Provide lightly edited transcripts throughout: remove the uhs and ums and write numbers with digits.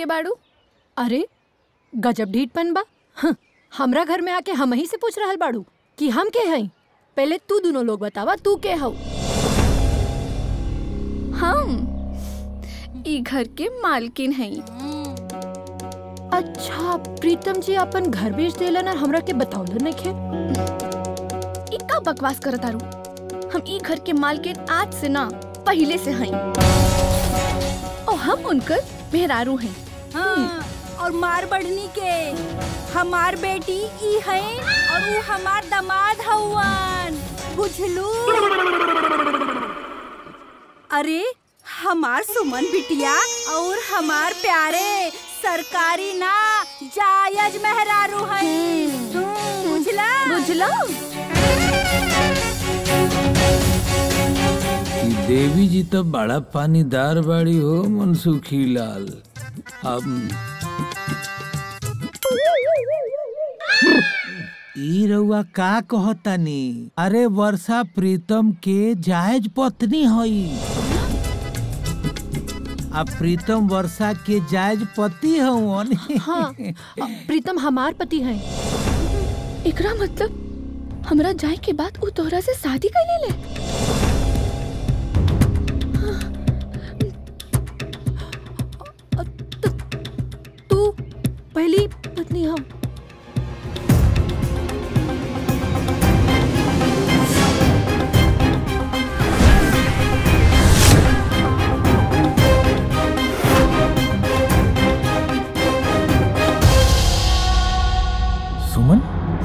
बाड़ू? अरे गजब ढीठपन बा। हमरा घर में आके हम ही से पूछ रहल बाड़ू कि हम के हई। पहले तू दोनों लोग बतावा तू के हऊ। हम ई घर के मालकिन हई। अच्छा प्रीतम जी अपन घर बेच देलन और हमरा के बतावलन नइखे। ई का बकवास करत तारू? हम ई घर के मालकिन आज से ना पहले से हई और हम उनकर मेहरारू हैं। हाँ, और मार बढ़नी के हमार बेटी ई है और वो हमार दामाद हवन, बुझलू? अरे हमार सुमन बिटिया और हमार प्यारे सरकारी ना जायज मेहरारू हैं। बुझला? बुझला? देवी जी तो बड़ा पानीदार बाड़ी हो मनसुखी लाल। अब ई रउआ का कहतानी? अरे वर्षा प्रीतम के जायज पत्नी हई। अब प्रीतम वर्षा के जायज पति हवन। हाँ प्रीतम हमार पति हैं। एकरा मतलब हमरा जाए के बाद उ तोहरा से शादी कर ले। तू पहली पत्नी हम। सुमन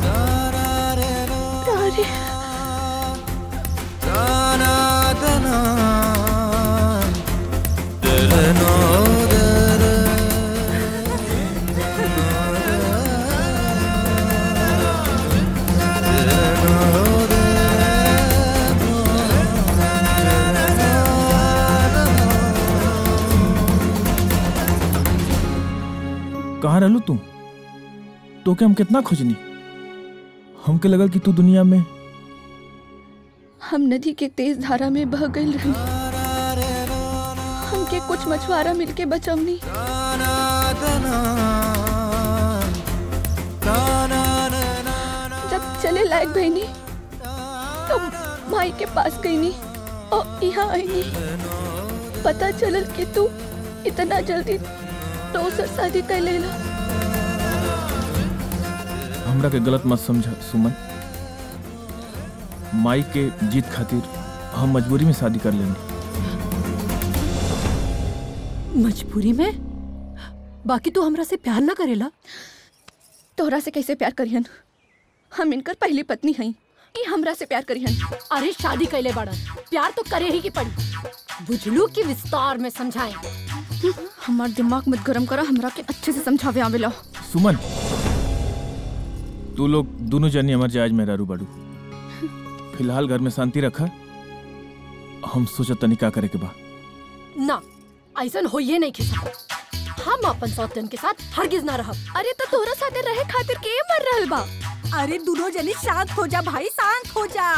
कहाँ रहलू तू? तो के हम कितना खोजनी। हमके लगल कि तू दुनिया में। हम नदी के तेज धारा में बह गई रही। हमके कुछ मछुआरा मिलके बचवनी। जब चले लायक बहनी तो माई के पास गईनी और यहाँ आईनी। पता चलल कि तू इतना जल्दी तो से शादी कर लेला। हमरा के गलत मत समझा सुमन। माई के जीत खातिर हम मजबूरी में शादी कर लेनी। मजबूरी में? बाकी तू हमरा से प्यार ना करेला? तोहरा से कैसे प्यार करिहन? हम इनकर पहली पत्नी हई। ई हमरा से प्यार करिहन। अरे शादी कैले बड़ा प्यार तो करे ही की पड़ी। बुझलू की विस्तार में समझाएं। हमार दिमाग मत गरम करा। हमरा के अच्छे से समझावे आवेला। सुमन तू लोग दोनों जनी हमार जायज मेहरारू बाड़ू। फिलहाल घर में शांति रखा। हम सोचा तनी का करे के बा। ना ऐसन होइए नहीं खिसा। हम अपन सौतन के साथ हरगिज ना रहब। अरे तो तोहरा साथे रहे खातिर के मर रहल बा? अरे दोनों जनी शांत हो जा भाई, शांत हो जा।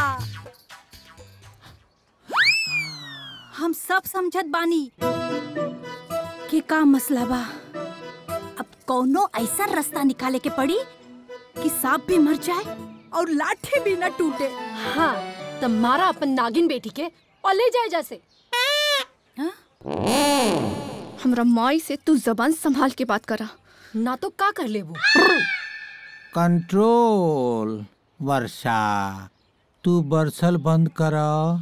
हम सब समझत बानी कि का मसला बा। अब कौनो ऐसा रास्ता निकाले के पड़ी कि सांप भी मर जाए और लाठी भी न टूटे। हाँ तब मारा अपन नागिन बेटी के और ले जाए जैसे। हमरा माई से तू जबान संभाल के बात करा, ना तो का कर ले वो। कंट्रोल वर्षा, तू बरसल बंद कर।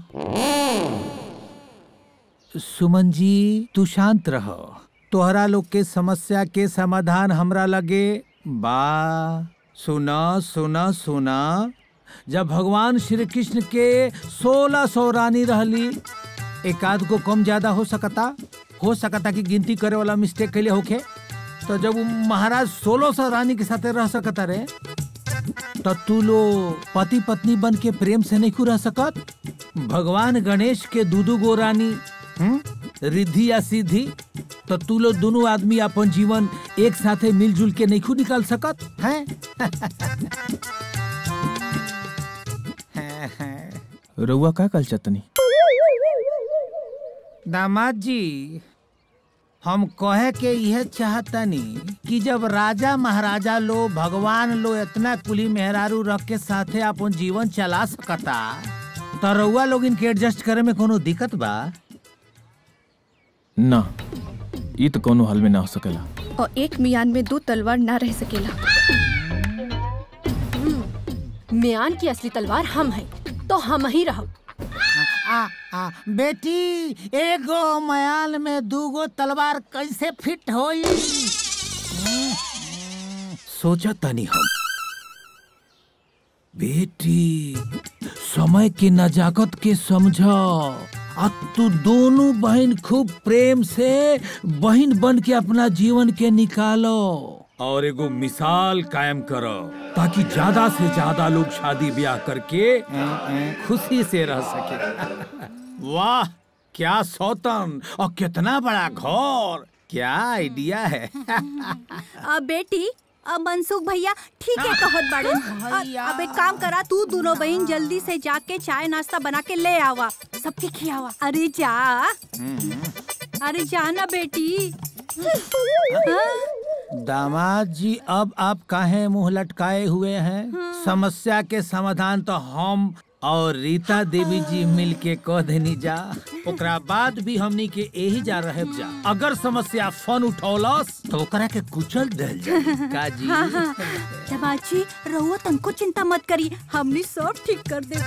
सुमन जी तू शांत रह। तोहरा लोग के समस्या के समाधान हमरा लगे बा। सुना सुना सुना, जब भगवान श्री कृष्ण के 1600 रानी रहली, एक आध को कम ज्यादा हो सकता कि गिनती करे वाला मिस्टेक के लिए होके। तो जब वो महाराज 1600 रानी के साथ रह सकता रे, तो तू लो पति पत्नी बन के प्रेम से नहीं रह सकत। भगवान गणेश के दूदू गो रानी रिद्धि या सिद्धि, तो तू लोग दोनों आदमी अपन जीवन एक साथे मिलजुल के नहीं निकाल सकत हैं? रउआ का कल चतनी? दामाद जी हम कहे के यह चाहतनी कि जब राजा महाराजा लो भगवान लो इतना कुली मेहरारू रख के साथे अपन जीवन चला सकता तो रउआ लोग इनके एडजस्ट करे में कोनो दिक्कत बा? ना, ये तो कोनो हाल में ना हो सकेला। और एक मियान में 2 तलवार ना रह सकेला। म्यान की असली तलवार हम हैं, तो हम ही रहो। बेटी एगो मयाल में 2 तलवार कैसे फिट होई? सोचा तनी हम। बेटी समय की नजाकत के समझो। अब तू दोनों बहन खूब प्रेम से बहन बन के अपना जीवन के निकालो और एगो मिसाल कायम करो ताकि ज्यादा से ज्यादा लोग शादी ब्याह करके खुशी से रह सके। वाह क्या सौतन और कितना बड़ा घर, क्या आइडिया है। बेटी मनसुख भैया ठीक है कहत बाड़े। अब एक काम करा, तू दोनों बहन जल्दी से जाके चाय नाश्ता बना के ले आवा, सबके खियावा। अरे जा, अरे जाना बेटी। दामाद जी अब आप काहे मुंह लटकाए हुए हैं? समस्या के समाधान तो हम और रीता देवी जी मिल के कह देनी जा, ओकरा बाद भी हमनी के यही जा रहे जा। अगर समस्या फन उठौलस तो ओकरा के कुचल देल जाए। का जी? दामाद जी रहुआ तनको चिंता मत करी, हमनी सब ठीक कर दे।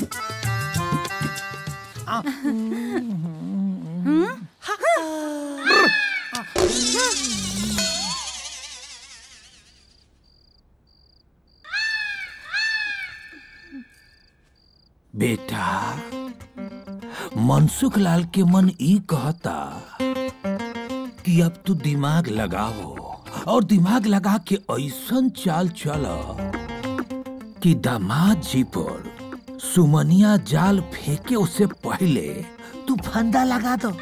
बेटा मनसुख लाल के मन ई कहता कि अब तू दिमाग लगाओ और दिमाग लगा के ऐसन चाल चला कि दामाद जी पर सुमनिया जाल फेंके उससे पहले तू फंदा लगा दो।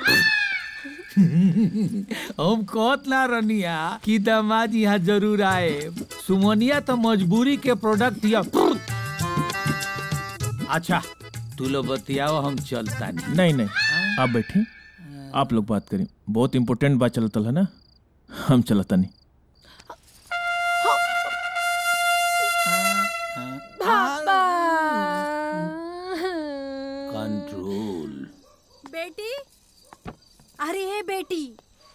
हम कहत ना रनिया कि दामाद यहाँ जरूर आए। सुमनिया तो मजबूरी के प्रोडक्ट या। अच्छा तू लोग बतियाओ, हम चलता नहीं आप बैठे, आप लोग बात करें। बहुत इम्पोर्टेंट बात चलता है ना, हम चलता नहीं। कंट्रोल। बेटी, अरे हे बेटी,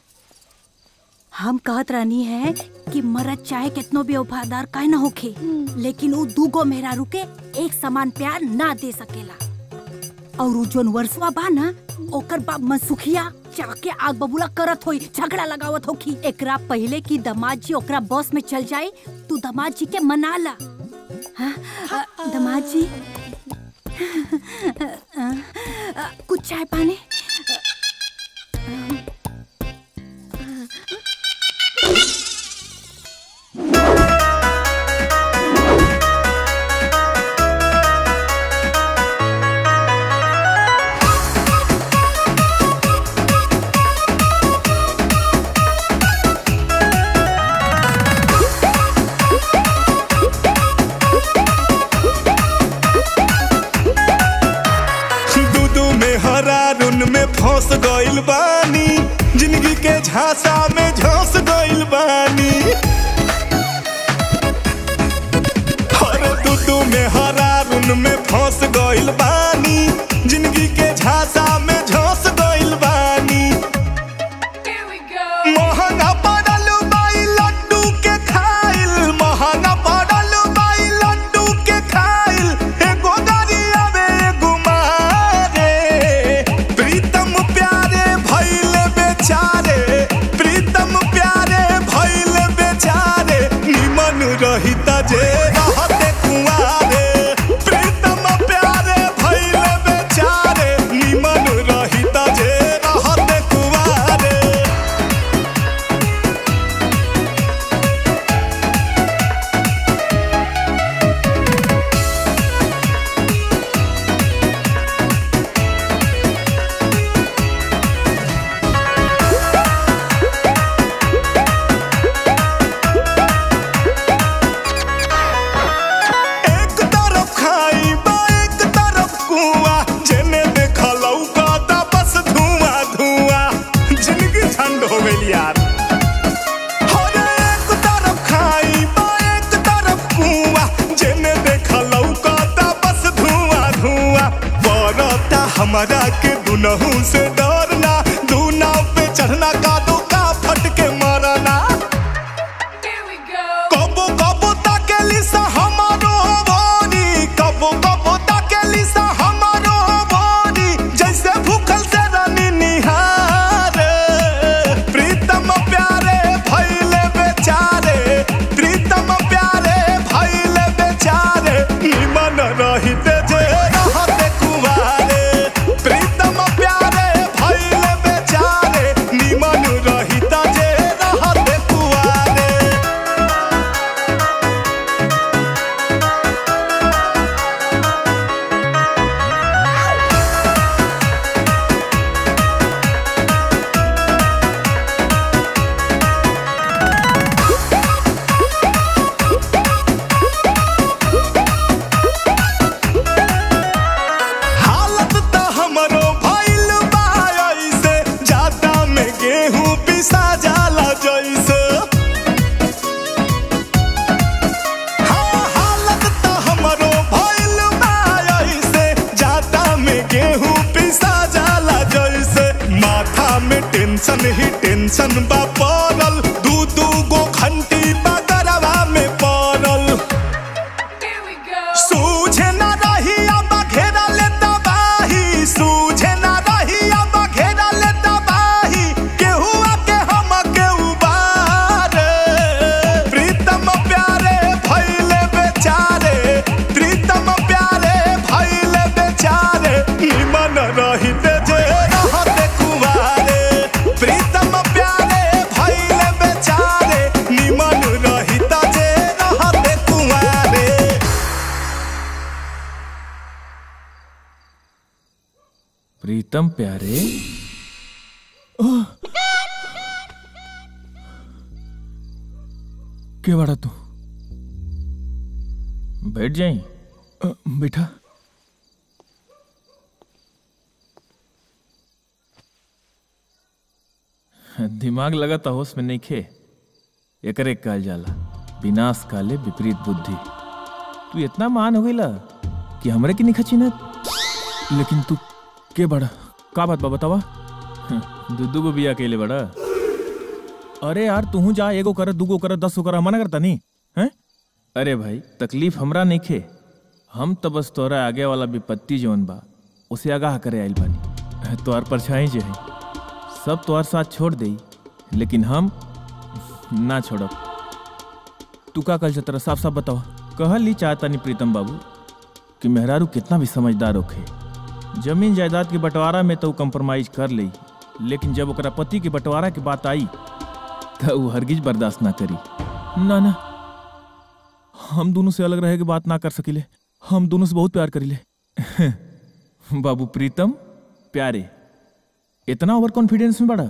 हम कहत रहनी है कि मरद चाहे कितनो भी वफादार काहे ना होखे, लेकिन वो 2 मेहरारू के एक समान प्यार ना दे सकेला। और वो जोन वर्षवा बा ना, ओकर बाप मनसुखिया जाके आग बबूला करत होई, झगड़ा लगावत होखी। एकरा पहले की दामाद जी ओकरा बस में चल जाए, तू दामाद जी के मना ला। दामाद जी कुछ चाय पानी। फंस गइल बानी, जिंदगी के झांसा में झंस गइल बानी। अरे दूधू में हरारुन में फंस गइल बानी, जिंदगी के झांसा में झंस गइल बानी। महंगा पड़ल बाई लड्डू के खाइल, महंगा पड़ल बाई लड्डू के खाइल। एगो गरिया में एगो मारे, प्रीतम प्यारे भइल बेचारे, प्रीतम प्यारे भइल बेचारे। निमन रहिता जे रहते कुंवारे, प्रीतम प्यारे भइल हमरा के दुनहु से डरना, दू नाव पे चढ़ना का दो का फट के मरना। कबो कबो ताकेली सा हमारो बोरी, कबो कबो ताकेली सा हमारो बोरी, जैसे भूखल से रानी निहारे। प्रीतम प्यारे भइले बेचारे, प्रीतम प्यारे भइले बेचारे, निमन रहिते जे रहते कुवारे। प्रीतम प्यारे भइले बेचारे, निमन रहिता जे रहते कुवारे। हालत त हमरो भइल बा ऐसे, जाता में गेहूं पिसा जाला जैसे। हाँ, हालत त हमरो भइल बा ऐसे, जाता में गेहूं पिसा जाला जैसे। माथा में टेंशन ही टेंशन बा पड़ल, दू दू गो घंटी बगरवा में पड़ल। सूझे ना रही अब घेरा ले तबाही, सूझे ना रही अब घेरा ले तबाही, केहू आके हम के उबारे। प्रीतम प्यारे भइले बेचारे, प्रीतम प्यारे भइले बेचारे, निमन रहिते जे रहते कुवारे। प्रीतम प्यारे भइले बेचारे, निमन रहिता जे रहते कुवारे। प्रीतम प्यारे, के बड़ा तू? बैठ जाई। बैठा। दिमाग लगा था होश में नहीं खे, एकरे काल जाला विनाश काले विपरीत बुद्धि। तू इतना मान हो गईला कि हमरे की नहीं खचिनत। लेकिन तू के बड़ा का बात बा बतावा। दुद्दू को बिया केले बड़ा। अरे यार तू जा, एगो कर, दूगो कर, 10 को कर, मना करता नहीं है। अरे भाई तकलीफ हमरा नहीं खे, हम तो बस तोरा आगे वाला विपत्ति जौन बा उसे आगाह करे आइल बानी। तोहर परछाई जे है सब तोहर साथ छोड़ दे, लेकिन हम ना छोड़ब। तू का कल तेरा साफ साफ बतावा। कहली चाहता नहीं प्रीतम बाबू कि मेहरारू कितना भी समझदार होखे, जमीन जायदाद के बंटवारा में तो कंप्रोमाइज कर ली, लेकिन जब ओकरा पति के बंटवारा की बात आई तो वो हरगिज बर्दाश्त ना करी। ना ना, हम दोनों से अलग रहे के बात ना कर सकिले, हम दोनों से बहुत प्यार करिले। बाबू प्रीतम प्यारे, इतना ओवर कॉन्फिडेंस में बड़ा।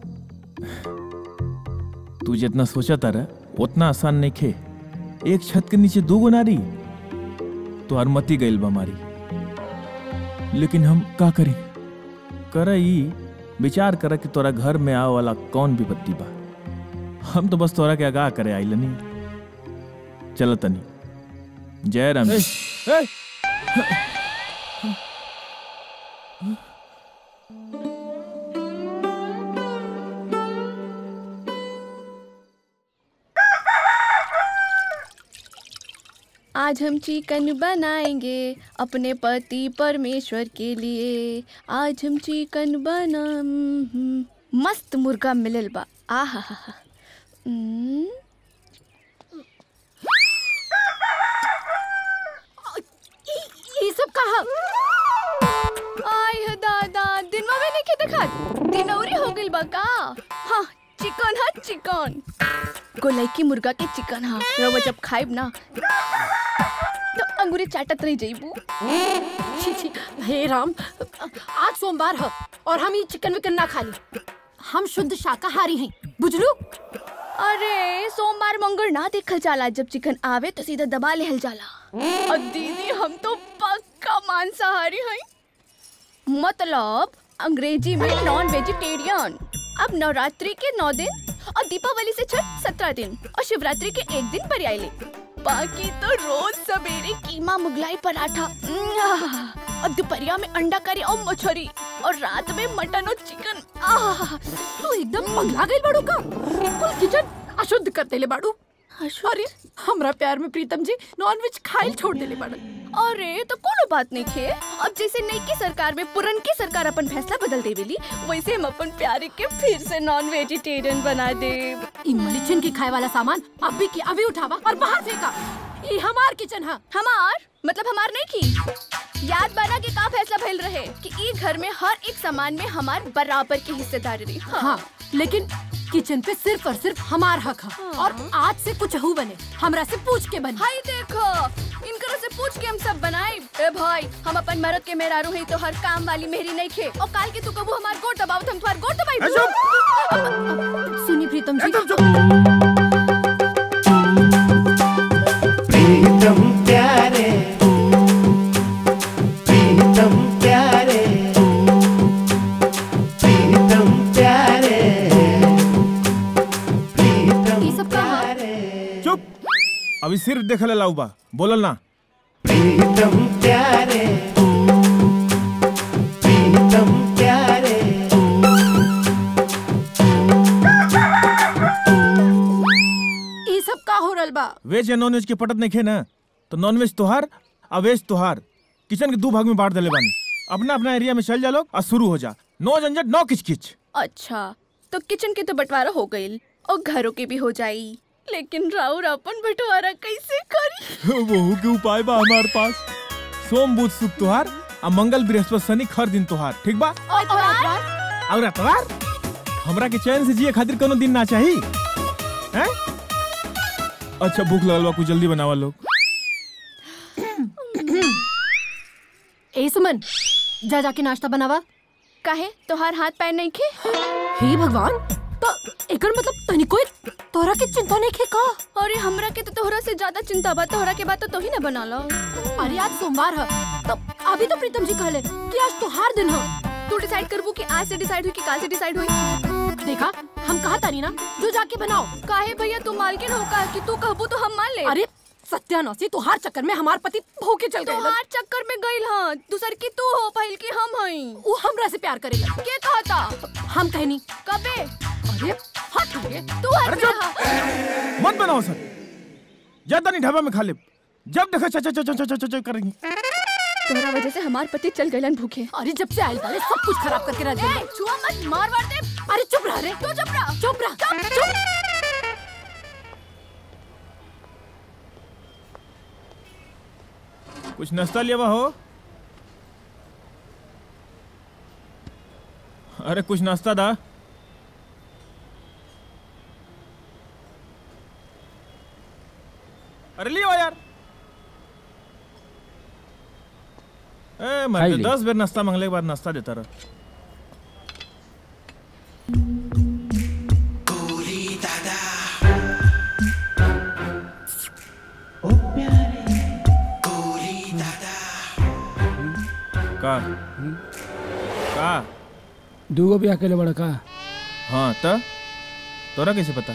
तू जितना सोचा तारा उतना आसान नहीं खे। एक छत के नीचे 2 गो नारी तो अरमती गइल बा मारी। लेकिन हम का करी? कर विचार कर कि तोरा घर में आवे वाला कौन विपत्ति बा। हम तो बस तोरा के आगाह करे आइलनी। चल तनी। जय राम। आज हम चिकन बनाएंगे अपने पति परमेश्वर के लिए। आज हम चिकन मस्त मुर्गा मिलल बा। आहा हा हा। ये सब कहा? आय है दादा, दिनवा में नहीं के देखा, दिनौरी हो गइल बा का? हाँ चिकन है चिकन, गोलैकी मुर्गा के चिकन। हाँ रवा जब खाइब ना तो अंगूरी चाटत रह जाइबू। छी छी, हे राम, आज सोमवार है और हम ये चिकन विकन ना खाली। हम शुद्ध शाकाहारी हैं, बुझलू? अरे सोमवार मंगल ना देखल जाला, जब चिकन आवे तो सीधा दबा लेहल जाला। और दीदी हम तो पक्का मांसाहारी हैं, मतलब अंग्रेजी में नॉन वेजिटेरियन। अब नवरात्रि के 9 दिन और दीपावली से छठ 17 दिन और शिवरात्रि के 1 दिन पर आइले। बाकी तो रोज सवेरे कीमा मुगलाई पराठा और दोपहरिया में अंडा करी और मछली और रात में मटन और चिकन। तू एकदम पगला गई बाड़ू का। कुल किचन अशुद्ध कर देले बाड़ू। अरे हमरा प्यार में प्रीतम जी नॉनवेज खाइल छोड़ देले बाड़न। अरे तो कोनो बात नहीं खे। अब जैसे नई की सरकार में पुरन की सरकार अपन फैसला बदल देवेली, वैसे हम अपन प्यारे के फिर से नॉन वेजिटेरियन बना दे। मलिचन की खाए वाला सामान अभी की अभी उठावा और बाहर फेंका। ये हमार किचन है। हमार मतलब हमार नहीं की। याद बना के का फैसला भइल रहे कि ई घर में हर एक सामान में हमार बराबर की हिस्सेदारी रही। हाँ, लेकिन किचन पे सिर्फ और सिर्फ हमार हक है। और आज से कुछ हु बने हमरा से पूछ के बने। हाय देखो, इनकरो से पूछ के हम सब बनाए। ए भाई, हम अपन मरद के मेहरारू है तो हर काम वाली मेहरी नहीं खे। और काल के तू कबू हमार गोड़ दबावत हम तुम्हार गोड़ दबाई। सुनी प्रीतम जी, प्रीतम प्यारे, प्रीतम प्यारे, प्रीतम प्यारे, प्रीतम प्यारे। चुप, अभी सिर्फ देखले लाऊबा, बोलल ना। प्रीतम प्यारे, प्रीतम प्यारे। ये सब का हो रहल बा? वेज या नॉन वेज के पटत नहीं खे ना, तो नॉन वेज तोहार और वेज तोहार। किचन के 2 भाग में बांट देले बानी। अपना अपना एरिया में चल जा लोग और शुरू हो जा। नो झंझट, नो किचकिच। अच्छा, तो किचन के तो बंटवारा हो गई और घरों के भी हो जाई, लेकिन राउर अपन बंटवारा कैसे करी? वहू के उपाय बा हमार पास। सोम बुध शुक्र तोहार और मंगल बृहस्पति शनि हर दिन तोहार, ठीक बा? और अतवार हमरा के चैन से जिए खातिर कोनो दिन ना चाहिए हैं? अच्छा भूख लगल बा, कुछ जल्दी बनावा लोग। ए सुमन, जा जाके नाश्ता बनावा। काहे तोहार हाथ पैर नहीं खे? हे भगवान, तो एकर मतलब तनी कोई तोहरा के चिंता नहीं खे का? अरे हमरा के तो तोहरा से ज्यादा चिंता बा। तोहरा के बात तो ही ना बना लो। अरे आज सोमवार है, तो अभी तो प्रीतम जी कहले कि आज तोहार दिन है। तू डिसाइड करबू कि आज से डिसाइड हुई कि काल से डिसाइड हुई? देखा, हम कहा तारी ना, जो जाके बनाओ। काहे भैया, तू मालकिन हो का कि तू कहबू तो हम मान ले। अरे सत्यानाशी, तोहार चक्कर में हमार पति भूखे चल गए। तोहार चक्कर में गइल हां। दूसर की तू हो, पहिल की हम हई। वो हमरा से प्यार करेला। के कहता? हम कहनी कबे? अरे हट रे, तू हट रहा। मत बनाओ सर, ज्यादा नहीं ढाबा में खा ले। जब देखो च च च च च करेंगी। तोहरा वजह से हमार पति चल गइलन भूखे। अरे जब से आइल बाले सब कुछ खराब करके रख दिया। छुआ मत, मार मार दे। अरे चुप रह रे, तू चुप रह, चुप रह, चुप। कुछ नाश्ता लिया हो? अरे कुछ नाश्ता दा। अरे लियो यार। मैं 10 बार नाश्ता मांगने के बाद नाश्ता देता रहा। का दूगो भी अकेले बड़ा का? हाँ, तोरा कैसे पता?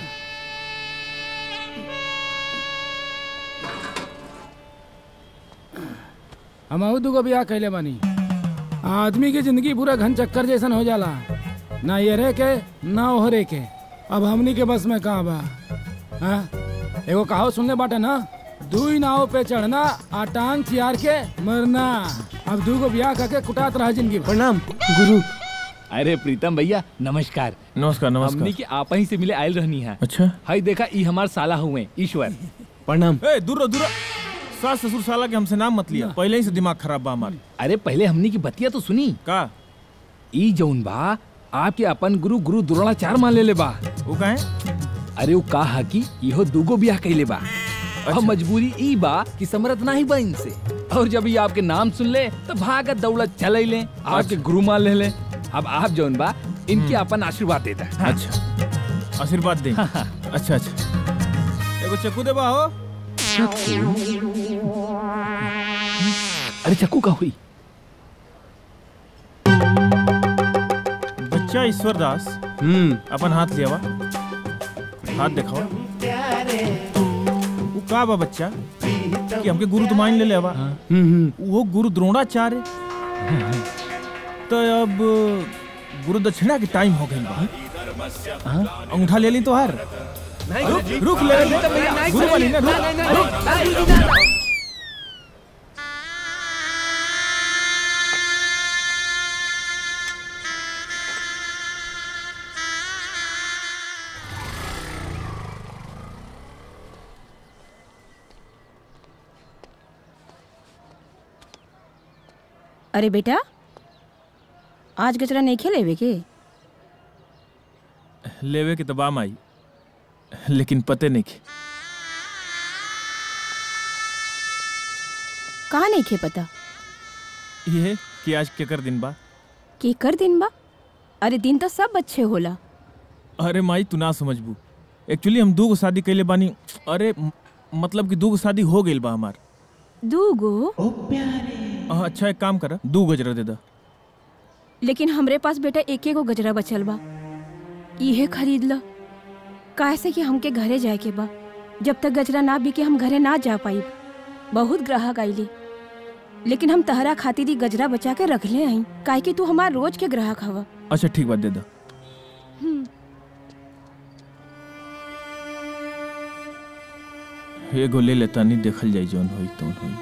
हम दूगो भी अकेले बानी। आदमी की जिंदगी पूरा घन चक्कर जैसन हो जाला, ना ये रे के ना ओहरे के। अब हमनी के बस में कहाँ बा? हाँ, एगो कहावत सुनले बाटे ना, दुई नाव पे चढ़ना आ टांग चियार के मरना। अब दूगो ब्याह करके कुटात रहा जिंदगी। प्रणाम गुरु। अरे प्रीतम भैया नमस्कार। नमस्कार नमस्कार। हमनी के आप ही से मिले आयल रहनी है। अच्छा, हाय देखा ई हमार साला हुए ईश्वर। प्रणाम। दूर दूर, सास ससुर साला के हमसे नाम मत लिया, पहले ही से दिमाग खराब बा हमार। अरे पहले हमनी की बतिया तो सुनी का। ई जौन बा आपके अपन गुरु द्रोणाचार्य मान ले बा। वो का है? अरे वो कहा कि इहो दूगो ब्याह कैले बा। अब मजबूरी ई बा कि समरत नहीं बा इनसे, और जब ये आपके नाम सुन ले तो भागत दौड़त चले ले, आपके गुरु मान ले। अब आप जौन बा इनके अपन आशीर्वाद देता। अच्छा, आशीर्वाद दे। अच्छा अच्छा, एगो चक्कू दे बा हो। अरे चक्कू का हुई? बच्चा ईश्वर दास अपन हाथ लिया बा, हाथ दिखाओ। वो का बा बच्चा कि हमके गुरु तो मान ले बा। वो गुरु द्रोणाचार्य तो अब गुरु दक्षिणा के टाइम हो गई बा। अंगूठा ले ली तो हार। रुक ले गुरु वाली ना रुक। अरे बेटा, आज गजरा नहीं खेलेवे के? लेवे के तबाम आई, लेकिन पते नहीं के। कहाँ नहीं खे पता? ये कि आज केकर दिन बा। केकर दिन बा? अरे दिन तो सब अच्छे होला। अरे माई तू ना समझबू, एक्चुअली हम 2 गो शादी कैले बानी। अरे मतलब कि 2 गो शादी हो गई बा हमार। 2 गो? अच्छा एक काम कर, 2 गजरा दे दा। लेकिन हमरे पास बेटा 1 गो गजरा बचल बा, इहे खरीद ल। काहे से कि हमके घरे जाए के बा। जब तक गजरा ना बिके हम घरे ना जा पाई। बहुत ग्राहक आइले, लेकिन हम तहरा खातिर ही गजरा बचा के रख ले आई, काहे कि तू हमार रोज के ग्राहक हवा। अच्छा ठीक बात दे दा। एगो ले लेता, नहीं देखल जाई जौन होई तौन होई।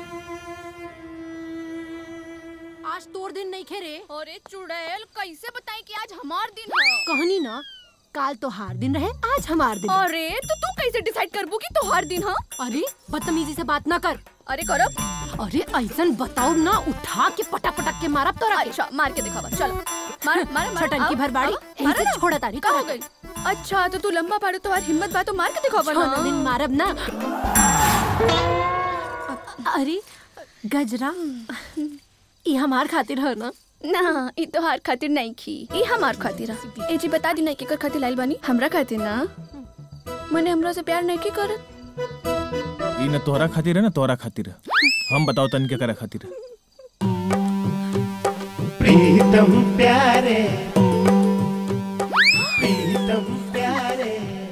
आज तोर दिन नहीं खेरे। अरे चुड़ैल, कैसे बताई कि आज हमार दिन है? कहनी ना, काल तो हार दिन रहे, आज हमार दिन। अरे तो तू कैसे डिसाइड करबू कि तोहार दिन है? अरे बदतमीजी से बात ना कर। अरे करब। अरे ऐसन बताओ ना, उठा के पटक पटक के मारब तोरा। अच्छा मार के दिखावा, चलो मार मार मार। छटन की भरबाड़ी ऐसे छोड़ा तारी का हो गई? अच्छा तो तू लंबा पाड़ो तो हिम्मत बा तो मार के दिखावा ना। दिन मारब ना। अरे गजरा ये हमार खातिर है ना? ना ई तो हार खातिर नहीं खी, ई हमार खातिर है। ए जी बता दी ना केकर खातिर लाइल बानी? हमरा खातिर ना। मने हमरा से प्यार नहीं की करत। ई ना तोहरा खातिर है ना तोहरा खातिर है। हम बताओ तन के करा खातिर है। प्रीतम प्यारे, प्रीतम प्यारे।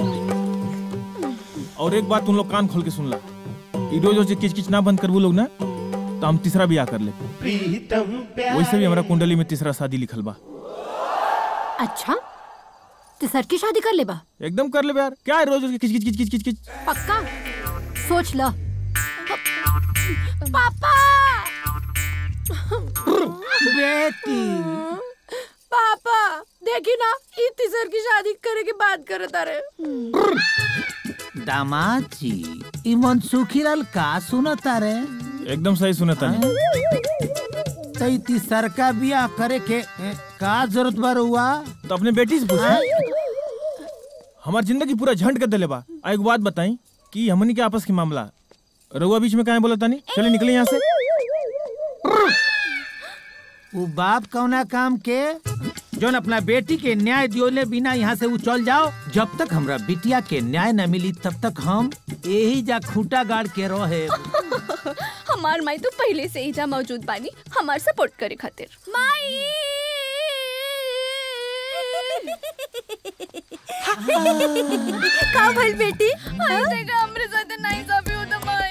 और एक बात तुम लोग कान खोल के सुन ला, ई रोज किच किच ना बंद करबू लोग ना तो हम तीसरा ब्याह कर ले। प्रीतम प्यारे। वैसे भी हमारा कुंडली में तीसरा शादी लिखल बा। अच्छा तो सर की शादी कर ले बा? एकदम कर ले यार, क्या है रोज किच किच किच किच किच किच। पक्का सोच ला। पापा बेटी पापा देखी ना, इतनी सर की शादी करे के बात करता रहे। दामाद जी ई मनसुखी लाल का सुनता रे? एकदम सही सुनता नहीं। तई सरका बियाह करे के का जरूरत बार हुआ? तो अपने बेटी से पूछा। हमार जिंदगी पूरा झंड कर देले बा। एक बात बताई कि हमनी के आपस के मामला रउआ बीच में काहे बोलता नहीं? चले निकले यहाँ से। वो बाप कौना काम के जोन अपना बेटी के न्याय दियोले बिना यहाँ से वो चल जाओ। जब तक हमरा बिटिया के न्याय न मिली तब तक हम यही जा खूंटा गाड़ के रहे। हमार माई तो पहले से ही जा मौजूद बानी हमार सपोर्ट करे खातिर। माई का भइल बेटी? ऐसे का हमरे साथ नहीं जाबी हो तो माई।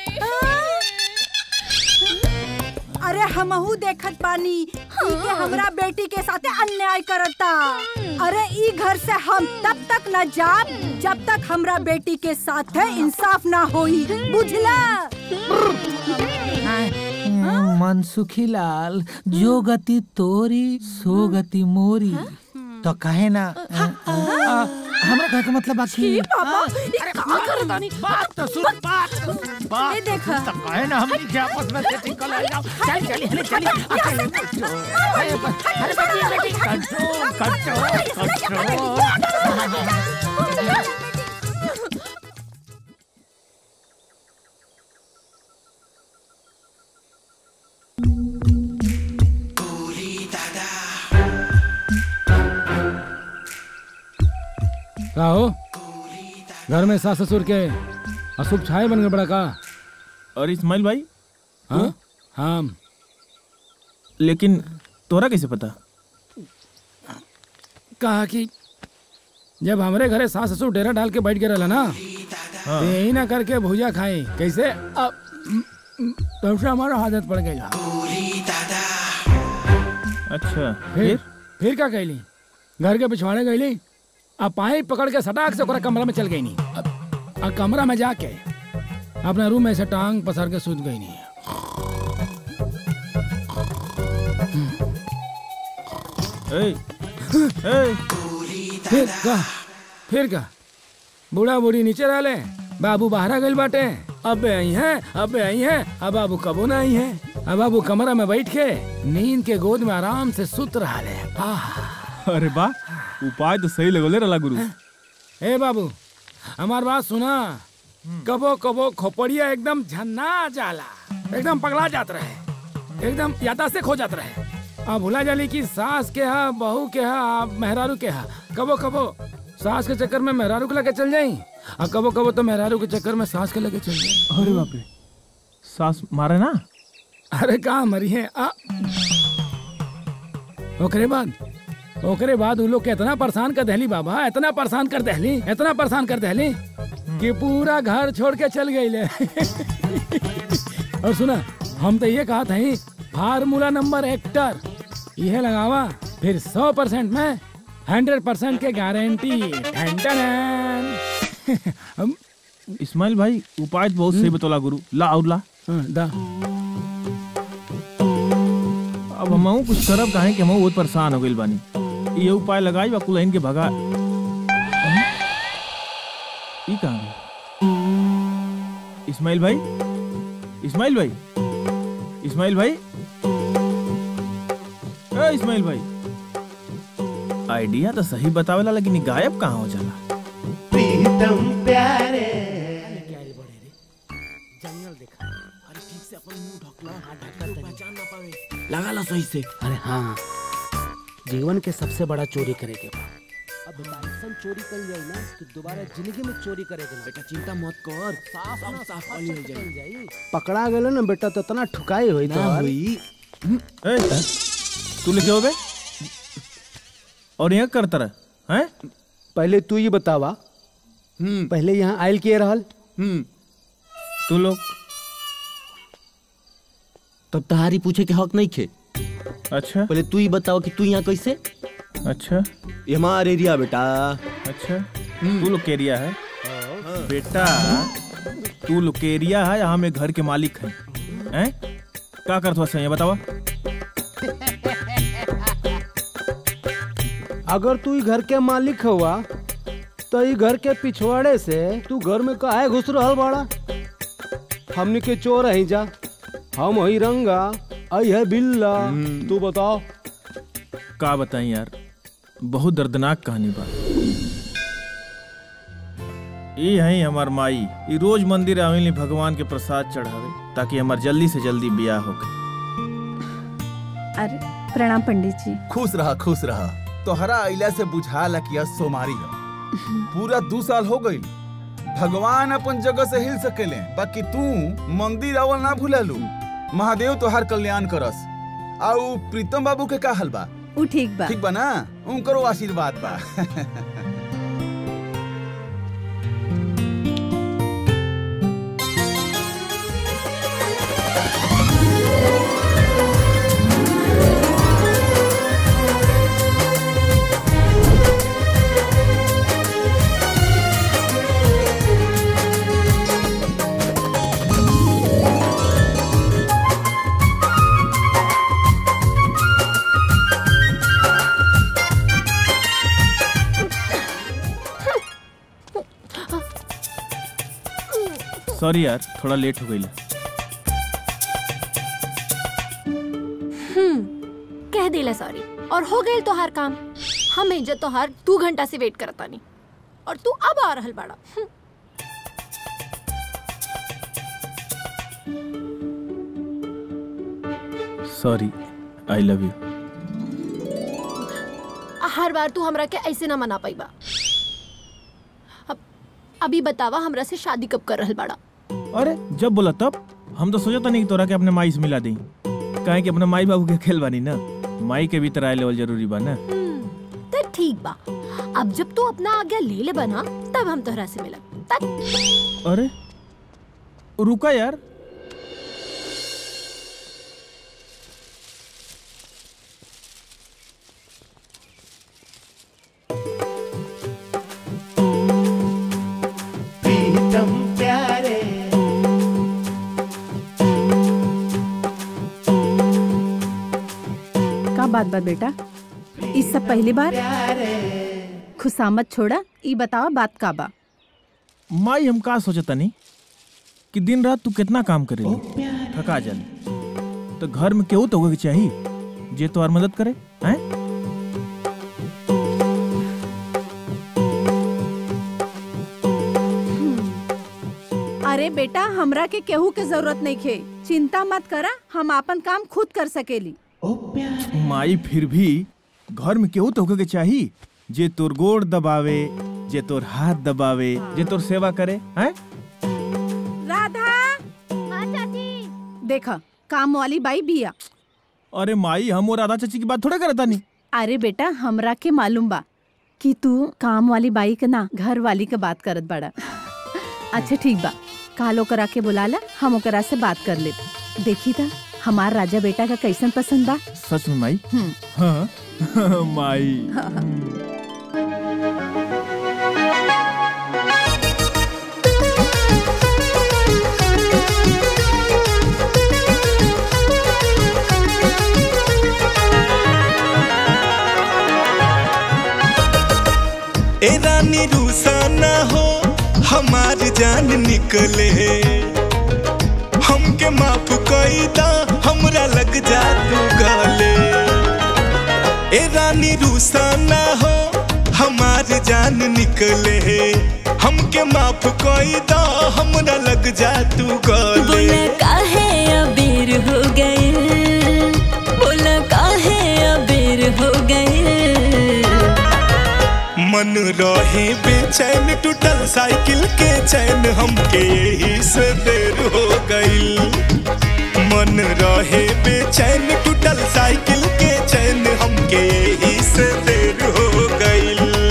अरे हमहू देखत बानी कि हमरा बेटी के साथे अन्याय करता। अरे ई घर से हम तब तक न जाब जब तक हमरा बेटी के साथे इंसाफ ना होई, बुझला? मनसुखी लाल, जो गति तोरी सो गति मोरी। तो कहे ना हमरा कहे का मतलब बाकी बात तो सुन, बात देखा तो कहे ना हमनी के आपस में सेटिंग कर ले जाओ। चल चली हले चली अरे बेटी कंट्रोल। का हो घर में सास ससुर के अशुभ छाए बन गए बड़ा का? और इस्माइल भाई हाँ हाँ, लेकिन तोरा कैसे पता? कहा कि जब हमारे घरे सास ससुर डेरा डाल के बैठ के रहला ना, तो यही ना करके भुजिया खाए कैसे अब तब से हमारा आदत पड़ गई। अच्छा फिर क्या कहली? घर के पिछवाड़े गईली, अब पाई पकड़ के सटाक से ओकरा कमरा में चल गई नहीं। अब कमरा में जाके अपने रूम में से टांग पसार के सूत गई नहीं। फिर का बूढ़ा बूढ़ी नीचे रह ले, बाबू बाहर गइल बाटे, अब आई है, अब बाबू कबो ना आई है। अब बाबू कमरा में बैठ के नींद के गोद में आराम से सुत रहा ले। अरे बा, उपाय तो सही लगोले रला गुरु। ए बाबू हमार बात सुना, कबो कबो खोपड़िया एकदम झन्ना जाला, एकदम पगला जात रहे, एकदम यादा से खो जात रहे। अब भुला जाली कि सास के हा, बहू के हा, मेहरारू के हा। कबो कबो सास के चक्कर में मेहरारू के लगे चल जाई, और कबो कबो तो मेहरारू के चक्कर में सास के लगे चल जाई। अरे बाप रे, सास मारे ना? अरे कहाँ मरी है? ओकरे बाद उ लोग के इतना परेशान कर दहली बाबा, इतना परेशान कर दहली कि पूरा घर छोड़ के चल गई ले। और सुना, हम तो ये कहा था ही, फार्मूला नंबर एक्टर यह लगावा, फिर 100% में 100% के गारंटी। इस्माइल भाई उपाय तो बहुत सही बतौला गुरु। ला और ला दा। अब हम कुछ करब काहे कि हम बहुत परेशान हो गइल बानी। ये उपाय लगाई बा कुलहिन के भगा। ई कहां गए? इस्माइल भाई, इस्माइल भाई, इस्माइल भाई, ए इस्माइल भाई, आइडिया तो सही बतावेला लेकिन गायब कहाँ हो जाला? प्रीतम प्यारे लगा ला सही से। अरे हाँ, जीवन के सबसे बड़ा चोरी करेगे। अब ऐसा चोरी कर जाए ना कि दोबारा जिंदगी में चोरी करेगा। बेटा चिंता मत कर, साफ हो जाए। पकड़ा गए ना बेटा तो इतना ठुकाई हुई तो हुई। तू लिखे हो बे और यहाँ करता रहा हैं? पहले तू ही बतावा, पहले यहाँ आयल किए रहल? तू लोग तब तहारी पूछे के हक नहीं खे। अच्छा पहले तू ही बताओ कि तू यहाँ कैसे? अच्छा ये हमारा एरिया बेटा। अच्छा तू लुकेरिया है बेटा, तू लुकेरिया है, यहाँ में घर के मालिक है। हैं? क्या करत हुआ ये बतावा? अगर तू घर के मालिक हुआ तो ई घर के पिछवाड़े से तू घर में काहे घुस रहल बाड़ा? हमनी के चोर है जा, हम ही रंगा, आई है बिल्ला। तू बताओ। का बताई यार, बहुत दर्दनाक कहानी बा। ये है हमार माई, ये रोज मंदिर आवेली भगवान के प्रसाद चढ़ावे ताकि हमार जल्दी से जल्दी ब्याह हो गए। अरे प्रणाम पंडित जी। खुश रहा। तोहरा अइला से बुझाला कि आज सोमारी है। पूरा 2 साल हो गई, भगवान अपन जगह से हिल सकेले, बाकी तू मंदिर आवल ना भूललू। महादेव तोहार कल्याण करस। आउ प्रीतम बाबू के का हाल बा? उ ठीक बा। ठीक बा ना? उनकरो आशीर्वाद बा। सॉरी यार, थोड़ा लेट हो गई। कह देला सॉरी और हो गए तोहार काम। हम इज्जत तोहार 2 घंटा से वेट करता नहीं और तू अब आ रहल बाड़ा। Sorry, I love you. हर बार तू हमरा के ऐसे ना मना पाईबा। अभी बतावा हमरा से शादी कब कर रहल बाड़ा? अरे जब बोला तब। हम तो सोचता नहीं कि तोरा के अपने माई से मिला दी, काहे कि अपने माई बाबू के खेल बानी ना, माई के भी तरह लेवल जरूरी बा ना। तो ठीक बा, अब जब तू अपना आज्ञा ले ले बना तब हम तोहरा से मिलब। अरे रुका यार, का बात बा बेटा? इस सब पहली बार खुशामत छोड़ा, ई बताओ बात का बा? माई हम का सोचतनी कि दिन रात तू कितना काम करेली, थका जाली, तो घर में केहू तो होगे चाहिए जे तोहार मदद करे, हैं? अरे बेटा, हमरा के केहू के जरूरत नहीं खे, चिंता मत करा, हम अपन काम खुद कर सकेली। माई फिर भी घर में केहू तो होगे चाहिए जे तोर गोड़ दबावे, जे तोर हाथ दबावे, जे तोर सेवा करे, हैं? राधा। हाँ चाची। देखा काम वाली बाई बिया। अरे माई हम और राधा चाची की बात थोड़े करता नहीं। अरे बेटा, हमरा के मालूम बा कि तू काम वाली बाई के ना घर वाली के बात करत बड़ा। अच्छा ठीक बा, काल ओकरा के बुला ला, हम ओकरा से बात कर ले। देखी था हमार राजा बेटा का कैसन पसंद बा। सच में माई? हाँ माई। ए रानी रूसा ना हो, हमार जान निकले, हमके माफ कई दा, हमरा लग जा तू गले। ए रानी रूसा ना हो, हमार जान निकले, हमके माफ कई दा, हमरा लग जा तू गले। बोला काहे अबेर हो गए, बोला काहे अबेर हो गए। मन रहे बेचैन, टूटल साइकिल के चैन, हमके यही से देर हो गई। मन रहे बेचैन, टूटल साइकिल के चैन, हमके यही से देर हो गई।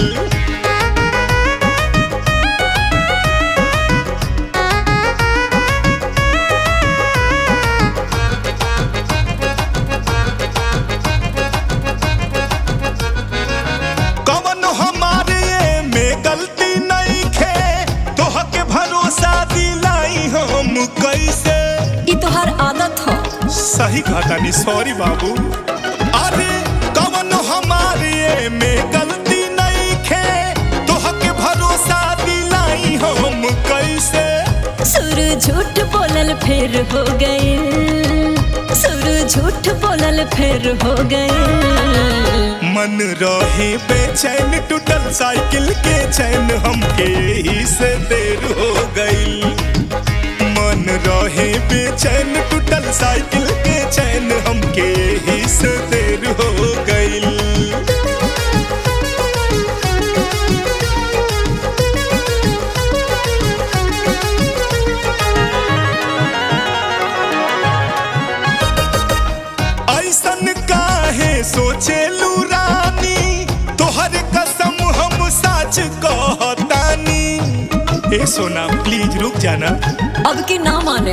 कैसे ई तोहार आदत हो। सही कहता नहीं, सॉरी बाबू। अरे कवन हमारे में गलती नहीं खे, तोहके भरोसा दिलाई हम कैसे। सुर झूठ बोलल फिर हो गए, सुर झूठ बोलल फिर हो गए। मन रहे बेचैन, टूटल साइकिल के चैन, हमके यही से देर हो गई। मन रहे बेचैन, टूटल साइकिल के चैन, हमके यही से देर हो गई। ऐसन काहे सोचेलू रानी, तोहर कसम हम सच कहतानी। ए सोना प्लीज रुक जाना, अब की ना माने।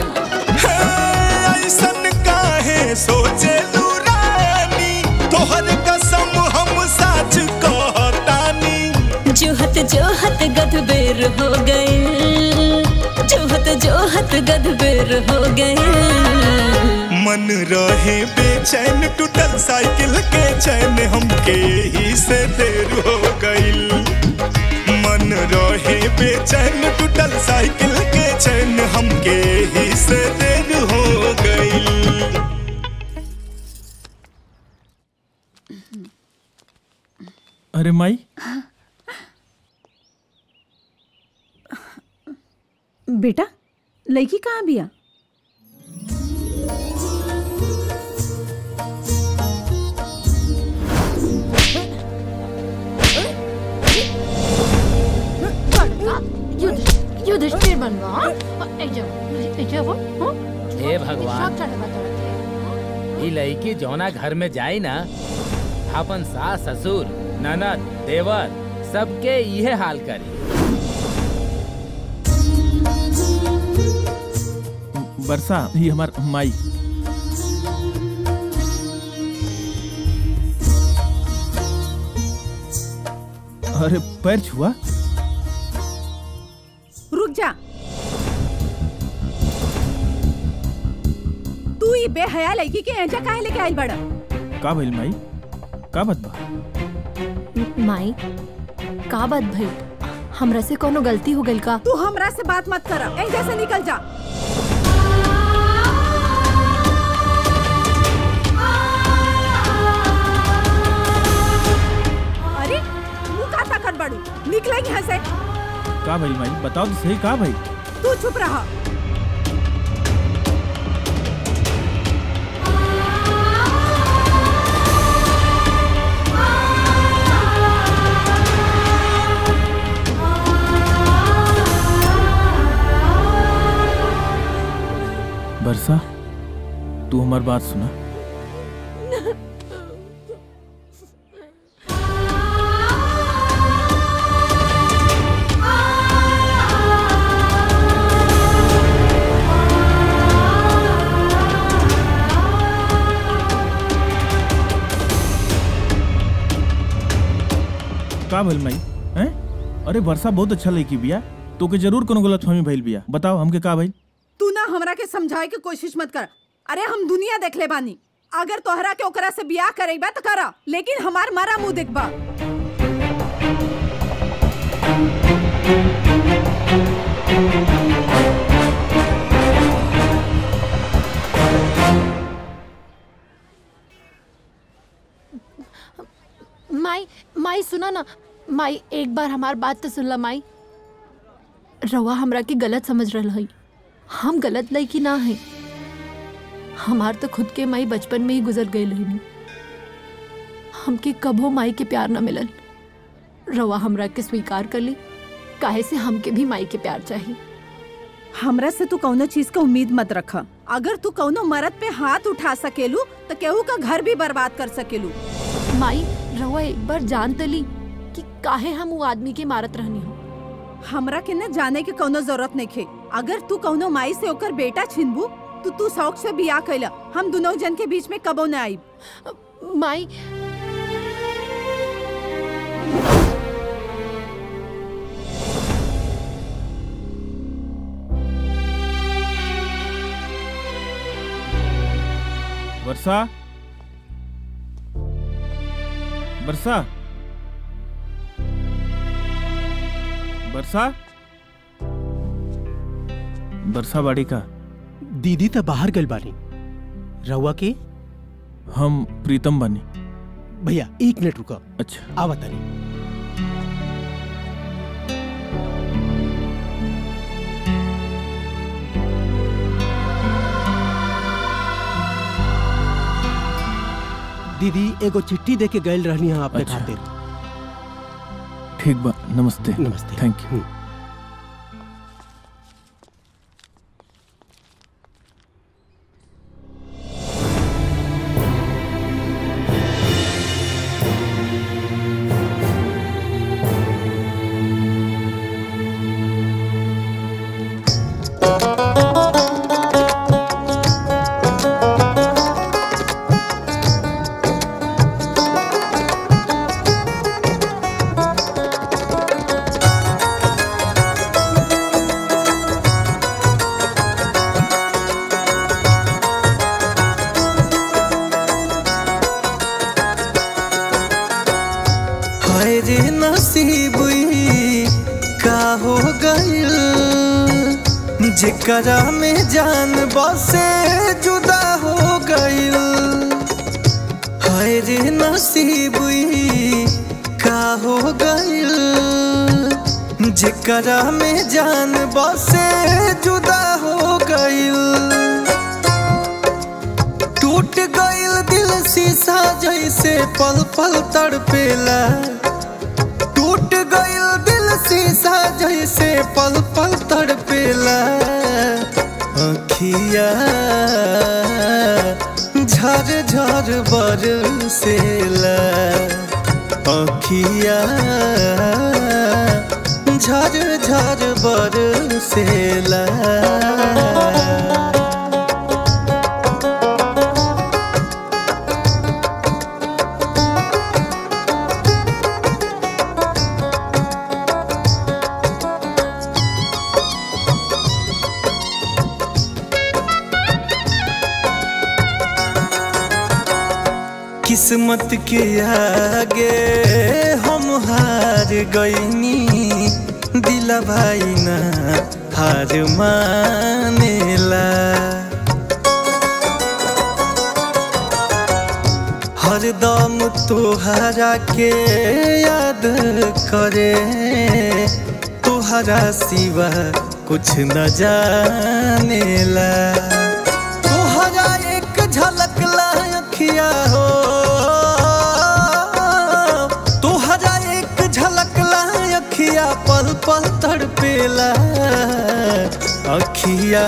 ऐसन काहे सोचेलू रानी, तोहर कसम हम सच कहतानी। जोहत जोहत गधबेर हो गए, जोहत जोहत गधबेर हो गए। मन रहे बेचैन, टूटल साइकिल के चैन, हमके यही से देर हो गई। मन रहे बेचैन, टूटल साइकिल के चैन, हमके यही से देर हो गई। अरे माई, बेटा लड़की कहाँ बिया? युधिष्ठिर बनवा। हे भगवान, ई लड़की जौना घर में जाई ना, अपन सास ससुर ननद देवर सबके ये हाल करी। बरसा ही हमार माई। अरे पैर छुआ। रुक जा, तू ये बेहया लड़की के ऐजा काहे लेके आइल बड़ा? का भइल माई? का बात बा? माई का बात भई? हमरा से कोनो गलती हो गई का? तू हमरा से बात मत कर, एजा से निकल जा। अरे मुँह का ताकत बड़ू, निकले यहाँ से। का भाई माई बताओ तो सही, का भाई? तू चुप रहा। बरसा तू हमारी बात सुना। का भइल माई? हैं? अरे वर्षा बहुत अच्छा लड़की बिया, तो के जरूर कोनो गलतफहमी भइल बिया। बताओ हमके का भइल? तू ना हमरा के समझाए के कोशिश मत कर। अरे हम दुनिया देख ले बानी, अगर तोहरा के ओकरा से बियाह करेबा तो करा, लेकिन हमार मारा मुंह देखबा। माई सुना ना, माई एक बार हमार बात तो सुन ला। माई रवा हमरा के गलत समझ रहा है, हम गलत लड़की ना है। हमार तो खुद के माई बचपन में ही गुजर गए रही, हमके कबो माई के प्यार ना मिलल। रवा हमरा के स्वीकार कर ली, काहे से हमके भी माई के प्यार चाहिए। हमरा से तू कौनो चीज का उम्मीद मत रखा। अगर तू कौनो मर्द पे हाथ उठा सकेलू तो केहू का घर भी बर्बाद कर सकेलू। माई रवा एक बार जान तली कि काहे हम वो आदमी के मारत रहनी हो। हमरा के न जाने के कौनो जरूरत नहीं खे। अगर तू कौनो माई से ओकर बेटा छिनबू तो तू शौक से बियाह कैला, हम दोनों जन के बीच में कबो न आई। माई वर्षा, वर्षा, वर्षा, वर्षा बाड़ी का? दीदी तो बाहर गल बानी। रहुआ के? हम प्रीतम बानी। भैया 1 मिनट रुका। अच्छा आवत नहीं। दीदी एगो चिट्ठी दे के गए रहनी है आपके खातिर। ठीक बा, नमस्ते। नमस्ते। Thank you. जेकरा में जान बसे जुदा हो गइल। हाय रे नसीब का हो गइल, जेकरा में जान बसे जुदा हो गइल। टूट गइल दिल शीशा जैसे पल पल तड़पेला। टूट गइल दिल शीशा जैसे पल पल तड़पेला। अखिया झर झर बरसेला। अखिया झर झर बरसेला। किस्मत के आगे हम हार गईनी दिल भाई ना हार मानेला हरदम तोहरा के याद करे तोहरा सिवा कुछ न जानेला तोहरा एक झलक लाखिया हो तोहरा एक झलक लाखिया पल पल तड़पेला अखिया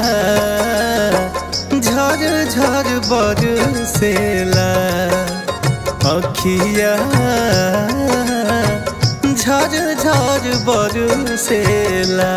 झर झर बरसेला अखिया झर झर बरसेला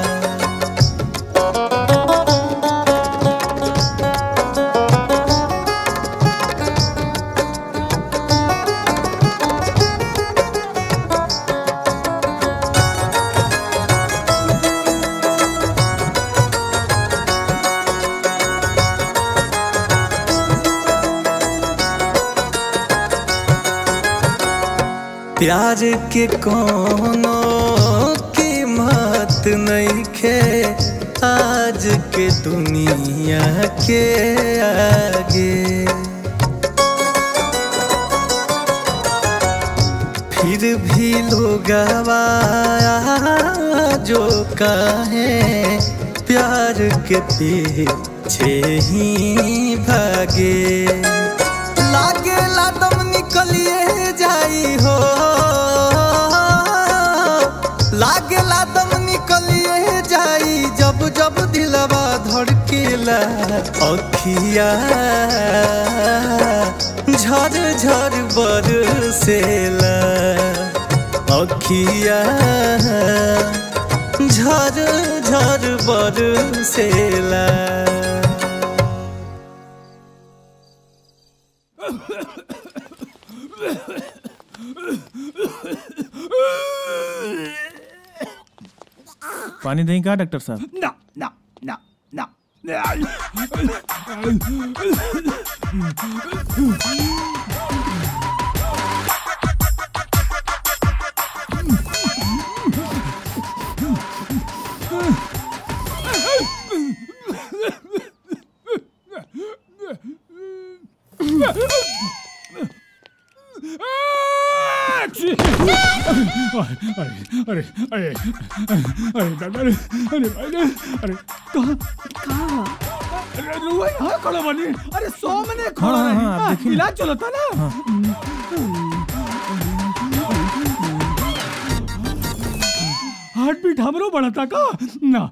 प्यार के कोनो कीमत नइखे आज के दुनिया के आगे फिर भी लोगवा जो काहे प्यार के पीछे ही भागे लागे लादम निकलिए जाई हो लागे लादम निकलिए जाई जब जब दिलवा धड़केला अखिया झर झर बरसेला अखिया झर झर बरसेला पानी दें क्या डॉक्टर साहब? ना ना ना ना अरे अरे अरे दादा अरे भाई अरे कहाँ कहाँ अरे रुआ यहाँ खड़ा बनी अरे 100 महीने खड़ा है इलाज चलता ना हार्ट बीट हमरो बढ़ता का ना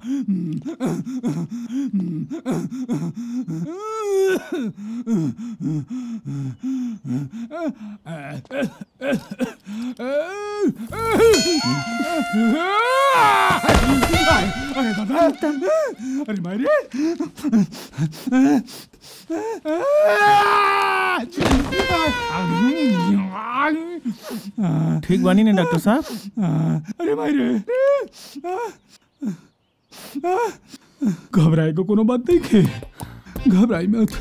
अरे दादा अरे मारे ठीक बानी ने डॉक्टर साहब? अरे मारे घबराए को कोनो बात नहीं खे घबराई मत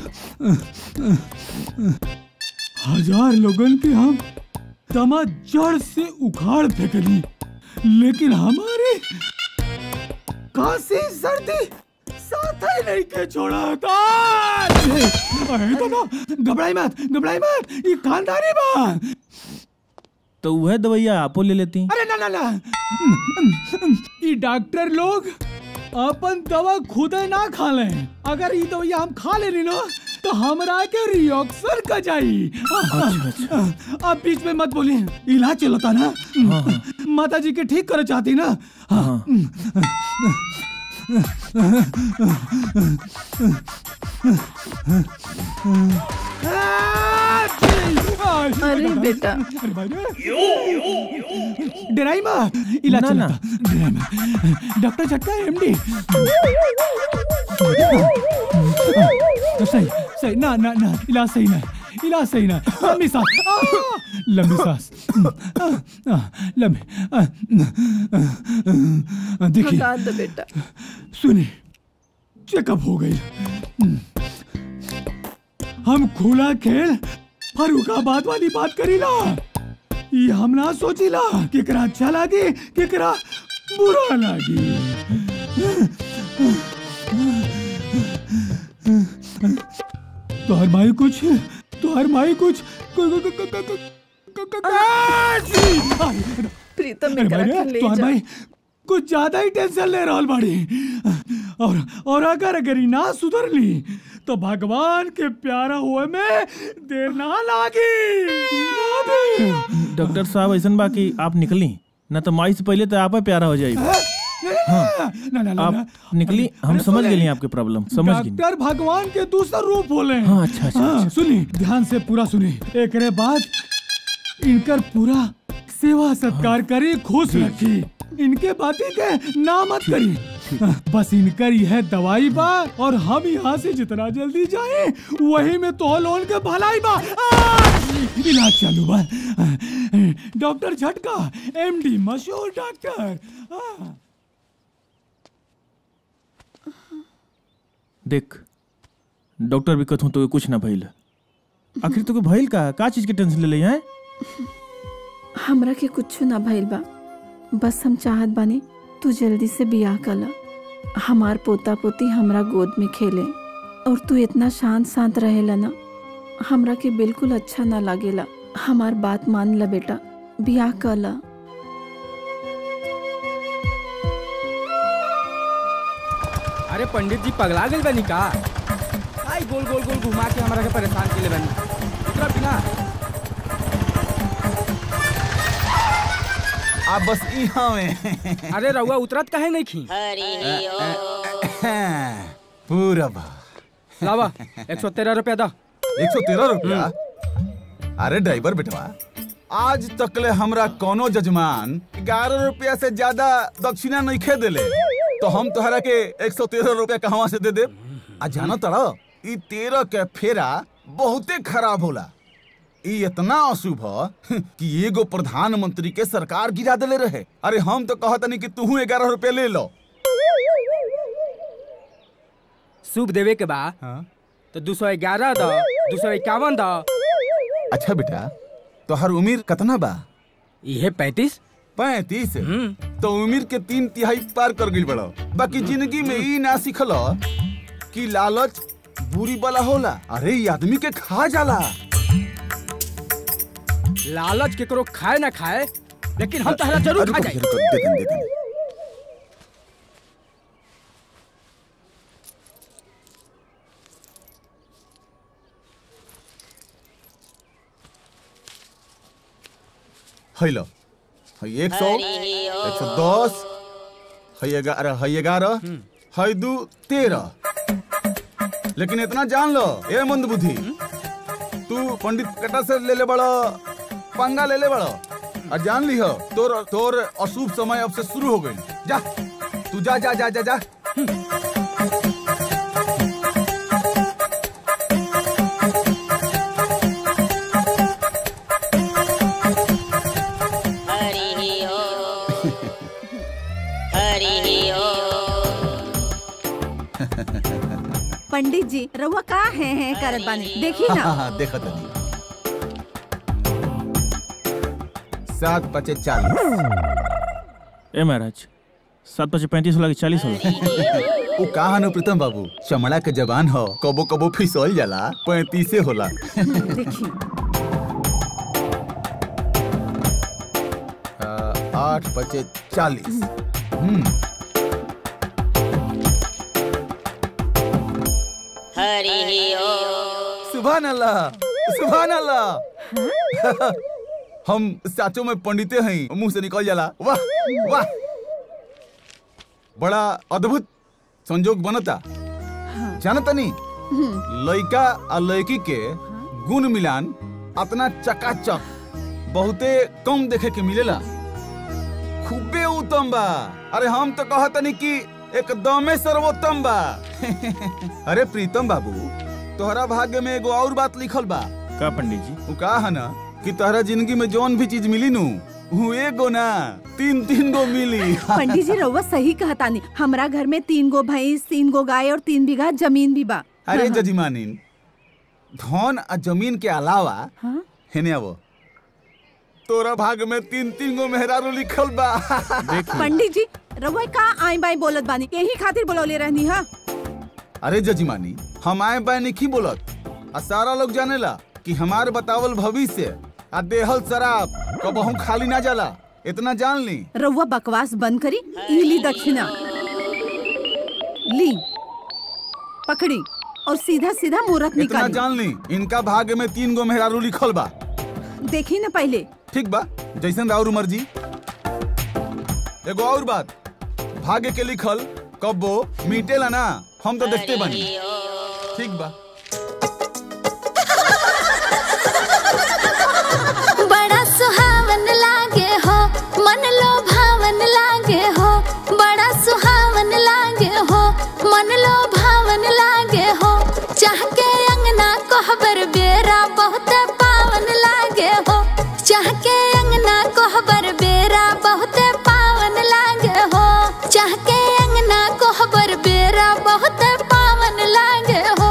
1000 लोगन के हम तमा जड़ से उखाड़ फेंकली लेकिन हमारे काशी सर्दी साथ ही नहीं के छोड़ा था अरे तो ना घबराई मत ये खानदानी बात तो वह दवाइयाँ आपो ले लेती। अरे ना ना ना ये डॉक्टर लोग अपन दवा खुद ना खा ले अगर ये दवाइयाँ हम खा ले ना तो हमरा के रिएक्शन का जाई। आप बीच में मत बोलिए इलाज चलता ना माता जी के ठीक करे चाहती ना अरे बेटा डराई मत इलाज चलता डॉक्टर झटका एमडी सही सही ना ना ना इलाज सही ना लंबी सांस देखिए बेटा सुनिए चेकअप हो गई हम खुला खेल फर्रुखाबाद वाली बात करीला। ये हम ना सोचिला केकरा अच्छा लागे केकरा बुरा लागे। तोहर माई कुछ प्रीतम एकरा के ले तोहर जा। माई कुछ ज्यादा ही टेंशन ले रहल बाड़ी। और अगर ही ना सुधरली तो भगवान के प्यारा हुए में देर ना लागी। डॉक्टर साहब ऐसा बाकी आप निकली ना तो माई से पहले तो आप प्यारा हो जाएगी। आप निकली, हम समझ गए आपके प्रॉब्लम, समझ गए। डॉक्टर भगवान के दूसरा रूप बोले। हाँ, अच्छा। सुनी ध्यान से पूरा सुनी। एक बाद इनकर पूरा सेवा सत्कार करी, खुश रखी, इनके बातें के ना मत करी। बस इनकर यह दवाई बा और हम यहाँ से जितना जल्दी जाए वही में तो लोन के भलाई बा। इलाज चालू बा। डॉक्टर झटका, MD मशहूर डॉक्टर। देख डॉक्टर भी कहूँ तो कुछ ना भइल। आखिर तो भइल का चीज के टेंशन ले हैं? हमरा के कुछ ना भइल बा, बस हम चाहत बानी तू जल्दी से बियाह कला। हमार पोता पोती हमरा गोद में खेले और तू इतना शांत रहेला ना, हमरा के बिल्कुल अच्छा ना लागेला। हमार बात मान ला बेटा, बियाह कला। अरे पंडित जी पगला गए बनी का? आई गोल गोल गोल घुमा के हमारा के परेशान के लिए बनी। उतरा बिना आप बस यहाँ में। अरे रउआ उतरत काहे नहीं खी? पूरा लावा 113 रुपया दा। 113 रुपया? अरे ड्राइवर बेटवा, आज तकले हमरा कोनो जजमान 11 रुपया से ज्यादा दक्षिणा नहीं खे देले, तो हम तोहरा के 113 रुपया कहवा से दे दे? आ जानो तड़ा ई 13 के फेरा बहुते खराब होला। ई इतना अशुभ कि एगो प्रधानमंत्री के सरकार गिरा देले रहे। अरे हम तो कहतनी कि तू 11 रुपया ले लो। शुभ देवे के बा तो 211 दा, 251 दा। अच्छा बेटा, तोहर उम्र कितना बा? ये 35। 35? तो उम्र के 3/3 पार कर गई बड़ा। बाकी जिंदगी में ई ना सिखल कि लालच बुरी बला होला। अरे ये आदमी के खा जाला। लालच केकरो खाए ना खाए, लेकिन हम तहरा जरूर खा जाए। हेलो, 100, 110, 11, 2, 13। लेकिन इतना जान लो ए मंदबुद्धि, तू पंडित कटा से ले बड़ा पंगा ले बड़ा। और जान ली हो तोर अशुभ समय अब से शुरू हो गई। जा तू जा जा जा जा, जा। पंडित जी रउआ का है करत बानी, देखी ना। हाँ, देखा तनी। 7 × 40। ए महाराज 7 × 35 होला कि 40 होला? वो कहा न प्रीतम बाबू, चमड़ा के जबान हो, कबो कबो फिसल जाला, 35 होला। देखी 8 × 40। सुभान अल्लाह, सुभान अल्लाह। हम साचो में पंडिते हैं, मुंह से निकल जाला। वाह वाह, बड़ा अद्भुत संजोग बनता। जानता नहीं, लड़का और लड़की के गुण मिलान अपना चकाचक बहुते कम देखे के मिलेला। खूबे उत्तम बा। अरे हम तो कहता नहीं कि एकदमे सर्वोत्तम बा। अरे प्रीतम बाबू, तोहरा भाग्य में एगो और बात लिखल बा। का पंडित जी? वो कहा है ना कि तोहरा जिंदगी में जौन भी चीज मिली नू, वो एगो ना 3 गो मिली। पंडित जी रउआ सही कहता नहीं। हमरा घर में 3 गो भैंस, 3 गो गाय और 3 बीघा जमीन भी बा। अरे जजमानिन, धन आ जमीन के अलावा हेने आवो तोरा भाग में 3-3 गो मेहरारू लिखल बा। पंडित जी रउआ का आई बाई बोलत बानी, यही खातिर बोलौले रहनी हा। अरे जजमानी हम आए बाय नहीं बोलत आ सारा लोग जानेला कि हमारे बतावल भविष्य आ देहल शराब कबहू खाली ना जाला, इतना जान ली। रउआ बकवास बंद करी, इली दक्षिणा ली पकड़ी और सीधा सीधा मुहूर्त इतना निकाली। जान ली इनका भाग्य में 3 गो मेहरारू लिखल बा। देखी न पहले। ठीक बा जैसन राउर मर्जी। एगो और बात, भाग्य के लिखल कब्बो मीटेला ना, हम तो देखते बनी। ठीक बा। बड़ा सुहावन लागे हो, मन लो भावन लागे हो, बड़ा सुहावन लागे हो, मन लो भावन लागे हो, चाह के अंगना कोहबर बेरा बहुत पावन लागे हो, चाह के अंगना कोहबर बेरा बहुत पावन लागे हो, चाह के अंगना कोहबर बेरा बहुत पावन लागे हो।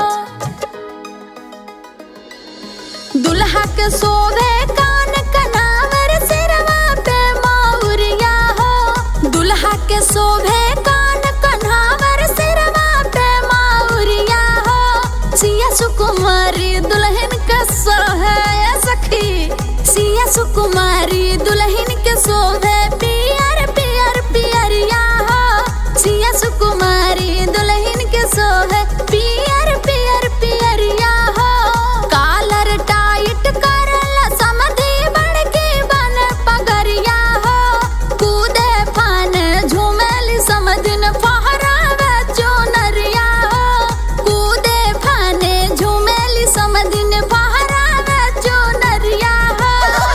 दुल्हा के सोवे कान कनावर सिरवा पे मौरिया हो, दुल्हा के शोभे कान कन्हावर सिरवा पे मौरिया हो, सिया सुकुमारी दुल्हन के सोहे सखी, सिया सुकुमारी दुल्हन के शोभे पियर पियर पियरिया हो, सिया सुकुमारी दुल्हन के शोभे पियर पियर पियरिया हो। कालर टाइट करला समधी बड़की बन पगरिया हो, कूदे फान झूमेली समधिन फहरावे चोनरिया हो, कूदे फाने झूमेली समधिन फहरावे चोनरिया हो।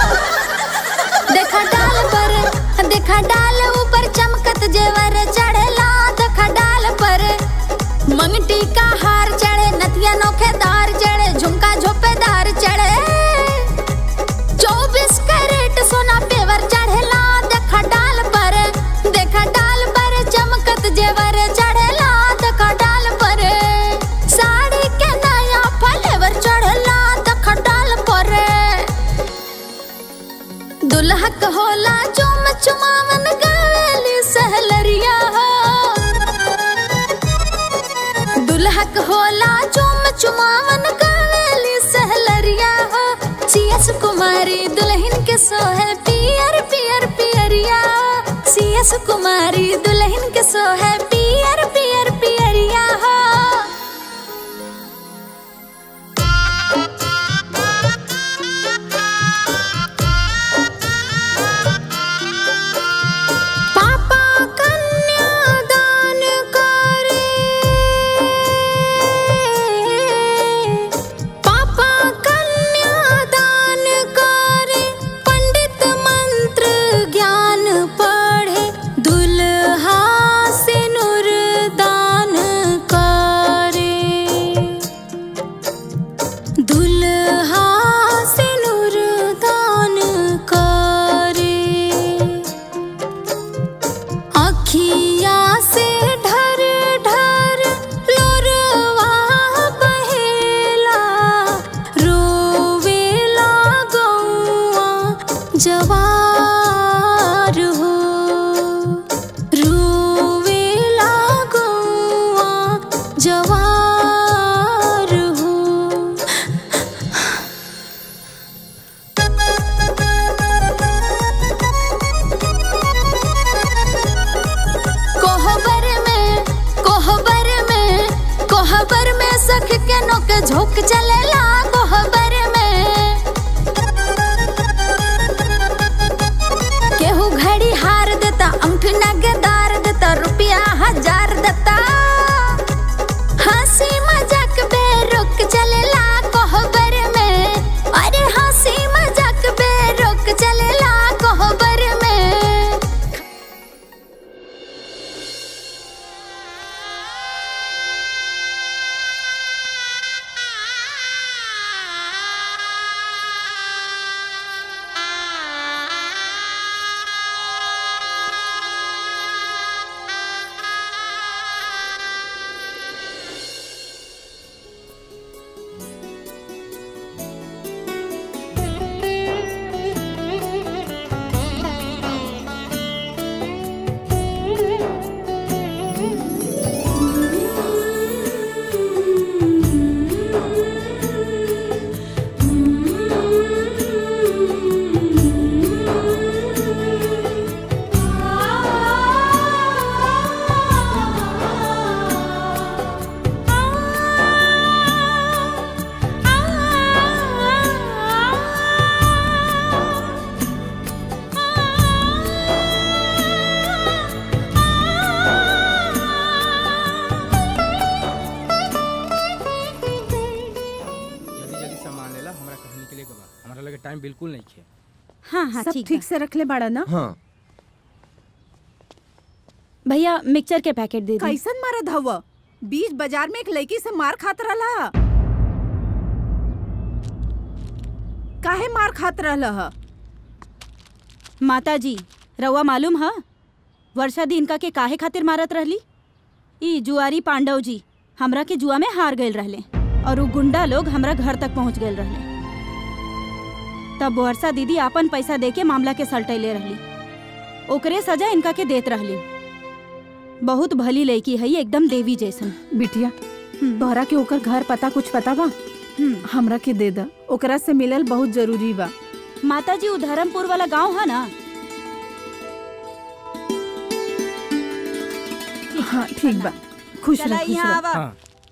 देखा डाल पर, देखा डाल ऊपर चमकत जेवर चढ़ेला, देखा डाल पर मंगटी का हार चढ़े, नथिया नोखेदार चढ़े, झुमका झोपेदार चढ़े, 24 कैरेट सोना पेवर चढ़ेला, देखा डाल पर, देखा डाल पर चमकत जेवर चढ़ेला, देखा डाल पर साड़ी के नया फलेवर चढ़ेला, देखा डाल पर। दुल्हक होला चुम चुमावन गावेली सहलरिया हो, दुल्हक होला चुम चुमावन गावेली सहलरिया हो, सिया सुकुमारी दुल्हन के सोहे पियर पियर पियरिया हो, सिया सुकुमारी दुल्हन के सोहे पियर पियर पियरिया हो। पापा कन्यादान करे, पापा कन्यादान करे, पंडित मंत्र ज्ञान पढ़े, दुल्हा सिनुर दान करे, दुल्हा सिनुर दान करे, अखिया से ढर ढर लोरवा बहेला, रोवेला गौआ जवार हो, रोवेला गौआ जवार हो। कोहबर में, कोहबर में, कोहबर में सख के नोक झोंक चलेला, कोहबर में केहू घड़ी हार देता, अंगूठी नगदार देता, रुपया 1000 देता, हंसी मजाक बेरोक चलेला कोहबर में, अरे हंसी मजाक बेरोक चलेला कोहबर में। सामान लेला हमरा कहीं निकले के बा। हमरा लगे टाइम बिल्कुल नहीं है। हाँ सब ठीक से रख ले बाड़ा ना? हाँ भैया मिक्सचर के पैकेट दे दी। कैसन मारत हवा? बीच बाजार में एक लड़की से मार खात रहला। काहे मार खात रहला? माता जी रउआ मालूम है वर्षा दी इनका के काहे खातिर मारत रहली? ई जुआरी पांडव जी हमरा के जुआ में हार गए रहले और वो गुंडा लोग हमरा घर तक पहुंच गए रहले। तब वर्षा दीदी आपन पैसा दे के मामला के सलटैले रहली। ओकरे सजा इनका के देत रहली। बहुत भली लड़की है, एकदम देवी जैसन। बिटिया तोहरा के ओकर घर पता कुछ पता बा? हमरा के दे दा, ओकरा से मिलल बहुत जरूरी बा। माता जी वो धर्मपुर वाला गांव है ना? हाँ ठीक बा, खुश रह खुश रह।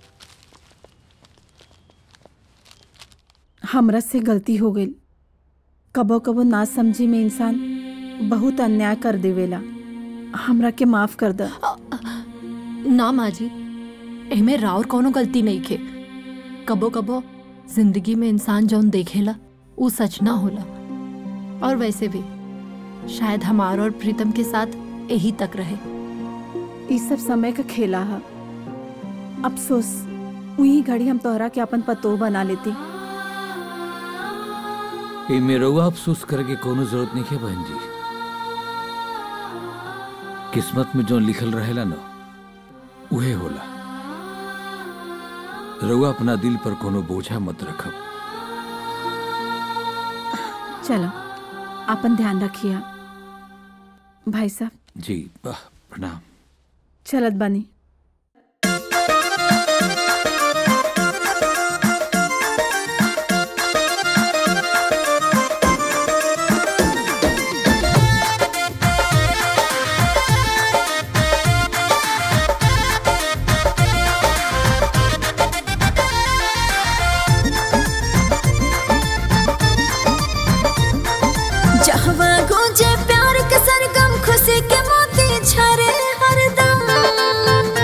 हमरा से गलती हो गई। कबो कबो ना समझी में इंसान बहुत अन्याय कर देवेला। हमरा के माफ कर द। ना माँ जी, एमे राउर कोनो गलती नहीं खे। कबो कबो जिंदगी में इंसान जौन देखेला वो सच ना होला। और वैसे भी शायद हमार और प्रीतम के साथ यही तक रहे। ये सब समय का खेला है। अफसोस वही घड़ी हम तोहरा के अपन पतो बना लेती। इमे रउआ अफसोस करके कोनो जरूरत नहीं है बहन जी। किस्मत में जो लिखल रहेला ना उहे होला। रउआ अपना दिल पर कोनो बोझा मत रखब। चलो अपन ध्यान रखिए भाई साहब। जी प्रणाम। चलत बानी। जहवा गूंजे प्यार के सरगम, खुशी के मोती झरे हरदम।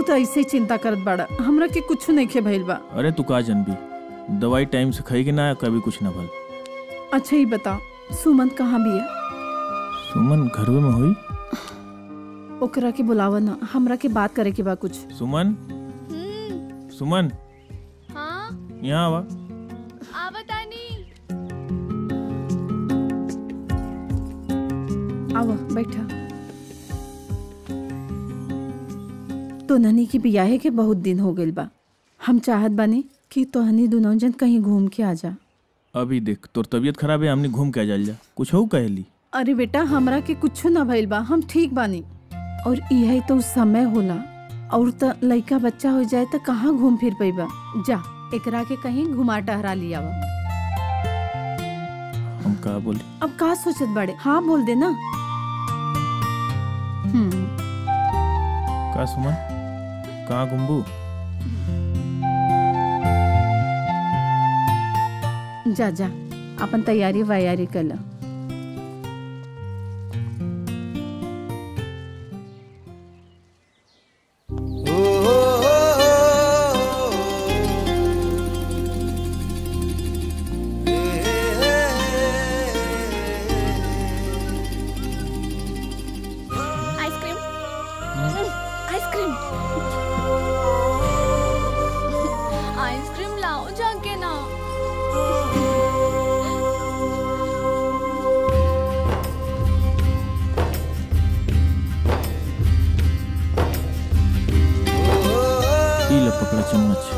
तू तो ऐसे ही चिंता करत बाड़ा, हमरा के कुछ नहीं खे भइल बा। अरे तू का जनबी, दवाई टाइम से खाई कि ना कभी कुछ ना भल। अच्छा ही बता, सुमन कहाँ बिया? सुमन घरवे में हुई। ओकरा के बुलावा ना, हमरा के बात करे के बा कुछ। सुमन, सुमन, हाँ यहाँ आवा। आवतानी। आवा बैठा। तो ननी की बियाहे के बहुत दिन हो गइल बा। हम चाहत बानी कि तोहनी दोनों जन कहीं घूम के आ जा। अभी देख तोर तबीयत खराब है, हमने घूम के आ जा। कुछ हो कहली? अरे बेटा हमरा के कुछ ना भइल बा, हम ठीक बानी। और यही तो समय होला, और तो लइका बच्चा हो जाए तो कहाँ घूम फिर पैबा। जा एकरा के कहीं घुमा टहरा लिया। हम का बोली? अब का सोचत बड़े? हाँ बोल दे ना। का सुमन, कहाँ घूमबू? जा जा अपन तैयारी वैयारी कर ला। आइसक्रीम, आइसक्रीम, आइसक्रीम लाओ जाके ना। ई लो पकड़ा चम्मच।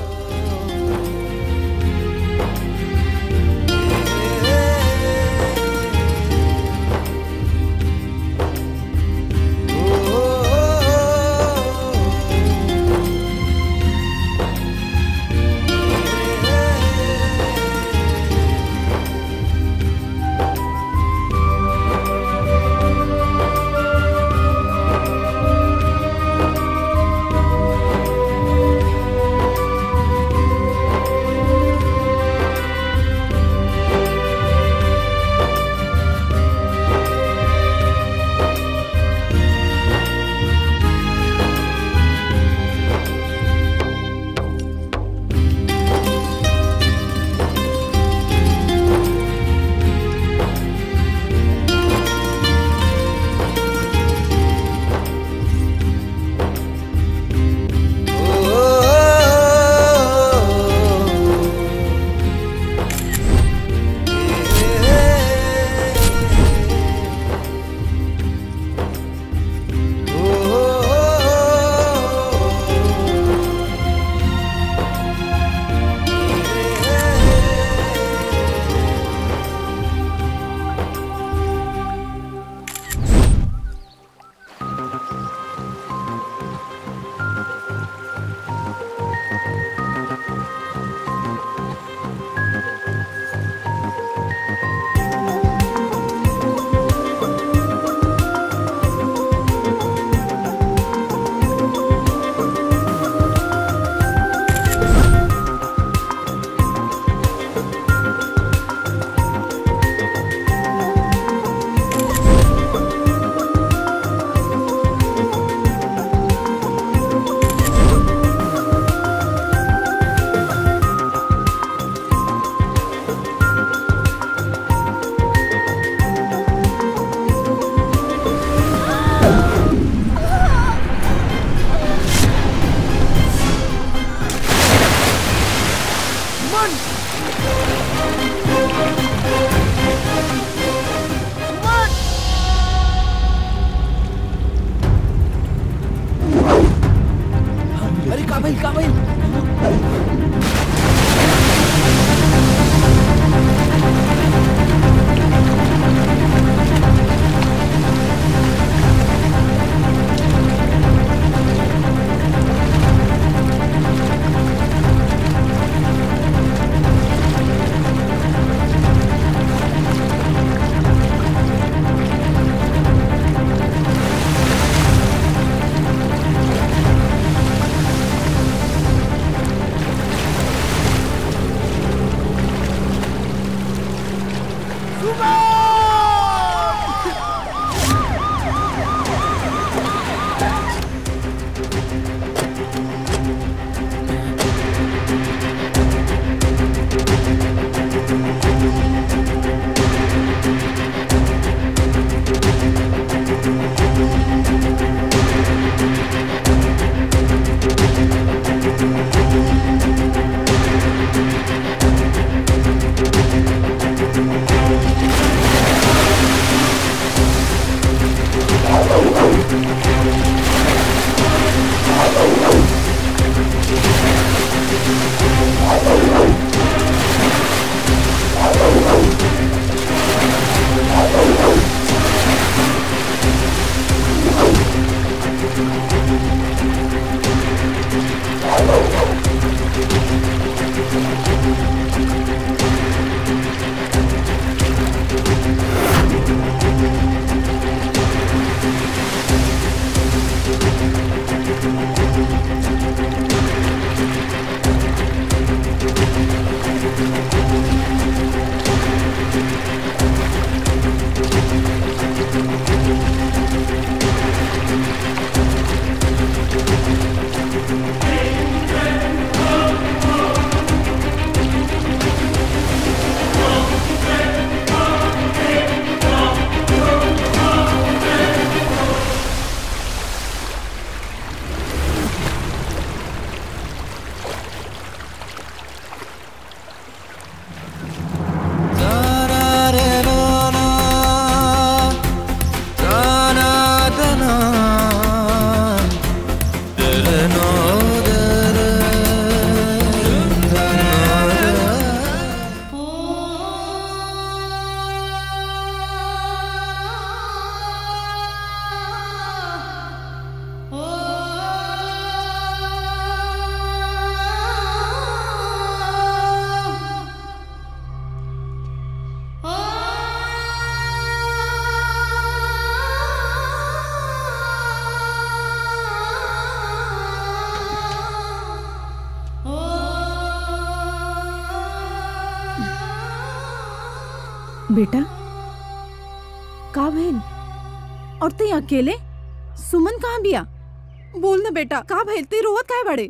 बेटा का भइल? और तई अकेले? सुमन कहाँ बिया? बोल ना बेटा, का भइल? तई रोवत काहे बड़े?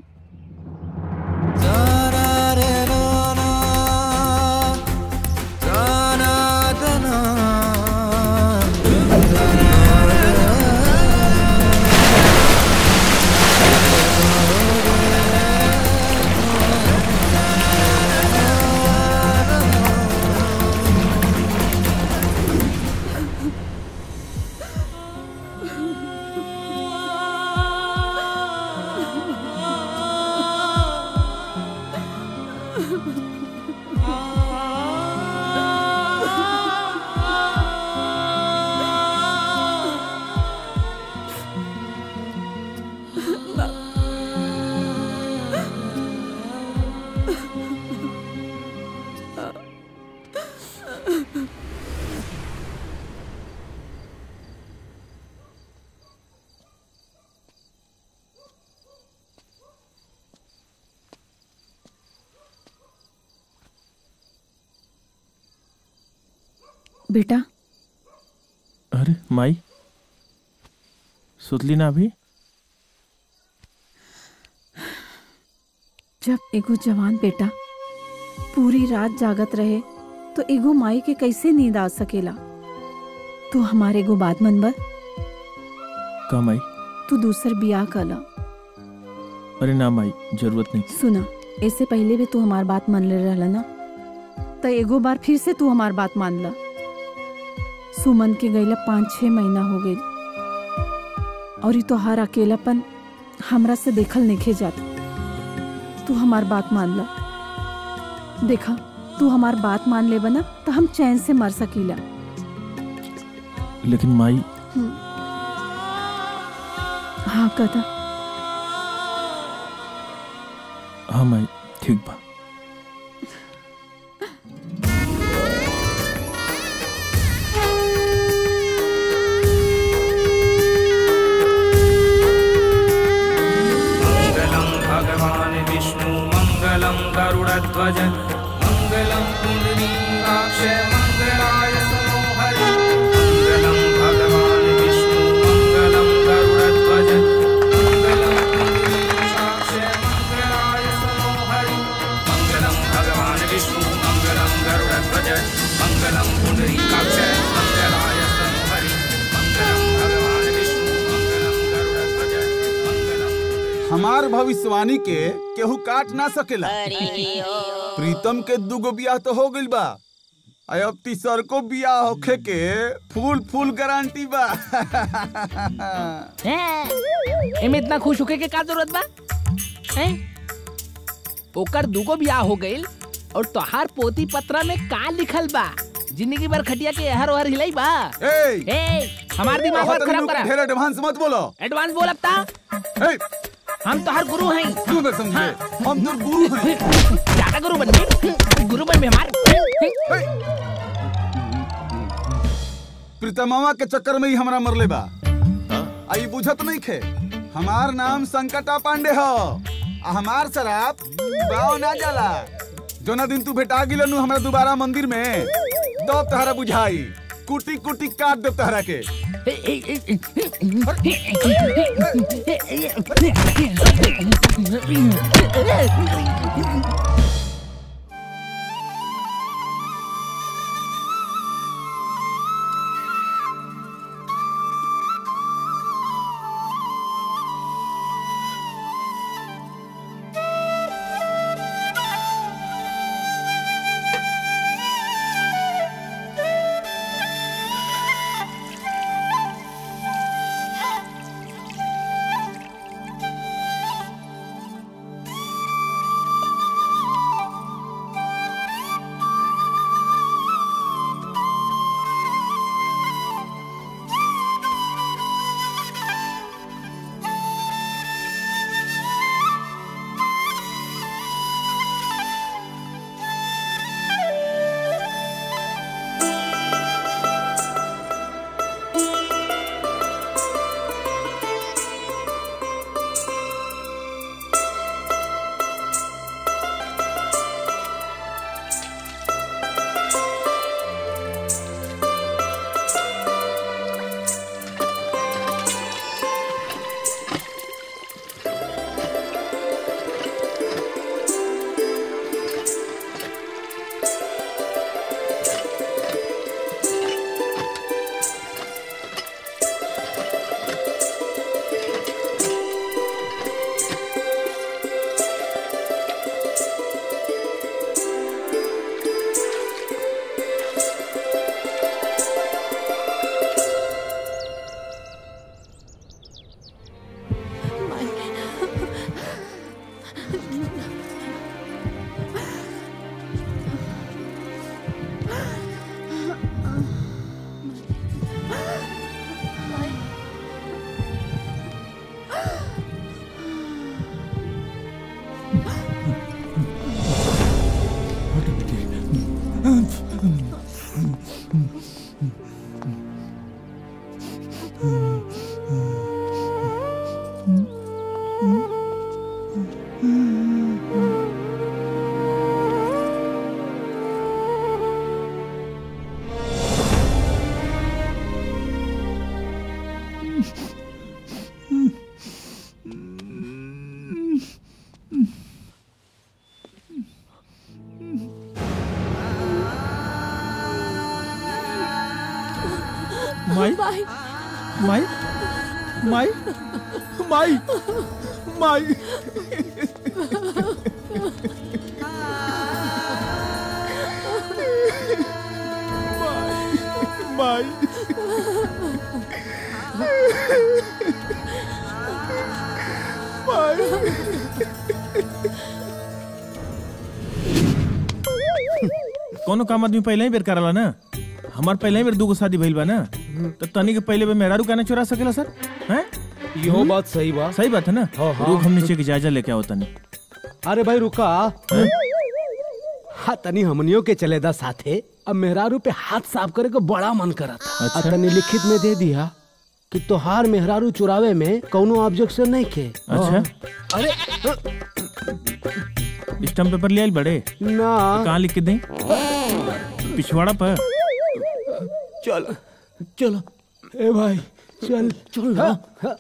बेटा अरे माई सुतली ना अभी? जब एगो जवान बेटा पूरी रात जागत रहे तो एगो माई के कैसे नींद आ सकेला? तू हमारे एगो बात मनबा? का माई? तू दूसर बियाह कला। अरे ना माई, जरूरत नहीं। सुना, इससे पहले भी तू हमार बात मान ले रहला ना, तो एगो बार फिर से तू हमार बात मान ला। सुमन के गईला 5-6 महीना हो गए और ये तो हर अकेलापन हमरा से देखल नहीं जाता। तू हमार बात मान ला। देखा, तू हमार बात मान ले बना तो हम चैन से मर सकीला। लेकिन माई। हाँ कदा। हाँ माई, ठीक बा। गरुड़ध्वज मंगलम पुंडरीकाक्ष मंगलाय मनोहरि मंगलम भगवान विष्णु मंगलम गरुड़ध्वज मंगलम पुंडरीकाक्ष मंगलाय मनोहरि मंगलम भगवान विष्णु मंगलम गरुड़ध्वज मंगलम पुंडरीकाक्ष मंगलाय मनोहरि मंगलम भगवान विष्णु मंगलम गरुड़ध्वज मंगलम। हमार भविष्यवाणी के केहू काट ना सकेला। प्रीतम के 2 बियाह तो हो गइल बा, अब तीसर को बियाह होखे के फुल गारंटी बा। एमे इतना खुश होके के का जरूरत बा? ओकर 2 बियाह हो गइल और तोहार पोती पत्रा में का लिखल बा? जिंदगी भर खटिया के हर ओहर हिलाई बा। हमार दिमाग मत खराब करा। ढेर एडवांस मत बोलो। एडवांस बोल अब ता। हम तो हर गुरु हैं। तू न समझे, हम तो गुरु हैं। बड़ा गुरु बन बे हमार। प्रीतमावा के चक्कर में ही हमरा मरले बा। आई बुझत नहीं खे, हमार नाम संकटा पांडे हो। हमार शराब बाव ना जाला। जोना दिन तू भेटा गिलनु हमरा दोबारा मंदिर में, तो तहरा बुझाई कुटी कुटी काट दे तहरा के। माई माई माई माई माई माई कोनो काम आदमी पहले ही बेर कराला ना। हमार पहले ही बेर दूगो शादी भइल बा ना, तो तनी के पहले बे मेहरारू काने चुरा सकेला सर? हैं? यो बात सही बा। सही बात है ना? रुक हम नीचे की जायजा लेके आओ तनी। अरे भाई रुका। हाँ तनी हमनियों के चले दा साथे। अब मेहरारू पे हाथ साफ करे को बड़ा मन करा था। अच्छा? तनी लिखित में दे दिया कि तोहार मेहरारू चुरावे में कोनो ऑब्जेक्शन नहीं के। अच्छा? अरे स्टैम्प पेपर ले आइल बड़े? ना। कहाँ लिख के दें? पिछवाड़ा पर। चल चलो ए भाई चल चल। हाँ।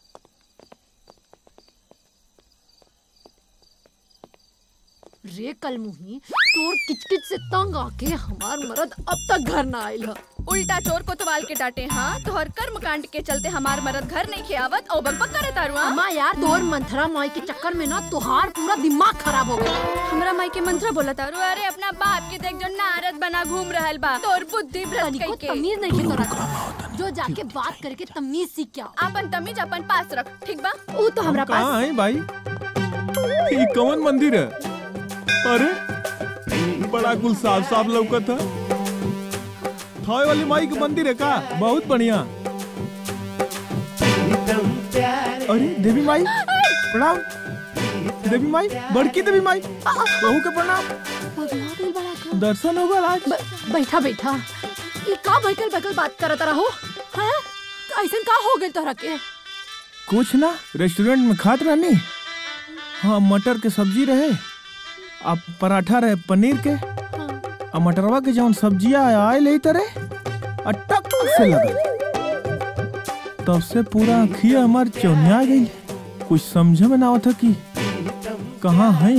रे कलमुही तोर किचकिच से तंग आके हमार मर्द अब तक घर ना आइल। उल्टा चोर को तवाल के डांटे। हाँ तोहर कर्म कांड के चलते हमार मर्द घर नहीं खियावत और बकबक करे तारू। अम्मा यार तोर मंथरा माई के चक्कर में ना तोहार पूरा दिमाग खराब हो गया। हमरा माई के मंत्रा बोला तारू। अरे अपना बाप के देख जो नारद बना घूम रहल बा। तोर बुद्धि भ्रष्ट कई के। तमीज नहीं के तोरा। जो जाके बात करके तमीज सीख के आओ। अपन तमीज अपन पास रख, ठीक बा? वो तो हमरा पास। कहाँ है भाई? ये कौन मंदिर है? अरे बड़ा कुल साफ साफ लौकत है। थावे वाली माई के मंदिर है का? बहुत बढ़िया। अरे देवी माई प्रणाम। देवी माई, बड़की देवी माई, बहू के प्रणाम। दर्शन होगा आज। बैठा बैठा ये का बैठल बात करत रहो? हैं ऐसन का हो गेल तोहरा के? कुछ ना, रेस्टोरेंट में खात रहनी। हाँ, मटर के सब्जी रहे, अब पराठा रहे पनीर के, अब मटरवा के जौन सब्जियां आए ले तरह अटक से लगल। तब से पूरा आँखिया हमार चौनिया गई। कुछ समझ में ना आवता कि कहाँ है।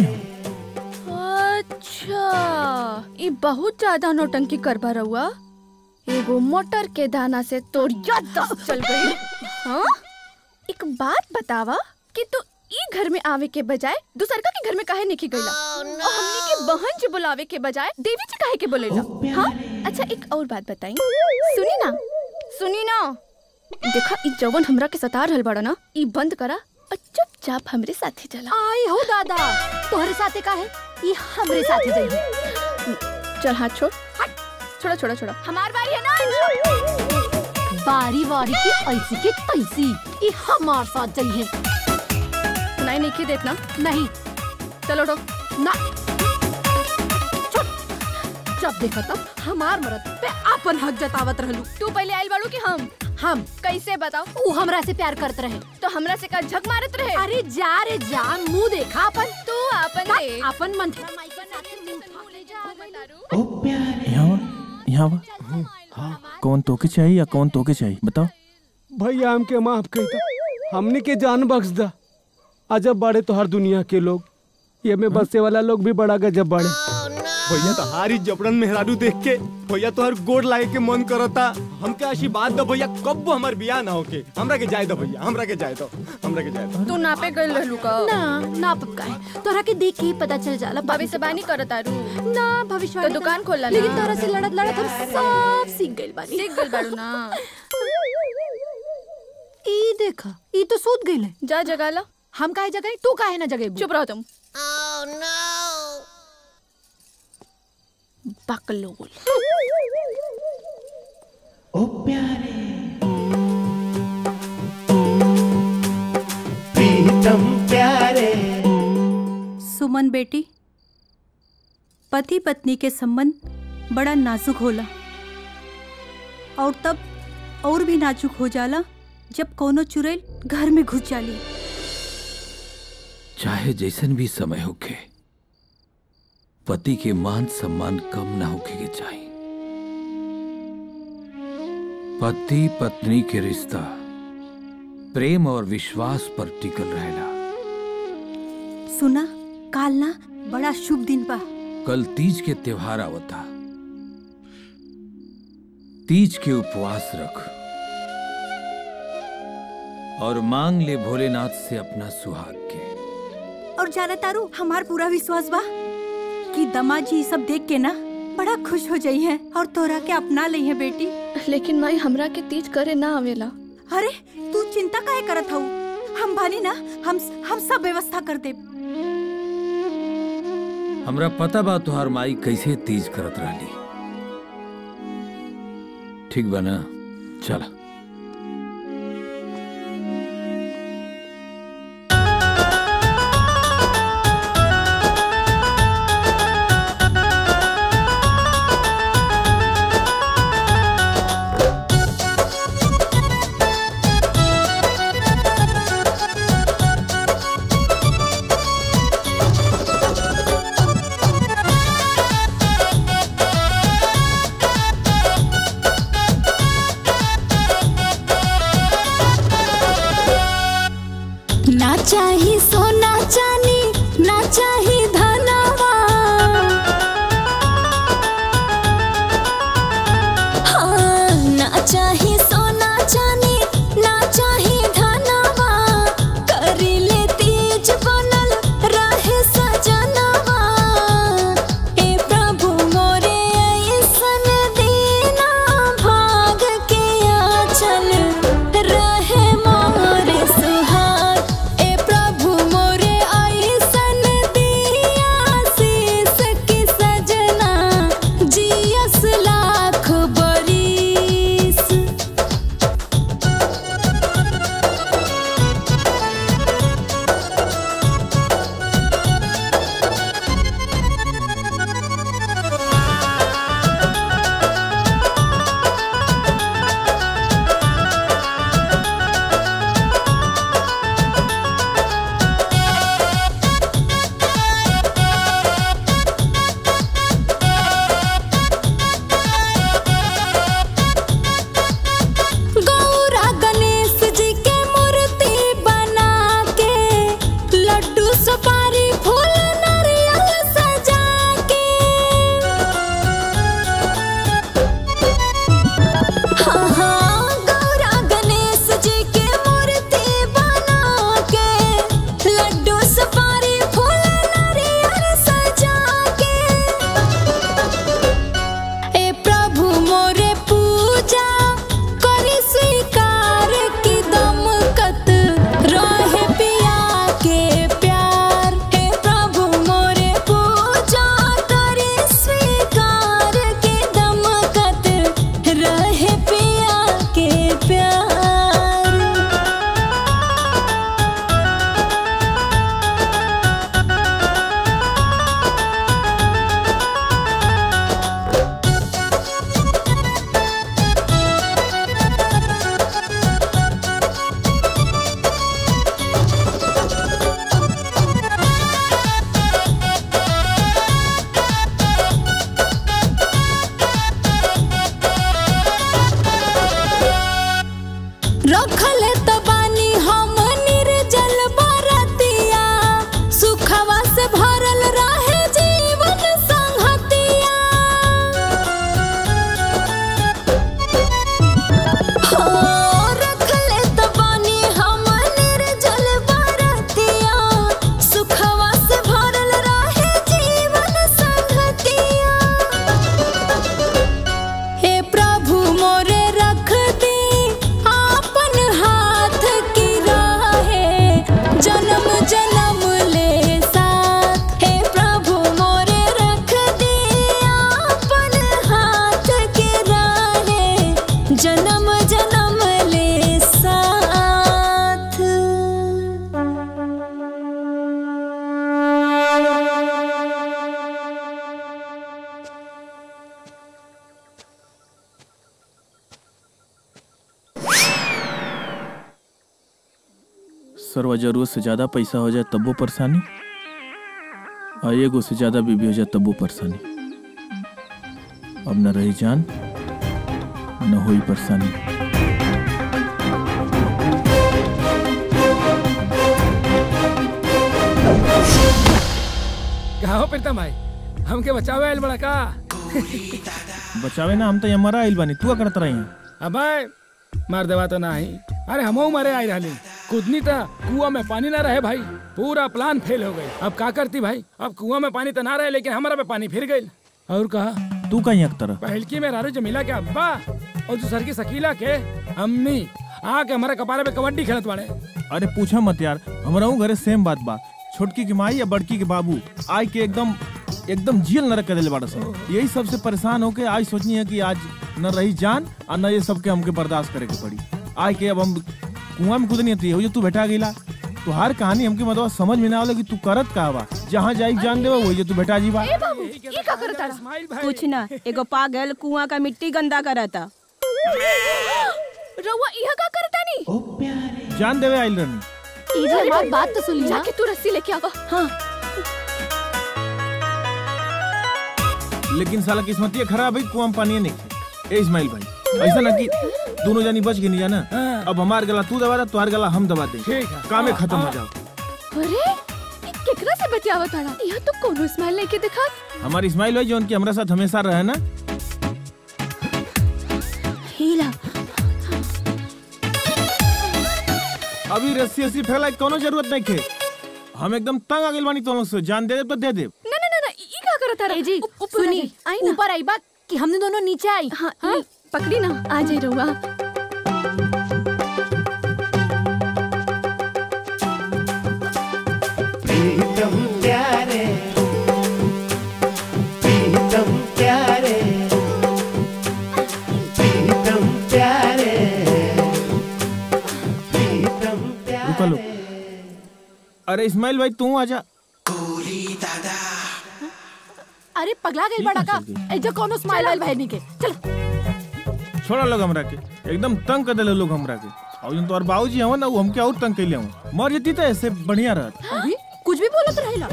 अच्छा, ये बहुत ज्यादा नौटंकी करबा रहुआ। एगो मटर के दाना से तोर याददाश्त चल गई। हाँ, एक बात बतावा कि तू ई घर में आवे के बजाय दूसरका के घर में काहे नहीं गईला? और हमनी के बहन जी बुलावे के बजाय देवी जी काहे के बोलेला? हाँ, अच्छा एक और बात बताई। सुनी ना, देखा ई जवन हमरा के सता रहल बड़ा ना, ई बंद करा और चुपचाप हमरे साथे चला। आई हो दादा, तोहरे साथे काहे? ई हमरे साथे जाइए। चल हाथ छोड़, छोड़ा। हमार बारी है ना। बारी की ऐसी की तैसी, ई हमार साथ जाइए। सुनाई नहीं की देत ना? नहीं। चलो उठो। ना, जब देखा तब हमार मरद पे अपन हक जतावत रहलू। तू पहले आइल बाड़ू कि हम कैसे बताओ? वो हमरा से प्यार करत रहे तो हमरा से का झक मारत रहे? अरे जा रे जा, मुंह देखा अपन। तू अपन मन यहाँ कौन तोके चाहिए या कौन तोके चाहिए बताओ। भैया हमके माफ कर, हमने के जान बख्श दा। अजब बड़े तो हर दुनिया के लोग, ये में बसने वाला लोग भी बड़ा गजब बड़े। भैया तो हारी जबरन मेहरारू देख के भैया तो हर गोड़ लाए के मन करता। हमके आशीर्वाद दो भैया, कब हमार बियाह ना होके। हमरा के जाए दो भैया, हमरा के जाए दो। तू नापे गइल रहलू का? ना पक्का है, तोरा के देख के ही पता चल जाला। भविष्यवाणी करत आरू ना, भविष्यवाणी तो दुकान खोलला। लेकिन तोरा से लड़त हम सब सीख गइल बाड़ू ना। ई देखा, ई तो सूत गइल है। जा जगाला। हम काहे जगाई, तू काहे ना जगाई? चुप रहो तुम। पागल लोग। ओ प्यारे प्रीतम प्यारे। सुमन बेटी, पति पत्नी के संबंध बड़ा नाजुक होला, और तब और भी नाजुक हो जाला जब कोनो चुड़ैल घर में घुस जाली। चाहे जैसन भी समय होके, पति के मान सम्मान कम ना होके के चाहिए। पति पत्नी के रिश्ता प्रेम और विश्वास पर टिकल रहेला। सुना, काल ना बड़ा शुभ दिन बा। कल तीज के त्योहार आवता। तीज के उपवास रख और मांग ले भोलेनाथ से अपना सुहाग के। और जाना तारू, हमार पूरा विश्वास बा कि दमाजी सब देख के ना बड़ा खुश हो जाई है और तोरा के अपना ली है बेटी। लेकिन माई हमरा के तीज करे ना आवेला। अरे तू चिंता काहे करत हऊ? हम बानी ना, हम सब व्यवस्था कर दे। हमरा पता बा तुहार माई कैसे तीज करत रहली। ठीक बा ना? चला। सरवा जरूरत से ज्यादा पैसा हो जाए तब वो परेशानी, और एगो से ज्यादा बीबी हो जाए तब वो परेशानी। अब न रही जान न हुई परेशानी। कहा हो प्रीतम भाई, हमके बचावे आयल बड़ा का? बचावे ना, हम तो यहाँ मरा आइल बानी, तू करत रही है। अबे मार देवा तो ना ही, अरे हमो मरे आई रहली, कुदनी था कुआं में पानी ना रहे भाई, पूरा प्लान फेल हो गई। अब का करती भाई, अब कुआं में पानी तो ना रहे लेकिन हमारा पे पानी फिर गई। और कहा तू कहीं अख्तर पहलकी में रारू जमीला के अब्बा और दूसर की शकीला के अम्मी आके हमारे कपारे पे कबड्डी खेलत बाड़े। अरे पूछा मत यार, हमारा घरे सेम बात बा, छोटकी की माई या बड़की के बाबू आई के एकदम जेल नरक कर दिले बाड़ा सब। यही सबसे परेशान होके आज सोचनी है कि आज न रही जान और न ये सब के हमके बर्दाश्त करे के पड़ी। आय के अब हम कुआं में कूदनी थी, हो तू बैठा गईला, तो हर कहानी हमके मतलब समझ में ना आवला कि तू करत का बा, जहाँ जाई जान देवा वही तू बैठा जी बा। ए बाबू ये का करता? कुछ ना, एगो पागल कुआं का मिट्टी गंदा करता। रउआ इहा का करता नी? जान देवे आइल रहनी। इधर हमारी बात तो सुन ली ना। जाके तू रस्सी लेके आवा। हाँ। लेकिन साला किस्मतिया खराब है, कुआं में पानी नहीं थे। ए इस्माइल भाई, ऐसा ना कि दोनों जानी बच गई नहीं जाना। अब हमार गला तू दबा, तुम्हार गला हम दबा दे, काम खत्म हो जाओ। अरे केकरा से बतियावा ताड़ा? यह तो कोनो इस्माइल नहीं के दिखा। हमारे इस्माइल भाई जो उनके हमरा साथ हमेशा रहे ना। हीला अभी रस्सी रस्सी फैला कोनो जरूरत नहीं थे, हम एकदम तंग आ गइल बानी तुम लोग से, जान दे तो दे दे। ना ना ना ई का करता रे? जी सुनी, ऊपर आई बात कि हमने दोनों नीचे आई। हाँ पकड़ी ना, आ जाए रउआ। प्रीतम प्यारे, प्रीतम प्यारे, प्रीतम प्यारे, प्रीतम प्यारे। रुको लो। अरे इस्माइल भाई तू आजा। अरे पगला गई बड़ा का, ऐजा कोनो स्माइल वाइल भाई नहीं के। चल छोड़ा लोग हमरा के, एकदम तंग कर देले लोग हमरा के। और जो तोर बाबूजी हवन ना, वो हमके और तंग कैले हवन। मर जती तो ऐसे बढ़िया रहत। अभी कुछ भी बोलत रहेला।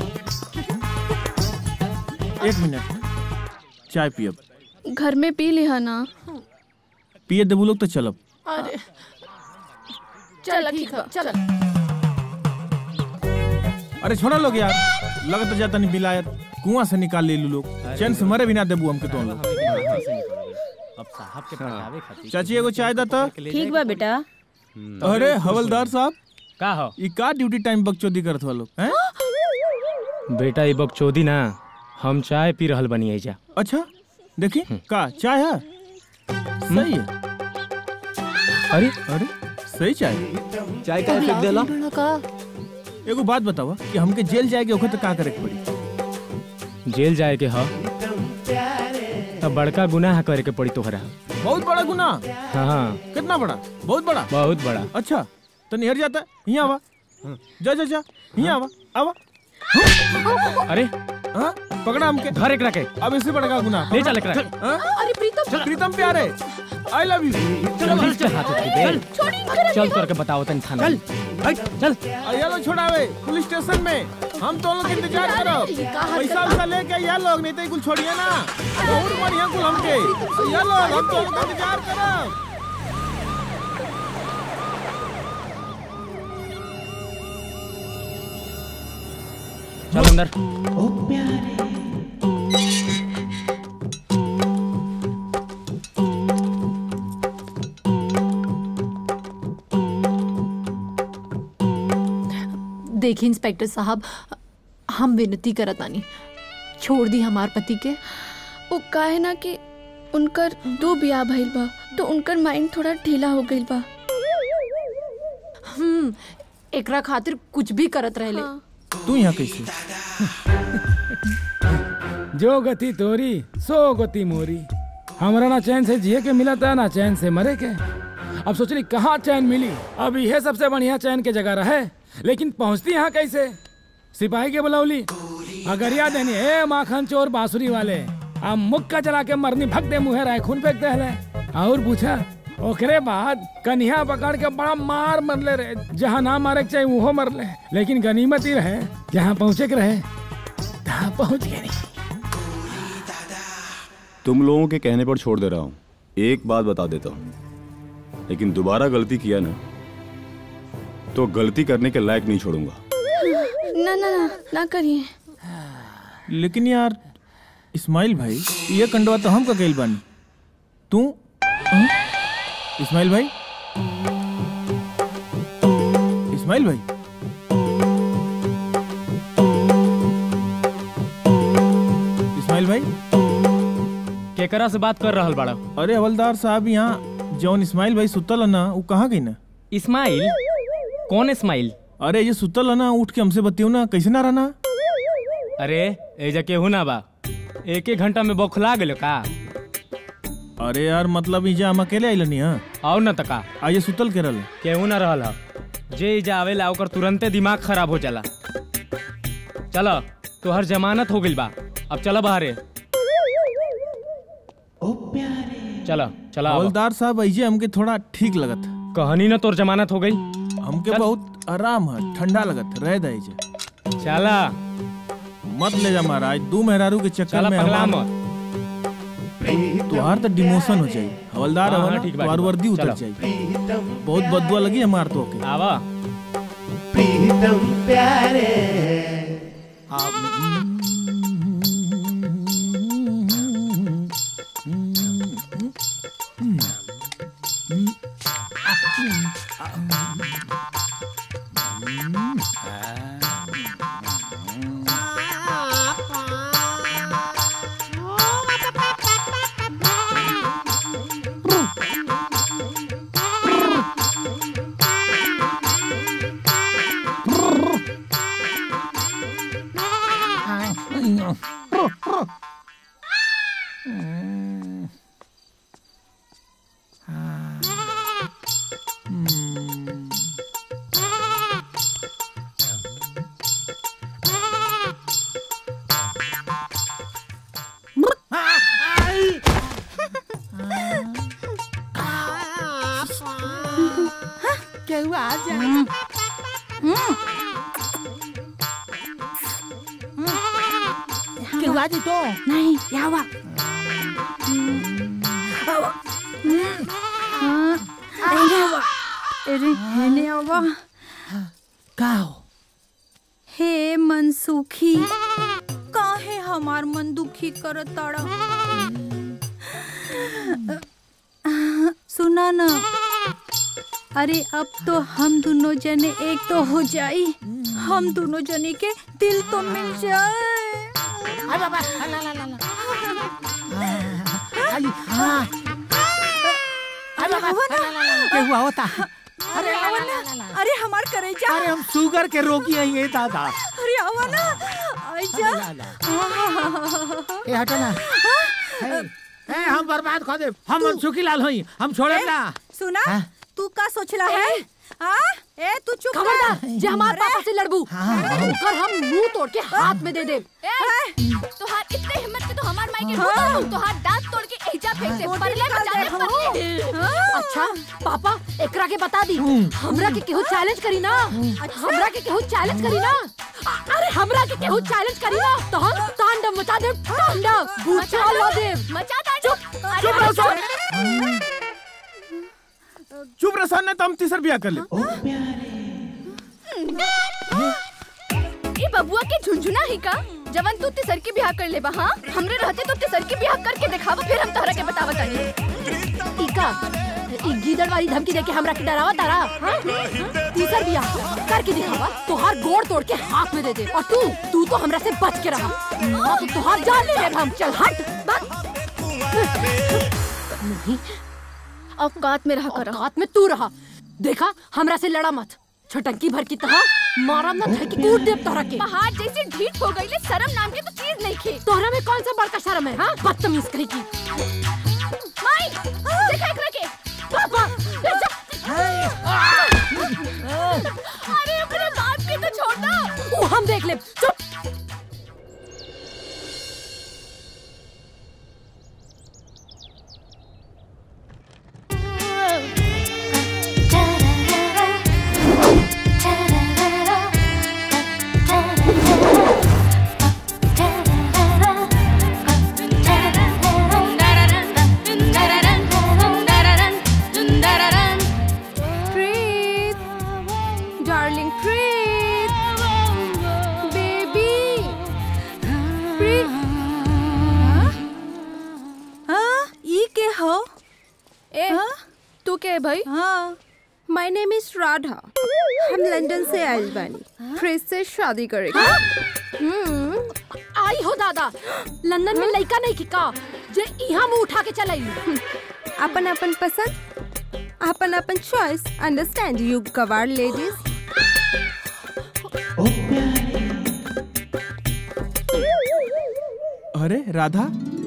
एक मिनट, चाय पियब। घर में पी लिहा ना। पिए देबू लोग तो चलब। अरे चल ठीक है, चल। अरे छोड़ा लोग यार, लगत जाता नहीं बिलायत, कुआं से निकाल ले लोग, चैन से मरे बिना देबू हमके तो लोग। अब साहब के पटावे खातिर चाची एगो चाय देता। ठीक बा बेटा। अरे हवलदार साहब का हो? ई का ड्यूटी टाइम बकचोदी करत हो लोग हैं? बेटा ये बकचोदी ना, हम चाय पी रहल बनी एजा। अच्छा देखी का चाय है, सही है। अरे अरे सही चाय चाय का फेंक देला। एगो बात बतावा कि हमके जेल जाए के ओखत का करे के पड़ी? जेल जाए के ह तब बड़का गुनाह करे के पड़ी तोहरा। बहुत बड़ा गुनाह? हाँ। कितना बड़ा? बहुत बड़ा। बहुत बड़ा। अच्छा तो निहर जाता, यहाँ आवा, जा जा जा, यहाँ आवा आवा। अरे हाँ पकड़ा हमके, घर एक रखे। अब इससे बड़ा गुनाह ले चल एकरा। अरे प्रीतम, प्रीतम प्यारे, आई लव यू। चल चल हाथ दे, चल करके बताओ तन थाना। चल ये लो छोड़ावे पुलिस स्टेशन में, हम तो लोग इंतजार करो। पैसा वैसा लेके ये लोग, नहीं तो कुल छोड़िए ना, बहुत बढ़िया कुल हमके ये लोग, हम तो लोग इंतजार करो। चल अंदर। ओ प्यारे, देखिए इंस्पेक्टर साहब, हम विनती करतानी, छोड़ दी हमार पति के। वो काहे ना कि उनकर 2 बियाह भइल बा, तो उनकर माइंड थोड़ा ढीला हो गइल बा। एकरा खातिर कुछ भी करत रहले। तू यहाँ कैसे? जो गति तोरी सो गति मोरी, हमरा ना चैन से जिए के मिला था ना चैन से मरे के। अब सोचली कहाँ चैन मिली, अब यह सबसे बढ़िया चैन के जगह रहे, लेकिन पहुँचती यहाँ कैसे? सिपाही के बुलावली, अगर याद है नहीं माखन चोर बांसुरी वाले, अब मुक्का चला के मरनी भग दे, मुँह राय खून फेंक दे। और पूछा ओकरे बाद कन्या पकड़ के बड़ा मार मरले रहे, जहाँ ना मारे के चाहिए वो मरले, लेकिन गनीमत ही रहे जहाँ पहुँचे के रहे तहाँ पहुँच गए नहीं। तुम लोगों के कहने पर छोड़ दे रहा हूँ, एक बात बता देता हूँ, लेकिन दोबारा गलती किया ना तो गलती करने के लायक नहीं छोड़ूंगा। ना ना ना ना करिए। लेकिन यार इस्माइल भाई, ये कंडवा तो हम ककेल बानी, तू इस्माइल भाई, इस्माइल भाई, इस्माइल भाई केकरा से बात कर रहल बाड़ा? अरे हवलदार साहब, यहाँ जौन इस्माइल भाई सुतल है ना, वो कहाँ गई ना? इस्माइल? कौन इस्माइल? अरे ये सुतल है ना, उठ के हमसे बतियो ना, कैसे ना रहना? अरे एजा केहू ना बा, एक घंटा में बौखला गेलो का? अरे यार मतलब इजा हम अकेले आइल नहीं? हाँ आओ न तका। आइए सुतल के रहल केहू ना रहल हा, जे इजा आवेला ओकर तुरंते दिमाग खराब हो जाला। चलो तोहर जमानत हो गइल बा, अब चलो बाहरे। चलो चलो। हवलदार साहब ऐसे हमके थोड़ा ठीक लगत। कहनी ना तोर जमानत हो गई। हमके बहुत आराम है, ठंडा लगत, रह दे चला। मत ले जा महाराज, दू मेहरारू के चक्कर में पगला मत। तुहार तो डिमोशन हो जाये। हवलदार तुहार वर्दी उतर जाये, बहुत बदुआ लगी हमार तो के। आवा प्रीतम प्यारे तो नहीं यावा। अरे हेने आवा। हे मनसुखी, काहे हमार मन दुखी करत ताड़ा? सुना ना, अरे अब तो हम दोनों जने एक तो हो जाई, हम दोनों जने के दिल तो मिल जाए। बाबा ला ला ला हाँ क्या हुआ होता? अरे अरे हमार करेजा। अरे हम शुगर के रोगी हैं ये दादा। अरे आवा ना, आजा। ए हटो ना। ए हम बर्बाद खो दे, हम मनसुखी लाल हई, हम छोड़े ना। सुना, तू का सोचला है? हाँ? ए तू चुप खबरदार, जे हमारे पापा से लड़बू कर हम मुंह तोड़ के हाथ में दे दे। तोहार इतने हिम्मत के तो हमार माई के ढूंढ तोहार दांत तोड़ के एजा फेंक दे, परले बचाने परले। अच्छा पापा एकरा के बता दी, हमरा के केहू चैलेंज करी ना, हमरा के केहू चैलेंज करी ना, अरे हमरा के केहू चैलेंज करी ना तो हम तांडव मचा दे, तांडव मचा लो दे, मचा तांडव। चुप रहो, चुप रहो, ने तो हम तीसर ब्याह कर ले। ये बबुआ के झुंझुना ही का जवन तू तिसर की ब्याह कर ले बा। हाँ हमरे रहते तो तिसर की ब्याह करके दिखावा, फिर हम तोहरा के बतावा तानी। इका गीदड़ वाली धमकी देके हमरा के डरावा तारा? हाँ तीसर ब्याह करके दिखावा, तोहार गोड़ तोड़ के हाथ में दे दे, और तू तो हमरा से बच के रहा, तो तोहार जान ले लेब हम। चल हट नहीं, औकात में रहा कर। औकात में तू रहा, देखा हमरा से लड़ा मत, छटंकी भर की तरह मारा ना धर की कूट दे तोहरा के। पहाड़ जैसे ढीठ हो गई ले, शर्म नाम के तो चीज नहीं खे। तोहरा में कौन सा बड़का शर्म है? हाँ बदतमीज कहीं की। माई देखा एकरा के पापा अरे अपने बाप के तो छोड़ दो, वो हम देख ले। चुप। के भाई? हाँ, माय नेम इज राधा। हम लंदन से आयल बानी, फ्रेश से शादी करेंगे। आई हो दादा, लंदन में लड़का नहीं खिका जे यहाँ मुंह उठा के चलाई। अपन अपन पसंद, अपन अपन चॉइस, अंडरस्टैंड यू गवार लेडीज। अरे राधा,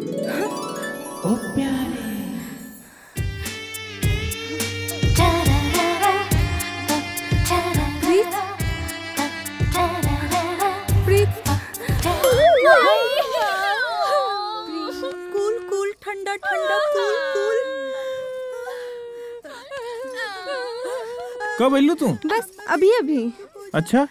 कूल कूल, ठंडा ठंडा, कूल कूल। कब आइलू तू? बस अभी अभी। अच्छा,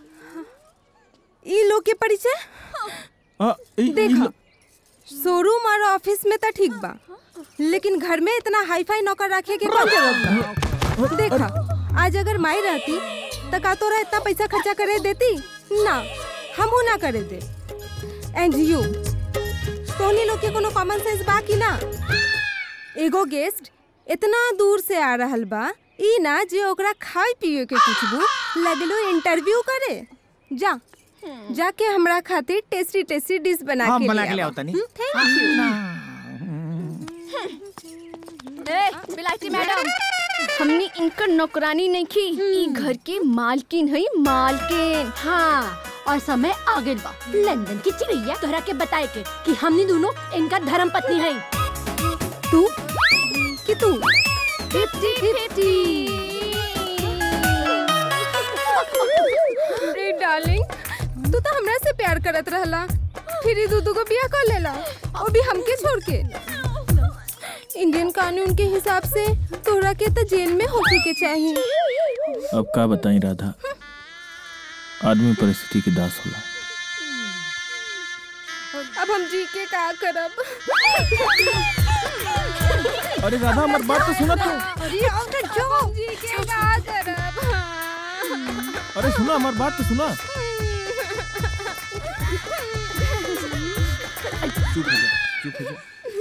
ई लोग के परिचय देखा, शोरूम और ऑफिस में तो ठीक बा, लेकिन घर में इतना हाई फाई नौकर रखे के क्या जरूरत बा? देखा, आज अगर माई रहती तो का तोरा इतना पैसा खर्चा करे देती ना, हम ना करे दे। एंड यू तोहनी लोग के कोनो कॉमन सेंस बा कि ना? एगो गेस्ट इतना दूर से आ रहल बा, ई ना जे ओकरा खाए पिए के कुछ लगलो इंटरव्यू करे। जा जाके हमरा खातिर टेस्टी टेस्टी डिश बना के ले आओ तनी। Thank you. ए बिलायती मैडम, हमनी इनकर नौकरानी नहीं की, ई घर के मालकिन है, मालकिन। हाँ, और समय आ गइल बा लंदन की चिड़ैया तोहरा के बताए के कि हमनी दोनों इनका धर्म पत्नी है। तू कि तू 50-50। अरे डार्लिंग, तू तो हमरा से प्यार करत रहला, फिर ही दूधू को बिया कर लेला, और भी हमके छोड़ के। इंडियन कानून के हिसाब से तोरा के तो जेल में होके के चाहिए। अब का बताई राधा, आदमी परिस्थिति के दास होला। अब हम जी के का करब? अरे राधा, हमारी बात तो सुना तू। अरे जी के का करब? अरे सुना, हमारी बात तो सुना। चुप हो जा, चुप हो जा।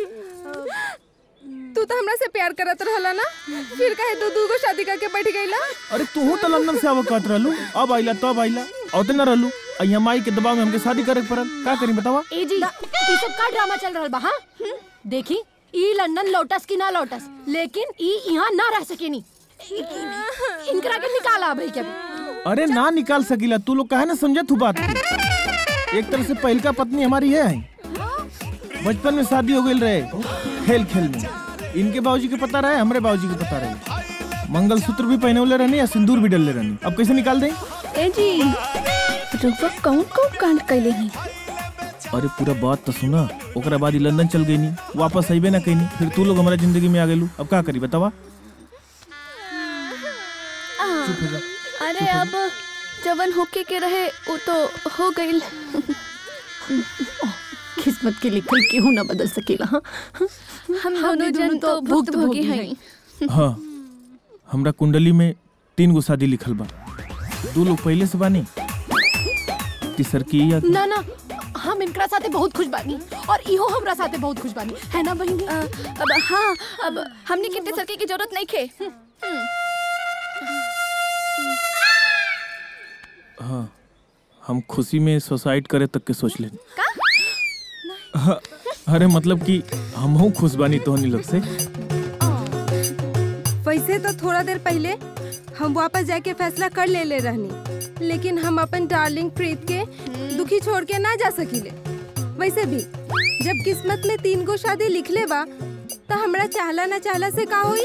तू तो हमरा से प्यार करत रहला ना, फिर काहे दूधू को शादी करके बैठ गईला? अरे तू तो लंदन से आवत रहलू, अब आइला तब आइला, औते न रहलू। अइया माई के दबाव में हमके शादी करे पड़ल। का करी बतावा? ए जी, ई सब का ड्रामा चल रहल बा? हां, देखी, ई लंदन लौटस की ना लौटस, लेकिन ई यहाँ ना रह सकेनी। इनकरा के निकाला भाई के। अरे ना निकाल सकीला, तू लोग काहे ना समझत तू बात की। एक तरह से पहलका पत्नी हमारी है, बचपन में शादी हो गई रहे, खेल खेल में। इनके बाबूजी के पता रहे, हमरे बाबूजी के पता रहे, मंगलसूत्र भी पहने रहनी या सिंदूर भी डलले रहनी। अब कैसे निकाल दें? ए जी, रुपा कौन कौन कांड कैले हैं? अरे पूरा बात तो सुना। ओकरा बाद लंदन चल गई नी, वापस आइबे ना कहीं। फिर तू लोग हमारा जिंदगी में आ गेलू, अब का करी बतावा? चुप हो जा। अरे अब जवन होके के रहे वो तो हो गई। किस्मत के लिखल केहू ना बदल सकेला। हाँ, हम दोनों जन तो भुक्तभोगी हैं। हाँ, हमरा कुंडली में 3 गो शादी लिखल बा, 2 लोग पहले से बानी, तीसर की या ना ना, हम इनकरा साथे बहुत खुश बानी और इहो हमरा साथे बहुत खुश बानी, है ना बहिनी? अब हाँ, अब हमने कितने सरके की जरूरत नहीं खे। हाँ, हम खुशी में सुसाइड करे तक के सोच लें। हाँ, अरे मतलब कि हम खुश बानी तोहनी लोग से। वैसे तो थोड़ा देर पहले हम वापस जाके फैसला कर ले रहनी, लेकिन हम अपन डार्लिंग प्रीत के दुखी छोड़ के ना जा सकीले। वैसे भी जब किस्मत में 3 गो शादी लिखले बा, तो हमरा चाहला ना चाहला से का होई?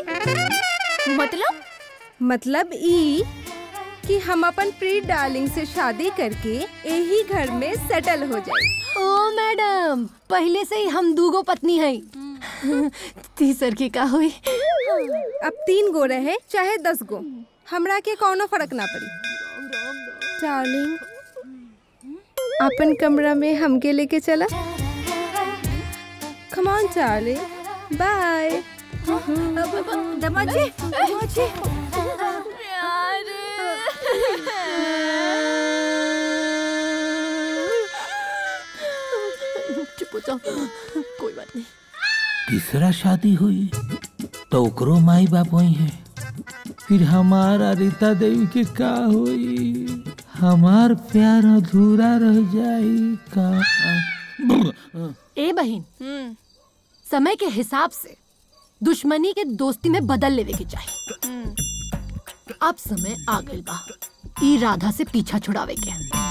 मतलब ई कि हम अपन प्रीत डार्लिंग से शादी करके यही घर में सेटल हो जाए। ओ मैडम, पहले से ही हम 2 गो पत्नी हैं। तीसर की का हुई? अब 3 गो रहे चाहे 10 गो, हमरा के कोनो फर्क ना पड़ी। डार्लिंग, अपन कमरा में हमके लेके चला। Come on darling, bye. दमाजी, चुप हो जाओ, कोई बात नहीं। तीसरा शादी हुई। तो ओकरो माई बाप वही है। फिर हमारा रीता देवी के का होई? हमार प्यार अधूरा रह जाई का? ए बहन, समय के हिसाब से दुश्मनी के दोस्ती में बदल लेवे के चाहिए। अब समय आ गइल बा ई राधा से पीछा छुड़ावे के।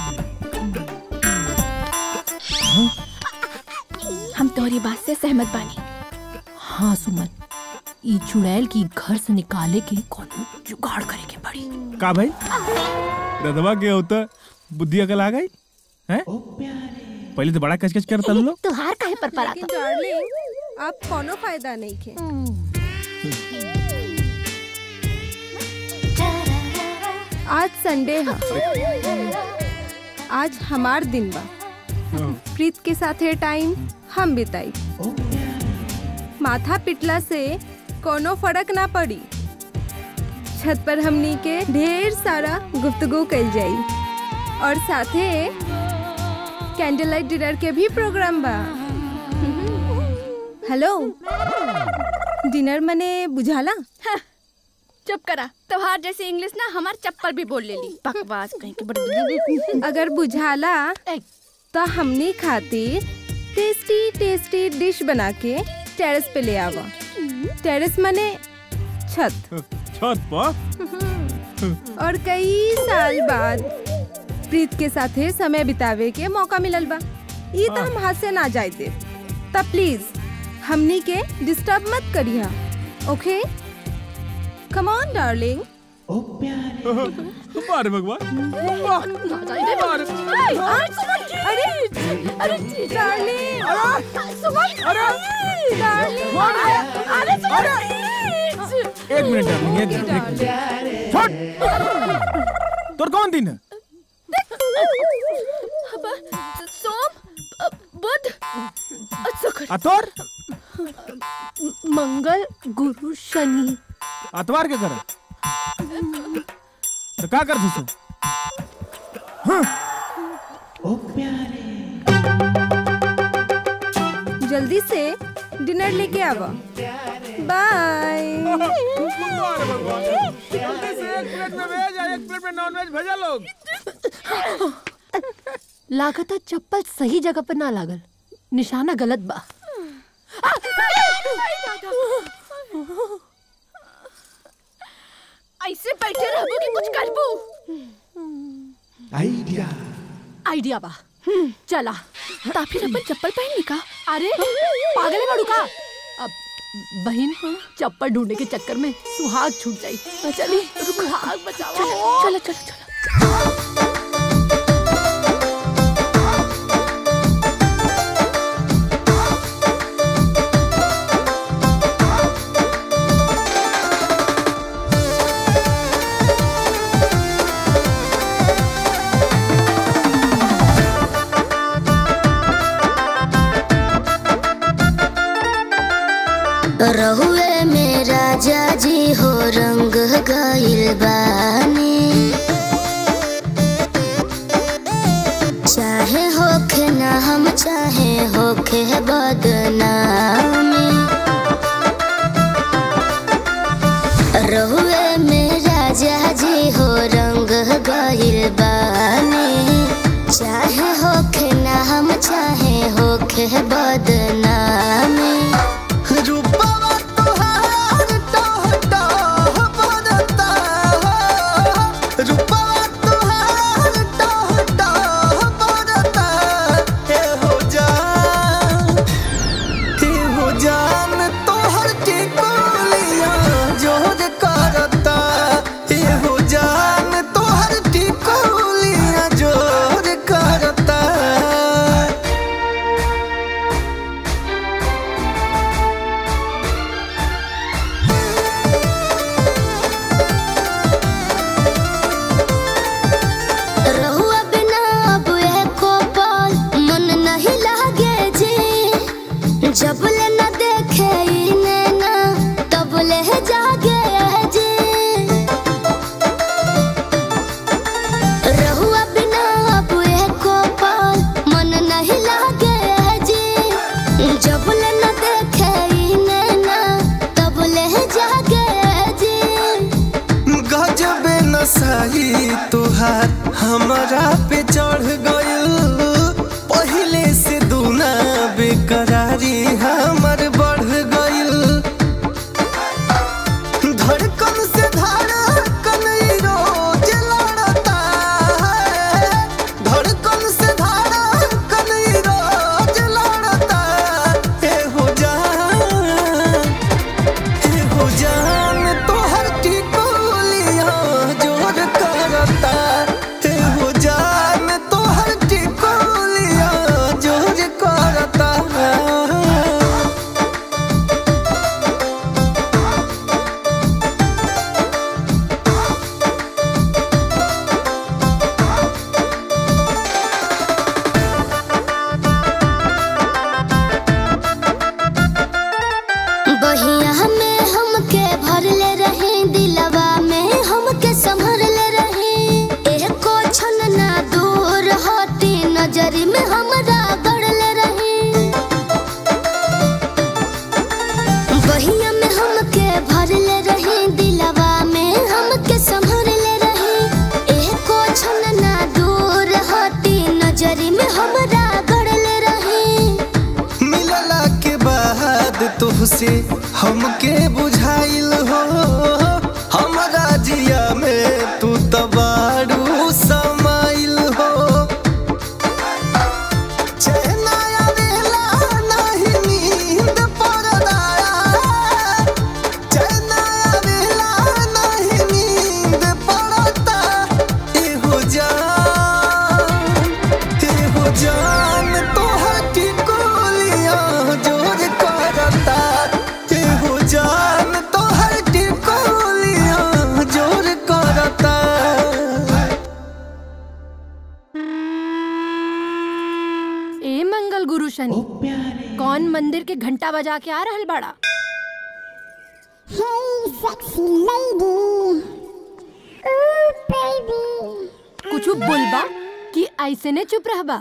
हम तोहरी बात से सहमत बानी। हाँ सुमन, ई चुड़ैल की घर से निकाले के कोनो जुगाड़ करे के पड़ी। का भाई रधवा के होता बुद्धि अकल आ गई हैं? पहले तो बड़ा कचकच करता लोग। तुहार काहे पर आता? डार्लिंग, आप कोनो फायदा नहीं के। आज संडे है, आज हमार दिन बा। प्रीत के साथे टाइम हम बिताई। माथा पिटला से कोनो फर्क ना पड़ी। छत पर हमनी के ढेर सारा गुफ्तगू कइल जाई और साथे कैंडल लाइट डिनर के भी प्रोग्राम बा। हेलो, डिनर मने बुझाला? हाँ, चुप करा। त्योहार जैसे इंग्लिश ना हमार चप्पल भी बोल लेली। बकवास कहीं के बड़ी। अगर बुझाला तो हमनी खातिर टेस्टी टेस्टी डिश बना के टेरेस पे ले आवा। टेरेस मने छत। छत पर? और कई साल बाद प्रीत के साथे समय बितावे के मौका मिलल बा। ये तो हम हाथ से ना जाए दे। तब प्लीज हमनी के डिस्टर्ब मत करिया, ओके? कम ऑन डार्लिंग। बारे भगवान। अरे डार्लिंग, एक मिनट डार्लिंग, एक मिनट। तोर कौन दिन है? सोम, बुध, शुक्र। अतवार? मंगल, गुरु, शनि। अतवार के करे? तो का कर दिसो? जल्दी से डिनर लेके आवा। बाय। जल्दी से एक प्लेट में वेज और एक प्लेट में नॉन वेज भेजा लोग। लागत चप्पल सही जगह पर ना लागल, निशाना गलत बा। ऐसे बैठे रहबो कि कुछ करबो? आइडिया बा। चला ता फिर अपन चप्पल पहन निका। अरे पागल है बड़ू का? अब बहन चप्पल ढूंढने के चक्कर में सुहाग छूट जाई। चली सुहाग बचाओ। चलो चलो चलो। रहुए में राजा जी हो रंग गइल बानी, चाहे होखे ना हम चाहे होखे बदनामी। रहुए में राजा जी हो रंग गइल बानी, चाहे होखे ना हम चाहे होखे बदनामी। जब ले न देखे नैना तब ले जागे जी, रहुआ बिना अब एको पल मन नहीं लागे जी। जब ले न देखे नैना तब ले नसाई तुहार हमरा पे चढ़ गइल पहिले से दूना बेकरारी हमर बढ़ गइल धड़कन से धड़कन रोज लड़ता है धड़कन से धड़कन रोज लड़ता ए हो जान तोहर टिकोलिया जोर करता ए हो जान तोहर टिकोलिया जोर करता बहिया में हमके भरले रहे दिलवा में हमके संभरले रहे एको क्षण ना दूर होती नजर में हमरा गड़ले रहे बहिया में हमके भरले रहे दिलवा में हमके संभरले रहे एको क्षण ना दूर होती नजर में हमरा गड़ले रहे मिलला के बाद तुहसे हमके बुझाइल हो हमरा जिया में तू तबाड़ू समाइल हो चैन आवेला नहीं नींद पड़दा चैन आवेला नहीं नींद पड़ता ए हो जान तोहर टिकोलिया जोर करता ए हो जान तोहर टिकोलिया जोर करता ए मंगल गुरु शनि कौन मंदिर के घंटा बजा के आ रहल बड़ा कुछ बोलबा कि ऐसे ने चुप रहबा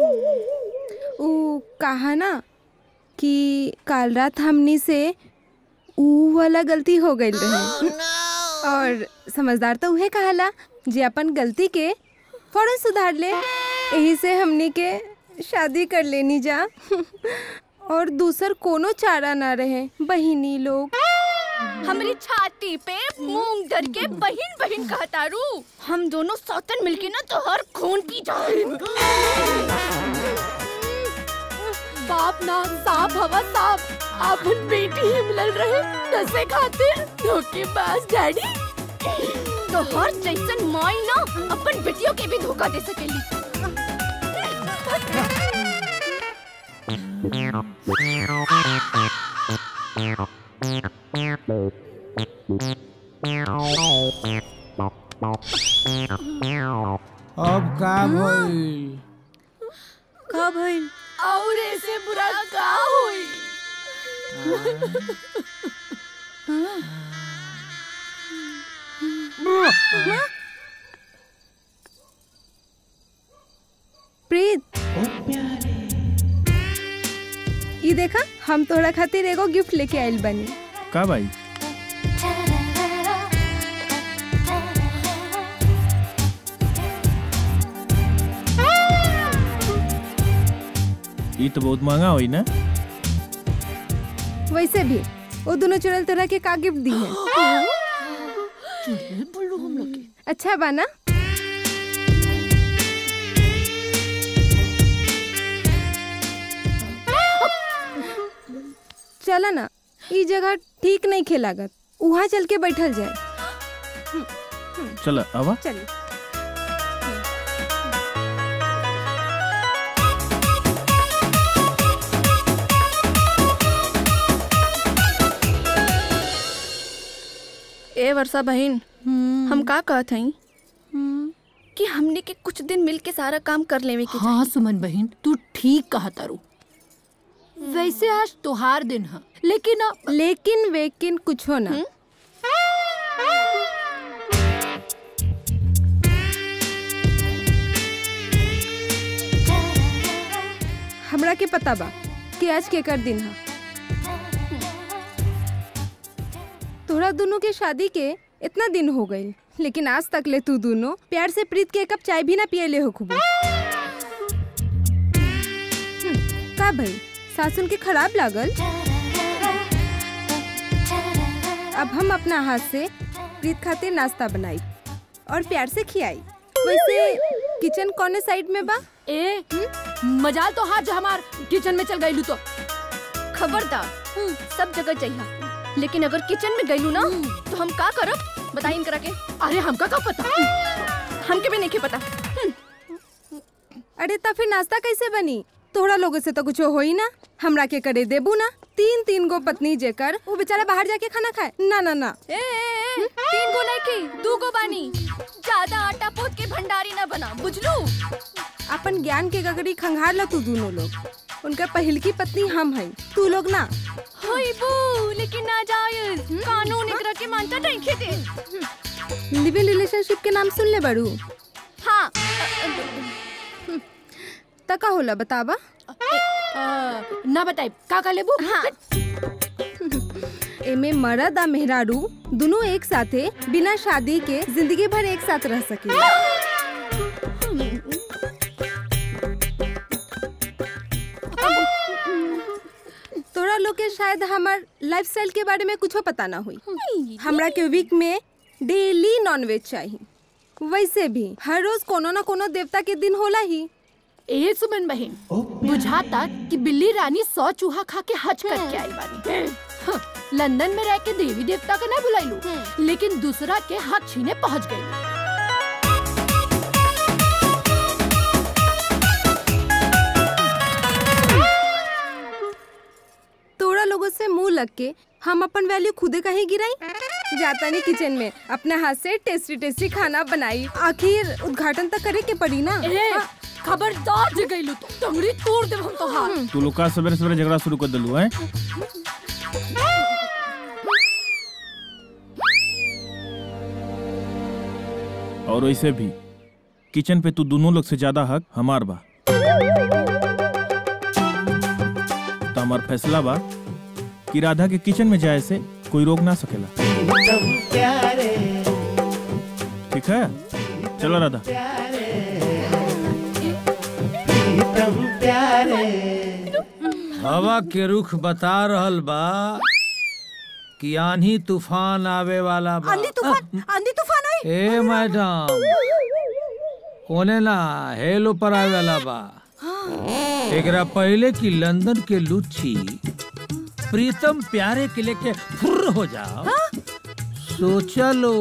ऊ कहा ना कि काल रात हमनी से ऊ वाला गलती हो गई रहे और समझदार तो उहे कहाला जे अपन गलती के फौरन सुधार ले यही से हमनी के शादी कर लेनी जा और दूसर कोनो चारा ना रहे बहिनी लोग हमारी छाती पे मूंग धर के बहिन बहिन कहतारू हम दोनों सौतन मिलके ना तो हर खून पी जाए बाप ना साफ हवा साफ अपन बेटी ही मिलल रहे नसे खातिर धोखेबाज डैडी तो हर जैसन माई ना अपन बेटियों के भी धोखा दे सकेली अब का भइल का भइल और ऐसे बुरा का होई प्रीत ये देखा हम तोहरा खातिर एगो गिफ्ट लेके आइल बनी का भाई ये तो बहुत महंगा हुई ना वैसे भी वो दोनों चुड़ैल तोरा के का गिफ्ट दी है अच्छा बाना चला ना ये जगह ठीक नहीं खेलागत वहाँ चल के बैठल जाए चल आवा चलिए ए वर्षा बहन हम का कहत हई कि हमने के कुछ दिन मिल के सारा काम कर लेवे के हाँ सुमन बहन तू ठीक कहा तारू वैसे आज तोहार दिन है लेकिन वेकिन कुछ हो ना हमरा के पता बा कि आज केकर दिन है तोरा दोनों के शादी के इतना दिन हो गई लेकिन आज तक ले तू दोनों प्यार से प्रीत के एक कप चाय भी ना पिए ले हो खूब। का भाई सासुन के खराब लागल? अब हम अपना हाथ से प्रीत खातिर नाश्ता बनाई और प्यार से खियाई। वैसे किचन कौन साइड में बा? मजाल तो हाथ जो हमार किचन में चल गई तो खबरदार सब जगह चाहिए, लेकिन अगर किचन में गईलू ना तो हम का करब बताई इनकरा के। अरे हमका का पता? हमके भी नहीं पता। अरे तो फिर नाश्ता कैसे बनी? तोहरा लोगों से तो कुछ हो ही ना, हमरा के करे देबू ना। 3 गो पत्नी जेकर वो बेचारा बाहर जाके खाना खाए। ना ना ना 3 गो नहीं की 2 गो बानी। ज्यादा आटा पोत के भंडारी ना बना, बुझलू? अपन ज्ञान के गगरी खंगार ला तू दोनों लोग। उनका पहल की पत्नी हम हैं, तू लोग ना। होई बू, लेकिन ना जायज कानून एकरा के मानता नहीं खेते। लिविंग रिलेशनशिप के नाम सुन ले बड़ू? हाँ तका होला बतावा। ना बताई का लेबू? हाँ एमे मर्द आ मेहरारू दोनों एक साथे बिना शादी के जिंदगी भर एक साथ रह सके। तोरा लोग के शायद हमार लाइफस्टाइल के बारे में कुछ पता ना हुई। हमरा के वीक में डेली नॉनवेज चाहिए। वैसे भी हर रोज कोनो ना कोनो देवता के दिन होला ही। ए सुमन बहन, बुझाता कि बिल्ली रानी 100 चूहा खा के हज करके आई बानी। लंदन में रह के देवी देवता का ना बुलाईलू, लेकिन दूसरा के हक छीने पहुंच गई। तोरा लोगों से मुंह लग के हम अपन वैल्यू खुदे कहीं गिराई। जाता नहीं किचन में अपने हाथ से टेस्टी टेस्टी खाना बनाई। आखिर उद्घाटन तक करे के पड़ी ना। खबरदार जे गईलू तो टंगड़ी तोड़ देब हम तो। हां तू लोग का सवेरे सवेरे झगड़ा शुरू कर दिलू है। और वैसे भी किचन पे तू दोनों लोग से ज्यादा हक हमार बा। तो हमार फैसला बा कि राधा के किचन में जाए से कोई रोक ना सकेला। ठीक है, चलो राधा। हवा के रुख बता रहल बा कि आंधी तूफान आवे वाला बा। आंधी तूफान आई? ए मैडम, ओने ना हेलो पर आवे वाला बा। एकरा पहले कि लंदन के लुच्ची प्रीतम प्यारे के लेके फुर्र हो जाओ। सोचा लो।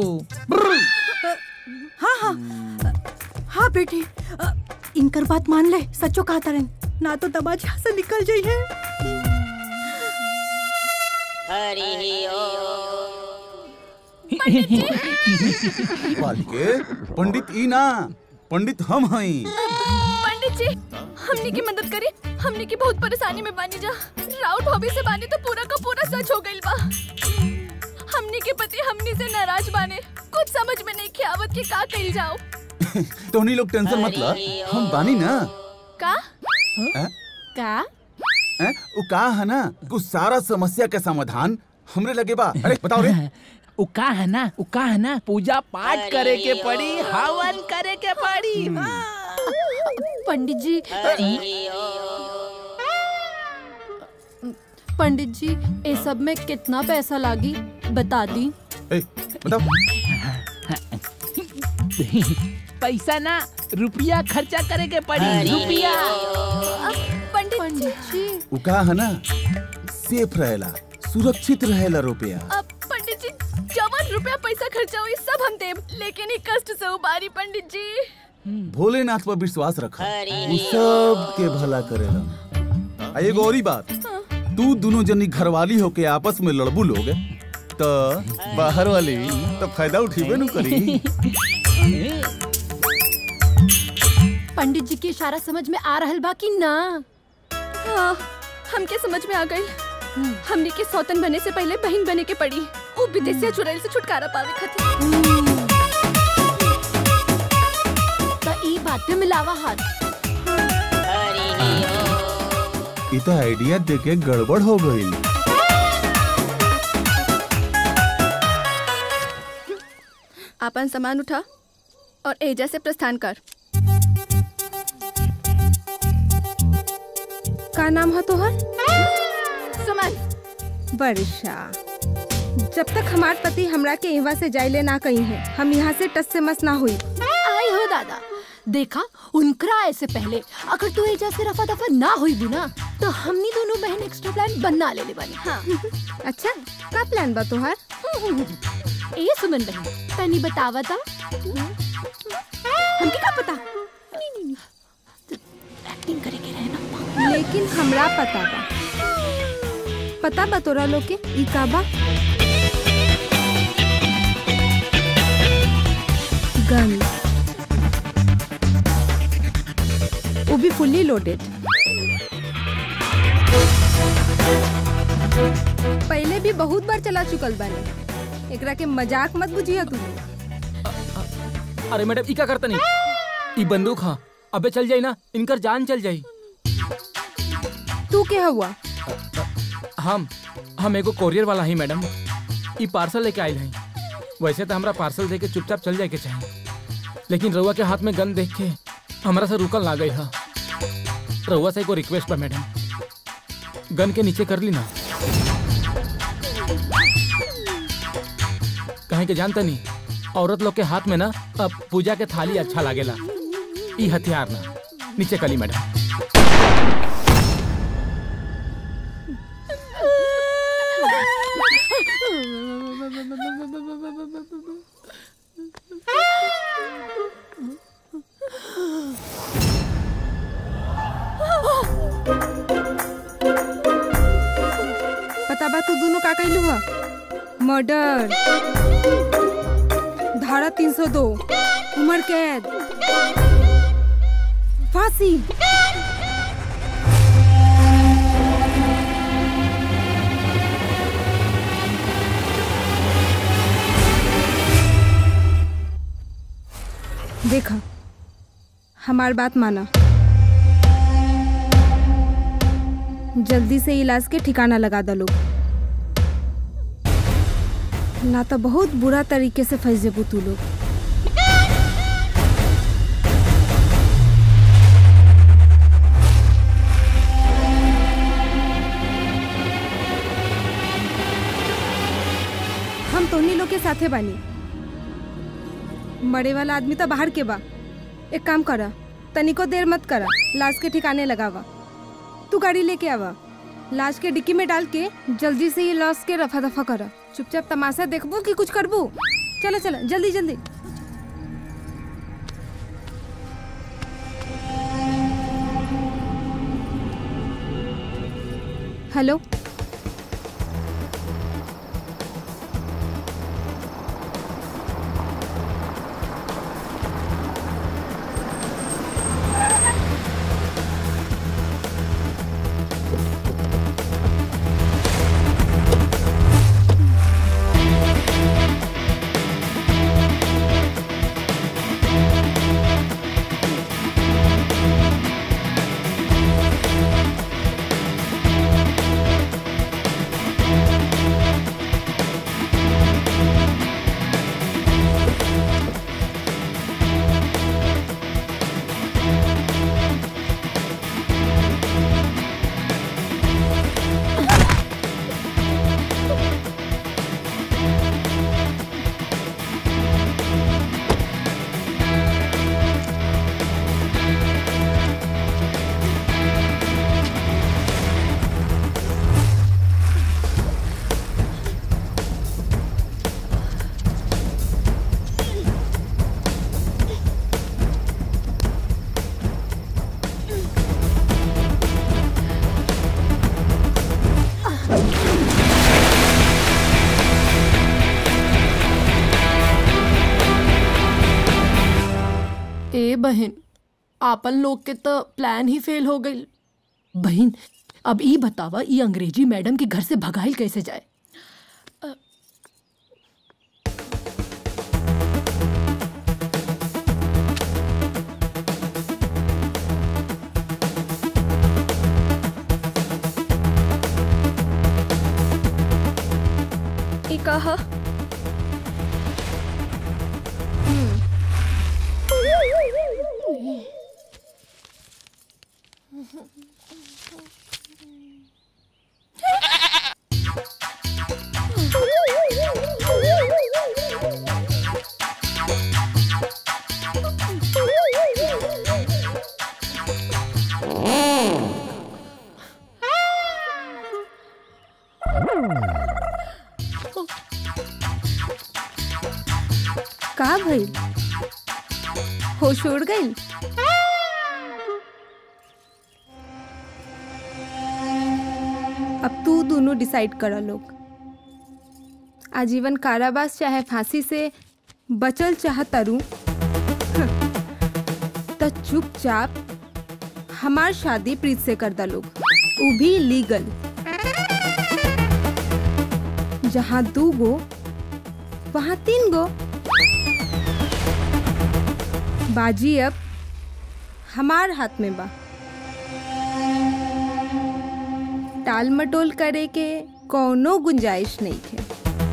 हाँ बेटी, इनकर बात मान ले। सच्चो कहा तरन ना तो दबाज यहाँ से निकल जाइए। बालिके, पंडित ई ना, पंडित हम हई। पंडित जी हमने की मदद करी, हमने की बहुत परेशानी में बानी जा। राउत भाभी से बानी तो पूरा का पूरा सच हो गइल बा। हमने के पति हमनी से नाराज बाने, कुछ समझ में नहीं आवत कि का कइल जाओ। तो उन्हीं लोग टेंशन मत ला, हम बानी ना। का? का? वो का है ना, कुछ सारा समस्या का समाधान हमरे लगे बा। अरे बताओ रे। वो का है ना पूजा पाठ करे के पड़ी, हवन करे के पड़ी। पंडित जी ये सब में कितना पैसा लागी बता दी? बताओ। पैसा ना रुपया खर्चा करे के पड़ी। रुपया। पंडित जी वो का है ना, सेफ रहेला, सुरक्षित रहेला रुपया। पंडित जी जवन रुपया पैसा खर्चा हुई सब हम देब, लेकिन ये कष्ट से उबारी पंडित जी। भोलेनाथ पर विश्वास रखा, वो सब के भला करेला। एगो और बात, तू दोनों जनी घरवाली होके आपस में लड़बू लोग तो बाहर वाली तो फायदा उठीबे न करी। पंडित जी की इशारा समझ में आ रहल बा कि ना? हाँ, हमके समझ में आ गई। हमने के सौतन बने से पहले बहन बने के पड़ी, वो विदेशिया चुड़ैल से छुटकारा पावे खातिर। तो ई बात पे मिलावा हाथ। इतना आइडिया देके गड़बड़ हो गई। अपन सामान उठा और एजा से प्रस्थान कर। का नाम है तोहर? सुमन। वर्षा। जब तक हमार पति हमरा के यहाँ से जाइले ना कहीं है, हम यहाँ से टस से मस ना हुई। आई हो दादा, देखा उनकरा ऐसे पहले अगर तू एजा से रफा दफा ना हुई भी ना तो हमनी दोनों बहन एक्स्ट्रा प्लान बना ले बनी। हाँ। अच्छा का प्लान बा तोहार? ए सुमन बहन तनी बतावा था हमके का पता। एक्टिंग करे के रहना। लेकिन हमरा पता बा तोरा लोग के ई का बा? गन, वो भी फुल्ली लोडेड। पहले भी बहुत बार चला चुकल बानी, एकरा के मजाक मत बुझिया तू। अरे मैडम ई का करता नहीं, ई बंदूक हाँ, अबे चल जाई ना, इनकर जान चल जाई। तू क्या हुआ? हम एगो कोरियर वाला ही मैडम, ई पार्सल लेके आयल हैं। वैसे तो हमरा पार्सल देके चुपचाप चल जाए के चाहिए, लेकिन रउआ के हाथ में गन देख के हमरा से रुकल ना गई है। रउआ से एगो रिक्वेस्ट बा मैडम, गन के नीचे कर ली ना। कहीं के जानता नहीं, औरत लोग के हाथ में ना अब पूजा के थाली अच्छा लागेला, ई हथियार ना। नीचे कली मैडम। पता बा तू दोनों का कइलू हुआ? मर्डर, धारा 302, उम्र कैद, फांसी। देखा, हमार बात माना, जल्दी से इलाज के ठिकाना लगा दो लोग, ना तो बहुत बुरा तरीके से फंस जेबू तू लोग। हम तोहनी लोग के साथे बानी। मरे वाला आदमी तो बाहर के बा। एक काम करा, तनिको देर मत करा, लाश के ठिकाने लगावा। तू गाड़ी लेके आवा, लाश के डिक्की में डाल के जल्दी से ये लाश के रफा दफा करा। चुपचाप तमाशा देखबू कि कुछ करबू? चलो चलो जल्दी जल्दी। हेलो, बहन, आपन लोग के तो प्लान ही फेल हो गई। बहन अब ई बतावा, ई अंग्रेजी मैडम के घर से भगाइल कैसे जाए? का भइल? होश उड़ गई? अब तू दोनों डिसाइड करा लोग, आजीवन कारावास चाहे फांसी से बचल चाहता रू तो चुपचाप हमार शादी प्रीत से कर दा लोग, वो भी लीगल। जहाँ 2 गो वहाँ 3 गो। बाजी अब हमार हाथ में बा। टाल मटोल करे के कोनो गुंजाइश नहीं है।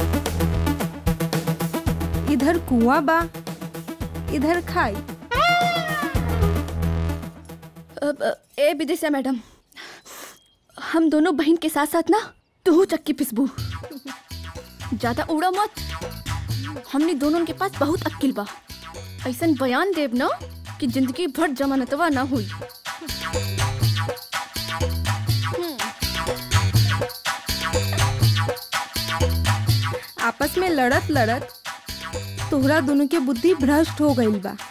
इधर कुआं बा, इधर खाई। ए विदिशा मैडम, हम दोनों बहन के साथ साथ ना तू चक्की पिसबू। ज्यादा उड़ा मत, हमने दोनों के पास बहुत अक्ल बा। ऐसन बयान देव ना कि जिंदगी भर जमानतवा ना हुई। आपस में लड़त लड़त तोहरा दोनों के बुद्धि भ्रष्ट हो गई बा।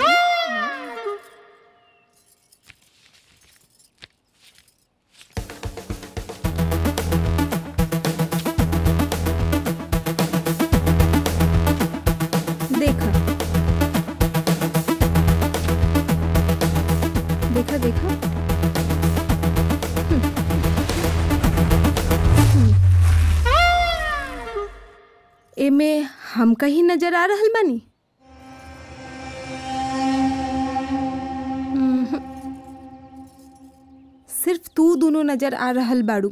देखा देखा एमे हम कहीं नजर आ रहल बानी? सिर्फ तू दोनों नजर आ रहल बाड़ू।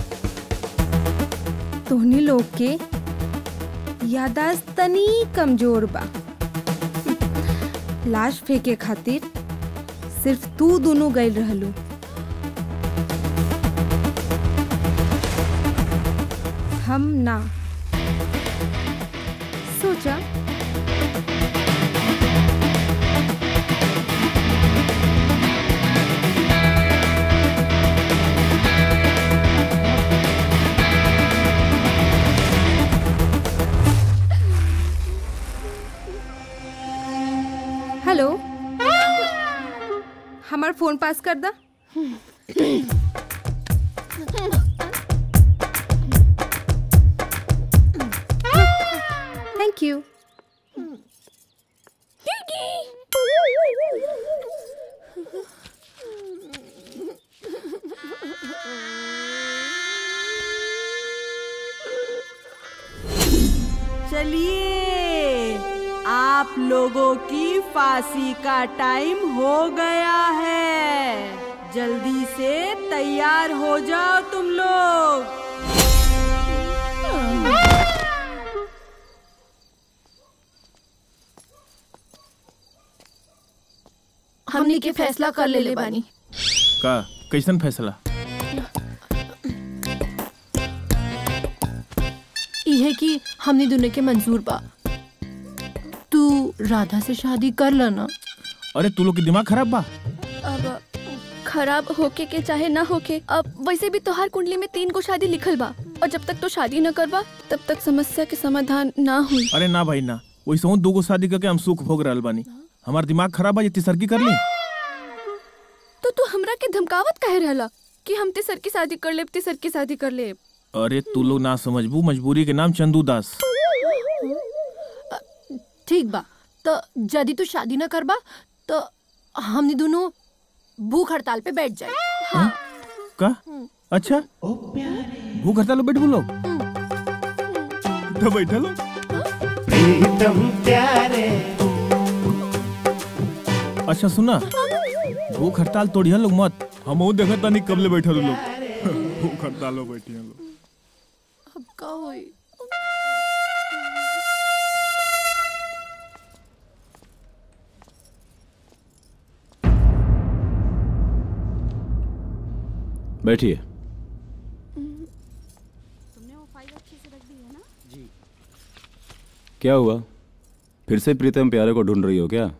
तोहनी लोग के यादाश्त तनी कमजोर बा। लाश फेंके खातिर सिर्फ तू दोनों गए रहलू। हम ना सोचा। हेलो, हमार फोन पास कर दा। Thank you. चलिए, आप लोगों की फांसी का टाइम हो गया है। जल्दी से तैयार हो जाओ तुम लोग। हमनी के फैसला कर ले बानी। का कैसन फैसला? इहे कि हमनी दोनों के मंजूर बा। तू राधा से शादी कर लेना। अरे तू लोग की दिमाग खराब बा। अब खराब होके के चाहे ना होके, अब वैसे भी तोहार कुंडली में 3 गो शादी लिखल बा, और जब तक तो शादी न करबा तब तक समस्या के समाधान ना हुई। अरे ना भाई ना, वैसे हूँ 2 गो शादी करके हम सुख भोग रहल बानी। हमार दिमाग खराब बा, ये तीसरकी कर ली। तो तू हमरा के धमकावत काहे रहला कि हम तीसर की शादी कर लेब, तीसर की शादी कर लेब? अरे तू लोग ना समझबू, मजबूरी के नाम चंदू दास। ठीक बा, तो यदि तू शादी न करबा तो हमनी दोनों भूख हड़ताल पे बैठ जाए। हाँ? का? अच्छा, भूख हड़ताल पे बैठ बोलो तो बैठा लो। प्रीतम प्यारे। अच्छा सुना, भूख हड़ताल तोड़िया लोग मत। हम देखा तानी कब ले बैठा लोग। भूख हड़ताल में बैठी लोग। अब का होई? बैठिए। तुमने वो फाइल अच्छे से रख दी है ना? जी। क्या हुआ, फिर से प्रीतम प्यारे को ढूंढ रही हो क्या?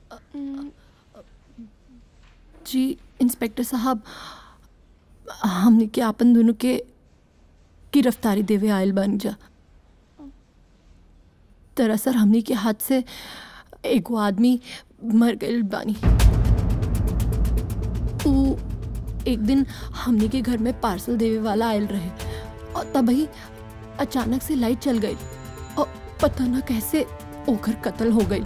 जी इंस्पेक्टर साहब, हमने के आपन दोनों के गिरफ्तारी देवे आयल बन जा। दरअसल हमने के हाथ से एगो आदमी मर गए बानी। वो एक दिन हमने के घर में पार्सल देवे वाला आयल रहे और तभी अचानक से लाइट चल गई और पता ना कैसे ओकर कत्ल हो गई।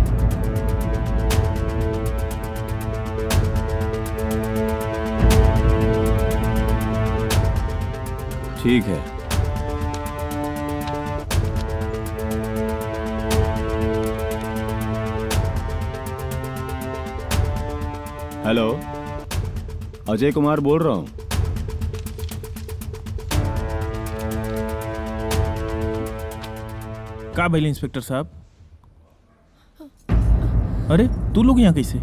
ठीक है, हेलो, अजय कुमार बोल रहा हूँ। का भइल इंस्पेक्टर साहब? अरे तू लोग यहाँ कैसे?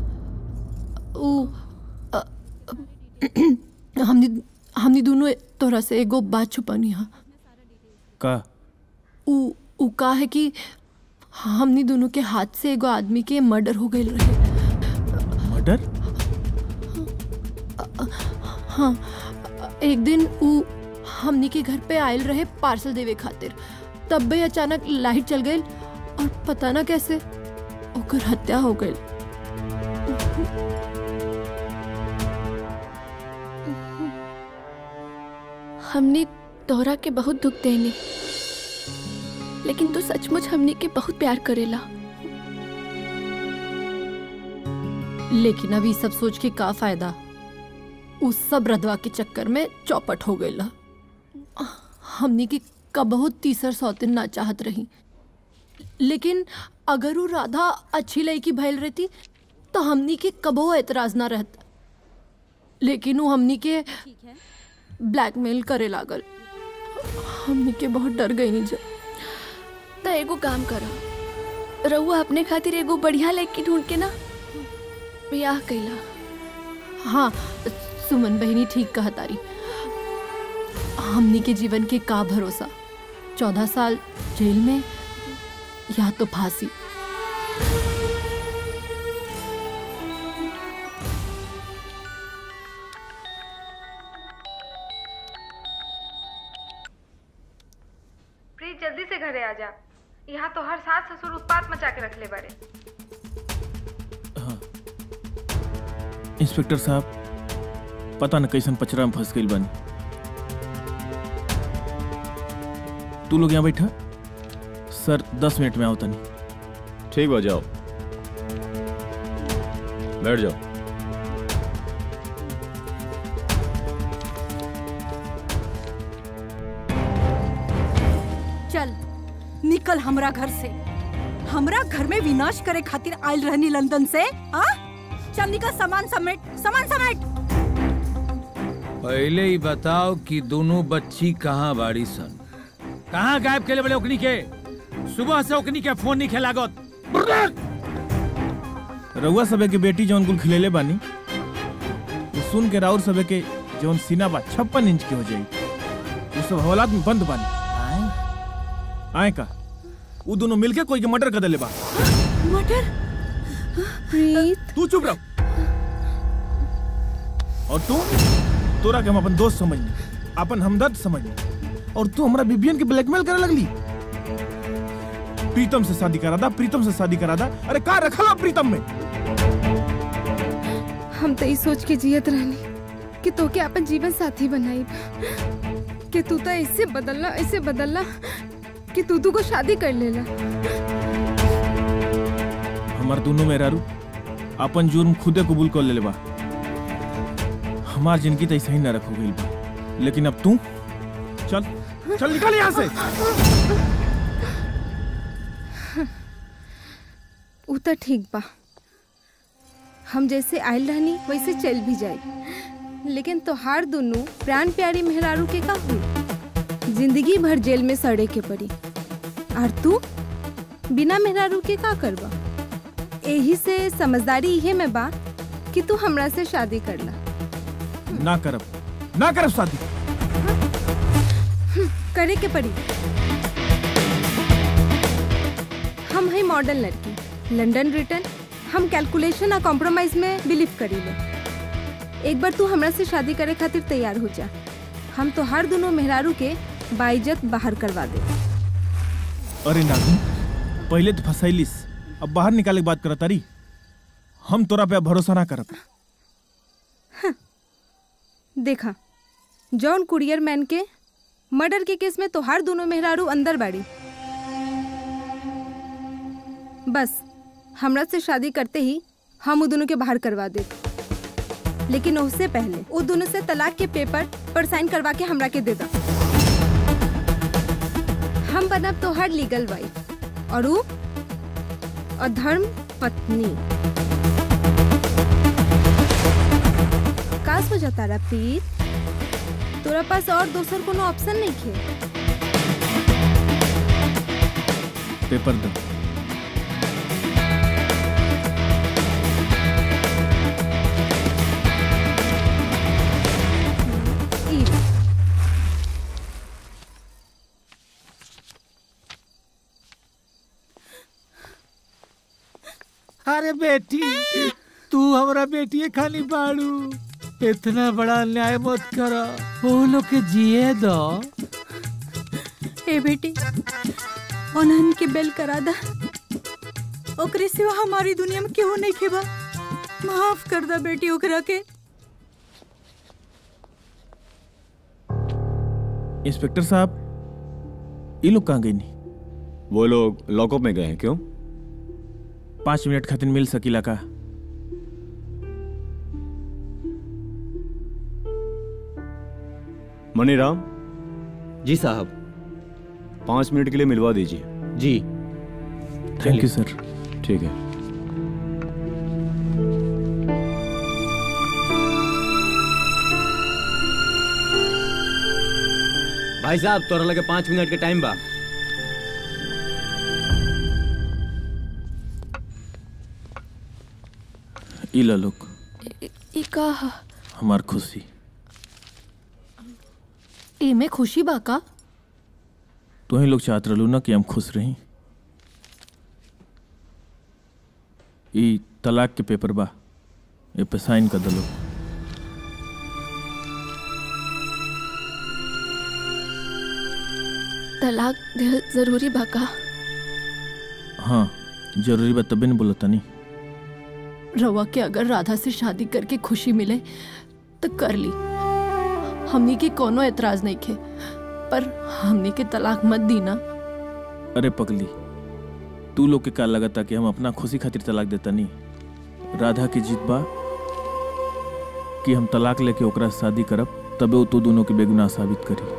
हमने दोनों तोरा से एगो बात छुपानी है। का? उ का है कि हमने दोनों के हाथ से एगो आदमी के मर्डर हो गए रहे। मर्डर? हाँ, एक दिन उ हमनी के घर पे आयल रहे पार्सल देवे खातिर, तब भी अचानक लाइट चल गई और पता ना कैसे ओकर हत्या हो गई। हमने तोहरा के बहुत दुख देनी, लेकिन तू सचमुच हमने के बहुत प्यार करेला। लेकिन अभी सब सोच के का फायदा, उस सब रधवा के चक्कर में चौपट हो गई। हमने की कबहू तीसर सौतिन ना चाहत रही, लेकिन अगर वो राधा अच्छी लड़की भइल रहती तो हमनी के कबहू एतराज ना रहत। लेकिन वो हमनी के ब्लैकमेल करे लागल। हमनी के बहुत डर गई नहीं। तो एगो काम करा, रहुआ अपने खातिर एगो बढ़िया लड़की ढूंढ के ना ब्याह कैला। हाँ, सुमन बहनी ठीक कहा तारी। हमनी के जीवन के का भरोसा, 14 साल जेल में या तो फांसी। प्रीत जल्दी से घरे आ जा, यहाँ तो हर सास ससुर उत्पात मचा के रख ले बारे। हाँ। इंस्पेक्टर साहब, पता न कैसन पचरा में फंस गई बन। तू लोग यहाँ बैठा, सर 10 मिनट में आओ तनी। ठीक बा, जाओ बैठ जाओ। चल निकल हमरा घर से। हमरा घर में विनाश करे खातिर आयल रहनी लंदन से। चल निकल, सामान समेट, सामान समेट। पहले ही बताओ कि दोनों बच्ची कहाँ बाड़ी सन? कहाँ गायब केले बड़े ओकनी के? सुबह से ओकनी के फोन नहीं खेलागत। रउआ सबे के बेटी जौन गुल खिलेले बानी, वो सुन के राउर सबे के जौन सीना बा 56 इंच की हो जाई, वो सब हवालात में बंद बानी। आए का वो दोनों मिलके कोई के मर्डर कर देले बा। मर्डर? प्रीत, तू चुप रहो। और तू, तोरा के हम अपन दोस्त समझ ली, अपन हमदर्द समझ ली, और तू हमारा बिबियन के ब्लैकमेल करे लगली। प्रीतम से शादी करा दा, प्रीतम से शादी करा दा। अरे का रखला प्रीतम में? हम तो ये सोच के जियत रहनी कि तो के अपन जीवन साथी बनाई, कि तू तो ऐसे बदलना कि तू को शादी कर लेला। हमार दोनों मेहरारू अपन जुर्म खुदे कबूल कर ले बा। हमार जिंदगी तो ऐसा ही न रखो गई बा। लेकिन अब तू चल चल निकल यहाँ से। उ तो ठीक बा, हम जैसे आयल रहनी वैसे चल भी जाए, लेकिन तोहार दोनों प्राण प्यारी मेहरारू के का हुई? जिंदगी भर जेल में सड़े के पड़ी। और तू बिना मेहरारू के का करबा? यही से समझदारी इहे में बा कि तू हमरा से शादी करला। ना करब, ना करब शादी। करे के पड़ी। हम है मॉडर्न लड़की, लंदन रिटर्न। हम कैलकुलेशन और कॉम्प्रोमाइज में बिलीव करीले। एक बार तू हमरा से शादी करे खातिर तैयार हो जा। हम तो हर दोनों मेहरारू के बाइज्जत बाहर करवा दे। अरे नागिन, पहले तो फसैलिस, अब बाहर निकाले के बात करत तारी। हम तोरा पे भरोसा ना करब। देखा, जॉन कुरियर मैन के मर्डर के केस में तो हर दोनों मेहरारू अंदर बाड़ी। बस हमरा से शादी करते ही हम वो दोनों के बाहर करवा दे, लेकिन उससे पहले वो दोनों से तलाक के पेपर पर साइन करवा के हमरा के दे दा। हम बनब तो हर लीगल वाइफ और वो अधर्म पत्नी। का सोचा तारा प्रीत, तोरा पास और दूसर कोनो ऑप्शन नहीं खे? पेपर दो। अरे बेटी, तू हमरा बेटी खाली बाड़ू, इतना बड़ा अन्याय मत करा। वो लोग के जिए दो। ए बेटी, उन्हन के बेल करा दा। ओकरे सिवा हमारी दुनिया में केहू नहीं खेबा। माफ कर दा बेटी ओकरा के। इंस्पेक्टर साहब, ये लोग कहाँ गए नहीं? वो लोग लॉकअप में गए हैं। क्यों? 5 मिनट खातिर मिल सकीला का? मनीराम जी साहब, 5 मिनट के लिए मिलवा दीजिए। जी थैंक यू सर। ठीक है। भाई साहब, तोरा लगे 5 मिनट के टाइम बा। इला लोग का हमार खुशी। एमे खुशी बा का? तो ही लोग चाहत रहलू ना कि हम खुश रही। ई तलाक के पेपर बा, ये पे साइन कर दलो। तलाक देहल जरूरी बा का? हाँ जरूरी बा, तबे न बोलता नहीं। रवा के अगर राधा से शादी करके खुशी मिले तो कर ली, हमनी के कोनो एतराज नहीं खे, पर हमनी के तलाक मत दी ना। अरे पगली, तू लोग के का लगता कि हम अपना खुशी खातिर तलाक देता नहीं? राधा की जीत बा कि हम तलाक लेके ओकरा से शादी करब, तबे वो तो दोनों के बेगुनाह साबित करी।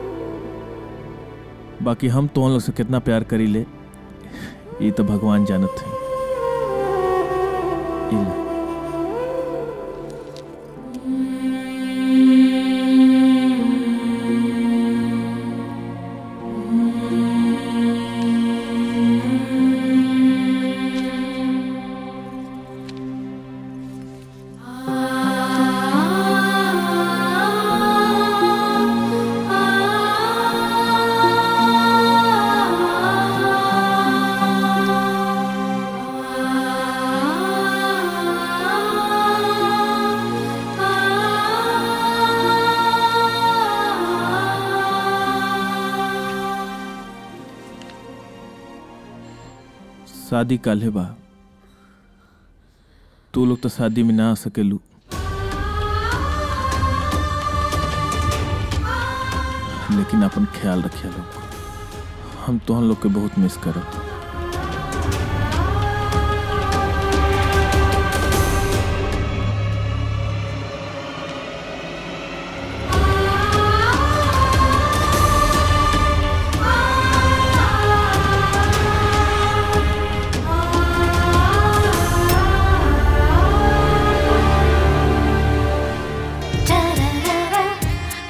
बाकी हम तो उन लोग से कितना प्यार करी ले, ये तो भगवान जानत है। शादी काल्हे बा, तू लोग तो शादी में ना आ सकेलू, लेकिन अपन ख्याल रखिए लोग, हम तो हम लोग के बहुत मिस करब।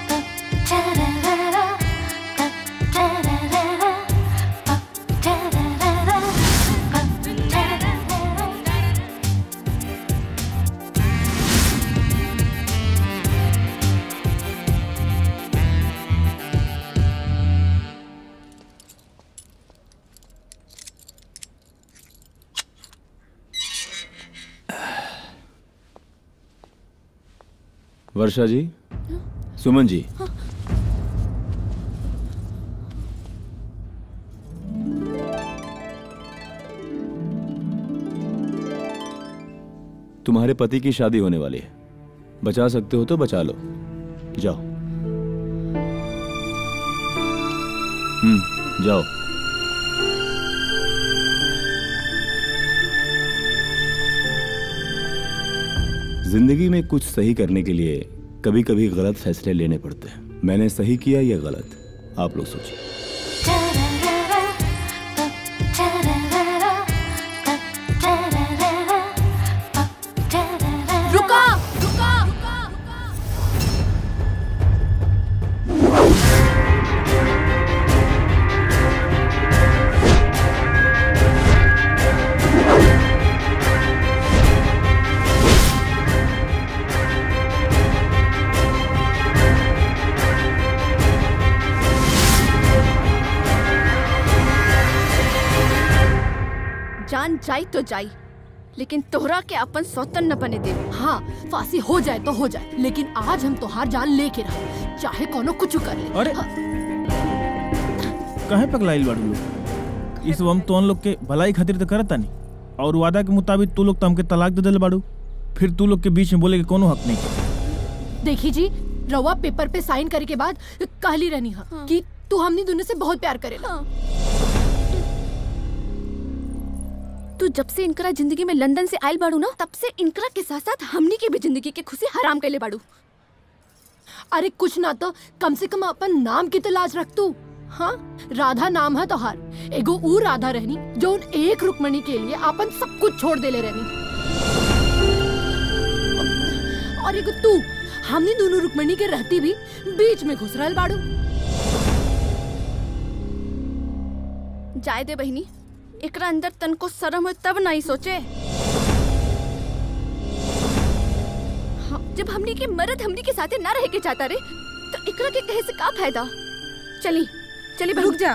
Da da वर्षा जी, सुमन जी, तुम्हारे पति की शादी होने वाली है, बचा सकते हो तो बचा लो, जाओ। जाओ। जिंदगी में कुछ सही करने के लिए कभी कभी गलत फैसले लेने पड़ते हैं। मैंने सही किया या गलत, आप लोग सोचिए। रुका, रुका। जान जाई तो जाई, लेकिन तोहरा के अपन स्वतंत्र न बने दे। हाँ, फांसी हो जाए तो हो जाए, लेकिन आज हम तोहार जान लेके रह, चाहे कोनो कुछ कर ले। अरे कहे पगलाइल बाड़ू लोग? इस हम तो लोग के भलाई खातिर तो करता नहीं, और वादा के मुताबिक तू लोग तो हमके तलाक दे दिल बाड़ू, फिर तू लोग के बीच में बोले के कोनो हक नहीं। देखी जी, रवा पेपर पे साइन करे के बाद कहली रहनी हा कि तू हमनी दोनों से बहुत प्यार करेला। तू जब से इनकरा जिंदगी में लंदन से आयल बाड़ू ना, तब से इनकरा के साथ साथ हमनी की भी जिंदगी के खुशी हराम कैले बाड़ू। अरे कुछ ना तो कम से कम अपन नाम की तो लाज रख तू। हाँ, राधा नाम है तोहार, एगो ऊ राधा रहनी जो उन एक रुक्मणी के लिए अपन सब कुछ छोड़ देले रहनी, और एगो तू हमनी दोनों रुक्मणी के रहती भी बीच में घुस रहल बाड़ू। जाए दे बहनी, एकरा अंदर तन को शर्म हो तब नहीं सोचे। हाँ, जब हमनी के मर्द हमनी के साथे ना रह के चाहता रे, तो एकरा के कहे से का फायदा। चली चली रुक जा,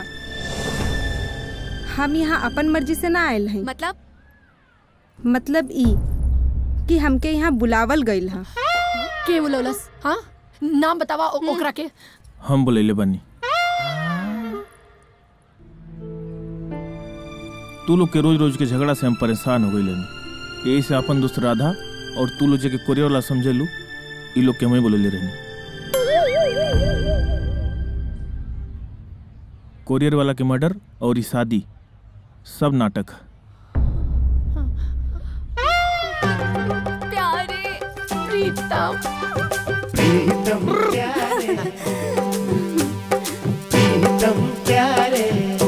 हम यहाँ अपन मर्जी से ना आयल हैं। मतलब ई कि हमके यहाँ बुलावल गइल हा। के बुलौलस? हाँ, नाम बतावा ओकरा के। हम बोलेले बनी। तू लोग के रोज रोज के झगड़ा से हम परेशान हो गई लेनी, यही से अपन दोस्त राधा और तू लोग के कोरियर वाला समझे लू, ये लोग के हमें बोले ले रहनी। कोरियर वाला के मर्डर और ये शादी सब नाटक। प्यारे प्रीतम, प्रीतम प्यारे, प्रीतम प्यारे।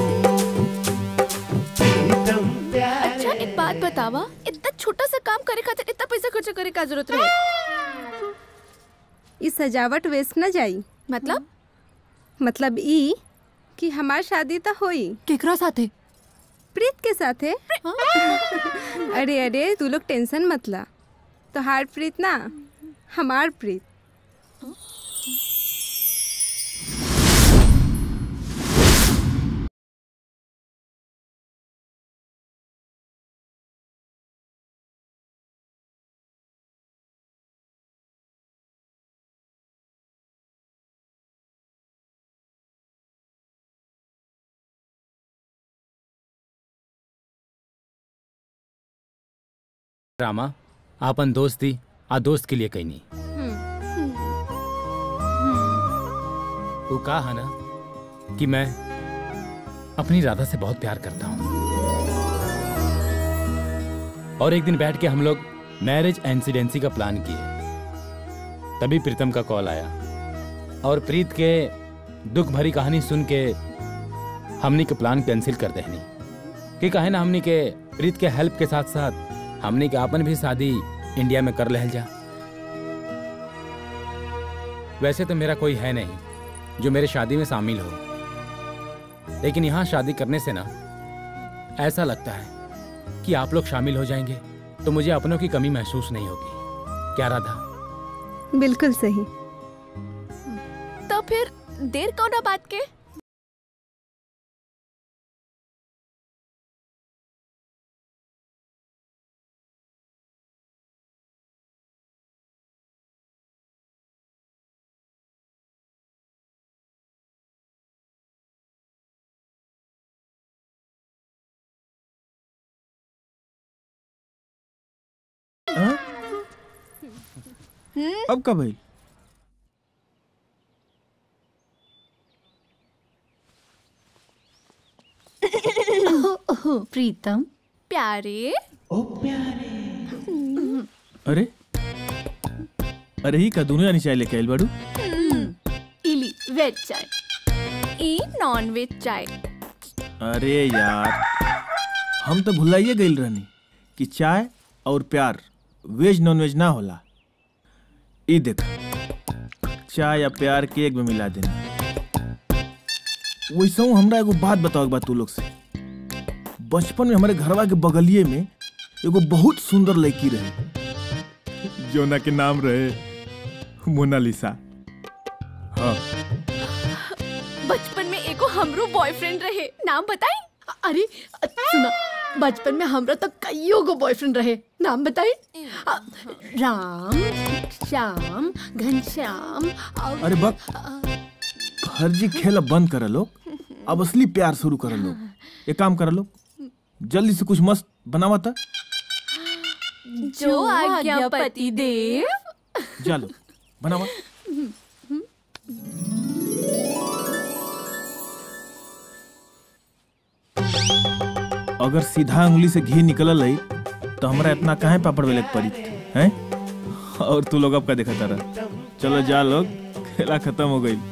अच्छा एक बात बतावा, इतना छोटा सा काम करे खातिर इतना पैसा खर्च करे का जरूरत रहे? इस सजावट वेस्ट न जाई। मतलब ई कि हमार शादी तो होई। केकरा साथे? प्रीत के साथे। अरे अरे तू लोग टेंशन मत ला, तो हार प्रीत ना, हमार प्रीत। रामा, आपन दोस्ती आ दोस्त के लिए कहीं नहीं। वो कहा ना कि मैं अपनी राधा से बहुत प्यार करता हूँ, और एक दिन बैठ के हम लोग मैरिज इंसिडेंसी का प्लान किए। तभी प्रीतम का कॉल आया, और प्रीत के दुख भरी कहानी सुन के हमनी के प्लान कैंसिल कर देनी कि कहे ना हमनी के प्रीत के हेल्प के साथ साथ हमने के आपन भी शादी इंडिया में कर लहल जा। वैसे तो मेरा कोई है नहीं जो मेरे शादी में शामिल हो, लेकिन यहाँ शादी करने से ना ऐसा लगता है कि आप लोग शामिल हो जाएंगे तो मुझे अपनों की कमी महसूस नहीं होगी। क्या राधा? बिल्कुल सही। तो फिर देर कौन बात के? अब कब है? प्रीतम प्यारे अरे अरे ही का दोनों यानी चाय लेके आइल बाड़ू? इली वेज चाय, ई नॉन वेज चाय। अरे यार हम तो भुलाइए गइल रहनी कि चाय और प्यार वेज नॉन वेज ना होला। ई देख चाय या प्यार के एक में मिला देना। वैसा हमरा एगो बात बताओ बा तू लोग से। बचपन में हमारे घरवा के बगलिए में एगो बहुत सुंदर लड़की रहे जोना के नाम रहे मोनालिसा। हाँ बचपन में एको हमरो बॉयफ्रेंड रहे, नाम बताई? अरे सुना, बचपन में हमरा तो कईयों को बॉयफ्रेंड रहे, नाम बताई? राम, श्याम, घनश्याम। अरे बक फर्जी खेल बंद कर लो, अब असली प्यार शुरू कर लो। एक काम कर लो, जल्दी से कुछ मस्त बनावा था। जो आज्ञा पति देव। चलो बनावा। अगर सीधा उंगली से घी निकल रही तो हमरा इतना काहे पापड़ बेले पड़ी हैं? और तू लोग अब का देखा तारा? चलो जा लोग, खेला खत्म हो गई।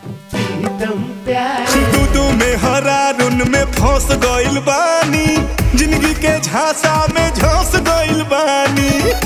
दूध में हरा रुन में फंस गइल बानी, जिंदगी के झांसा में झंस गइल बानी।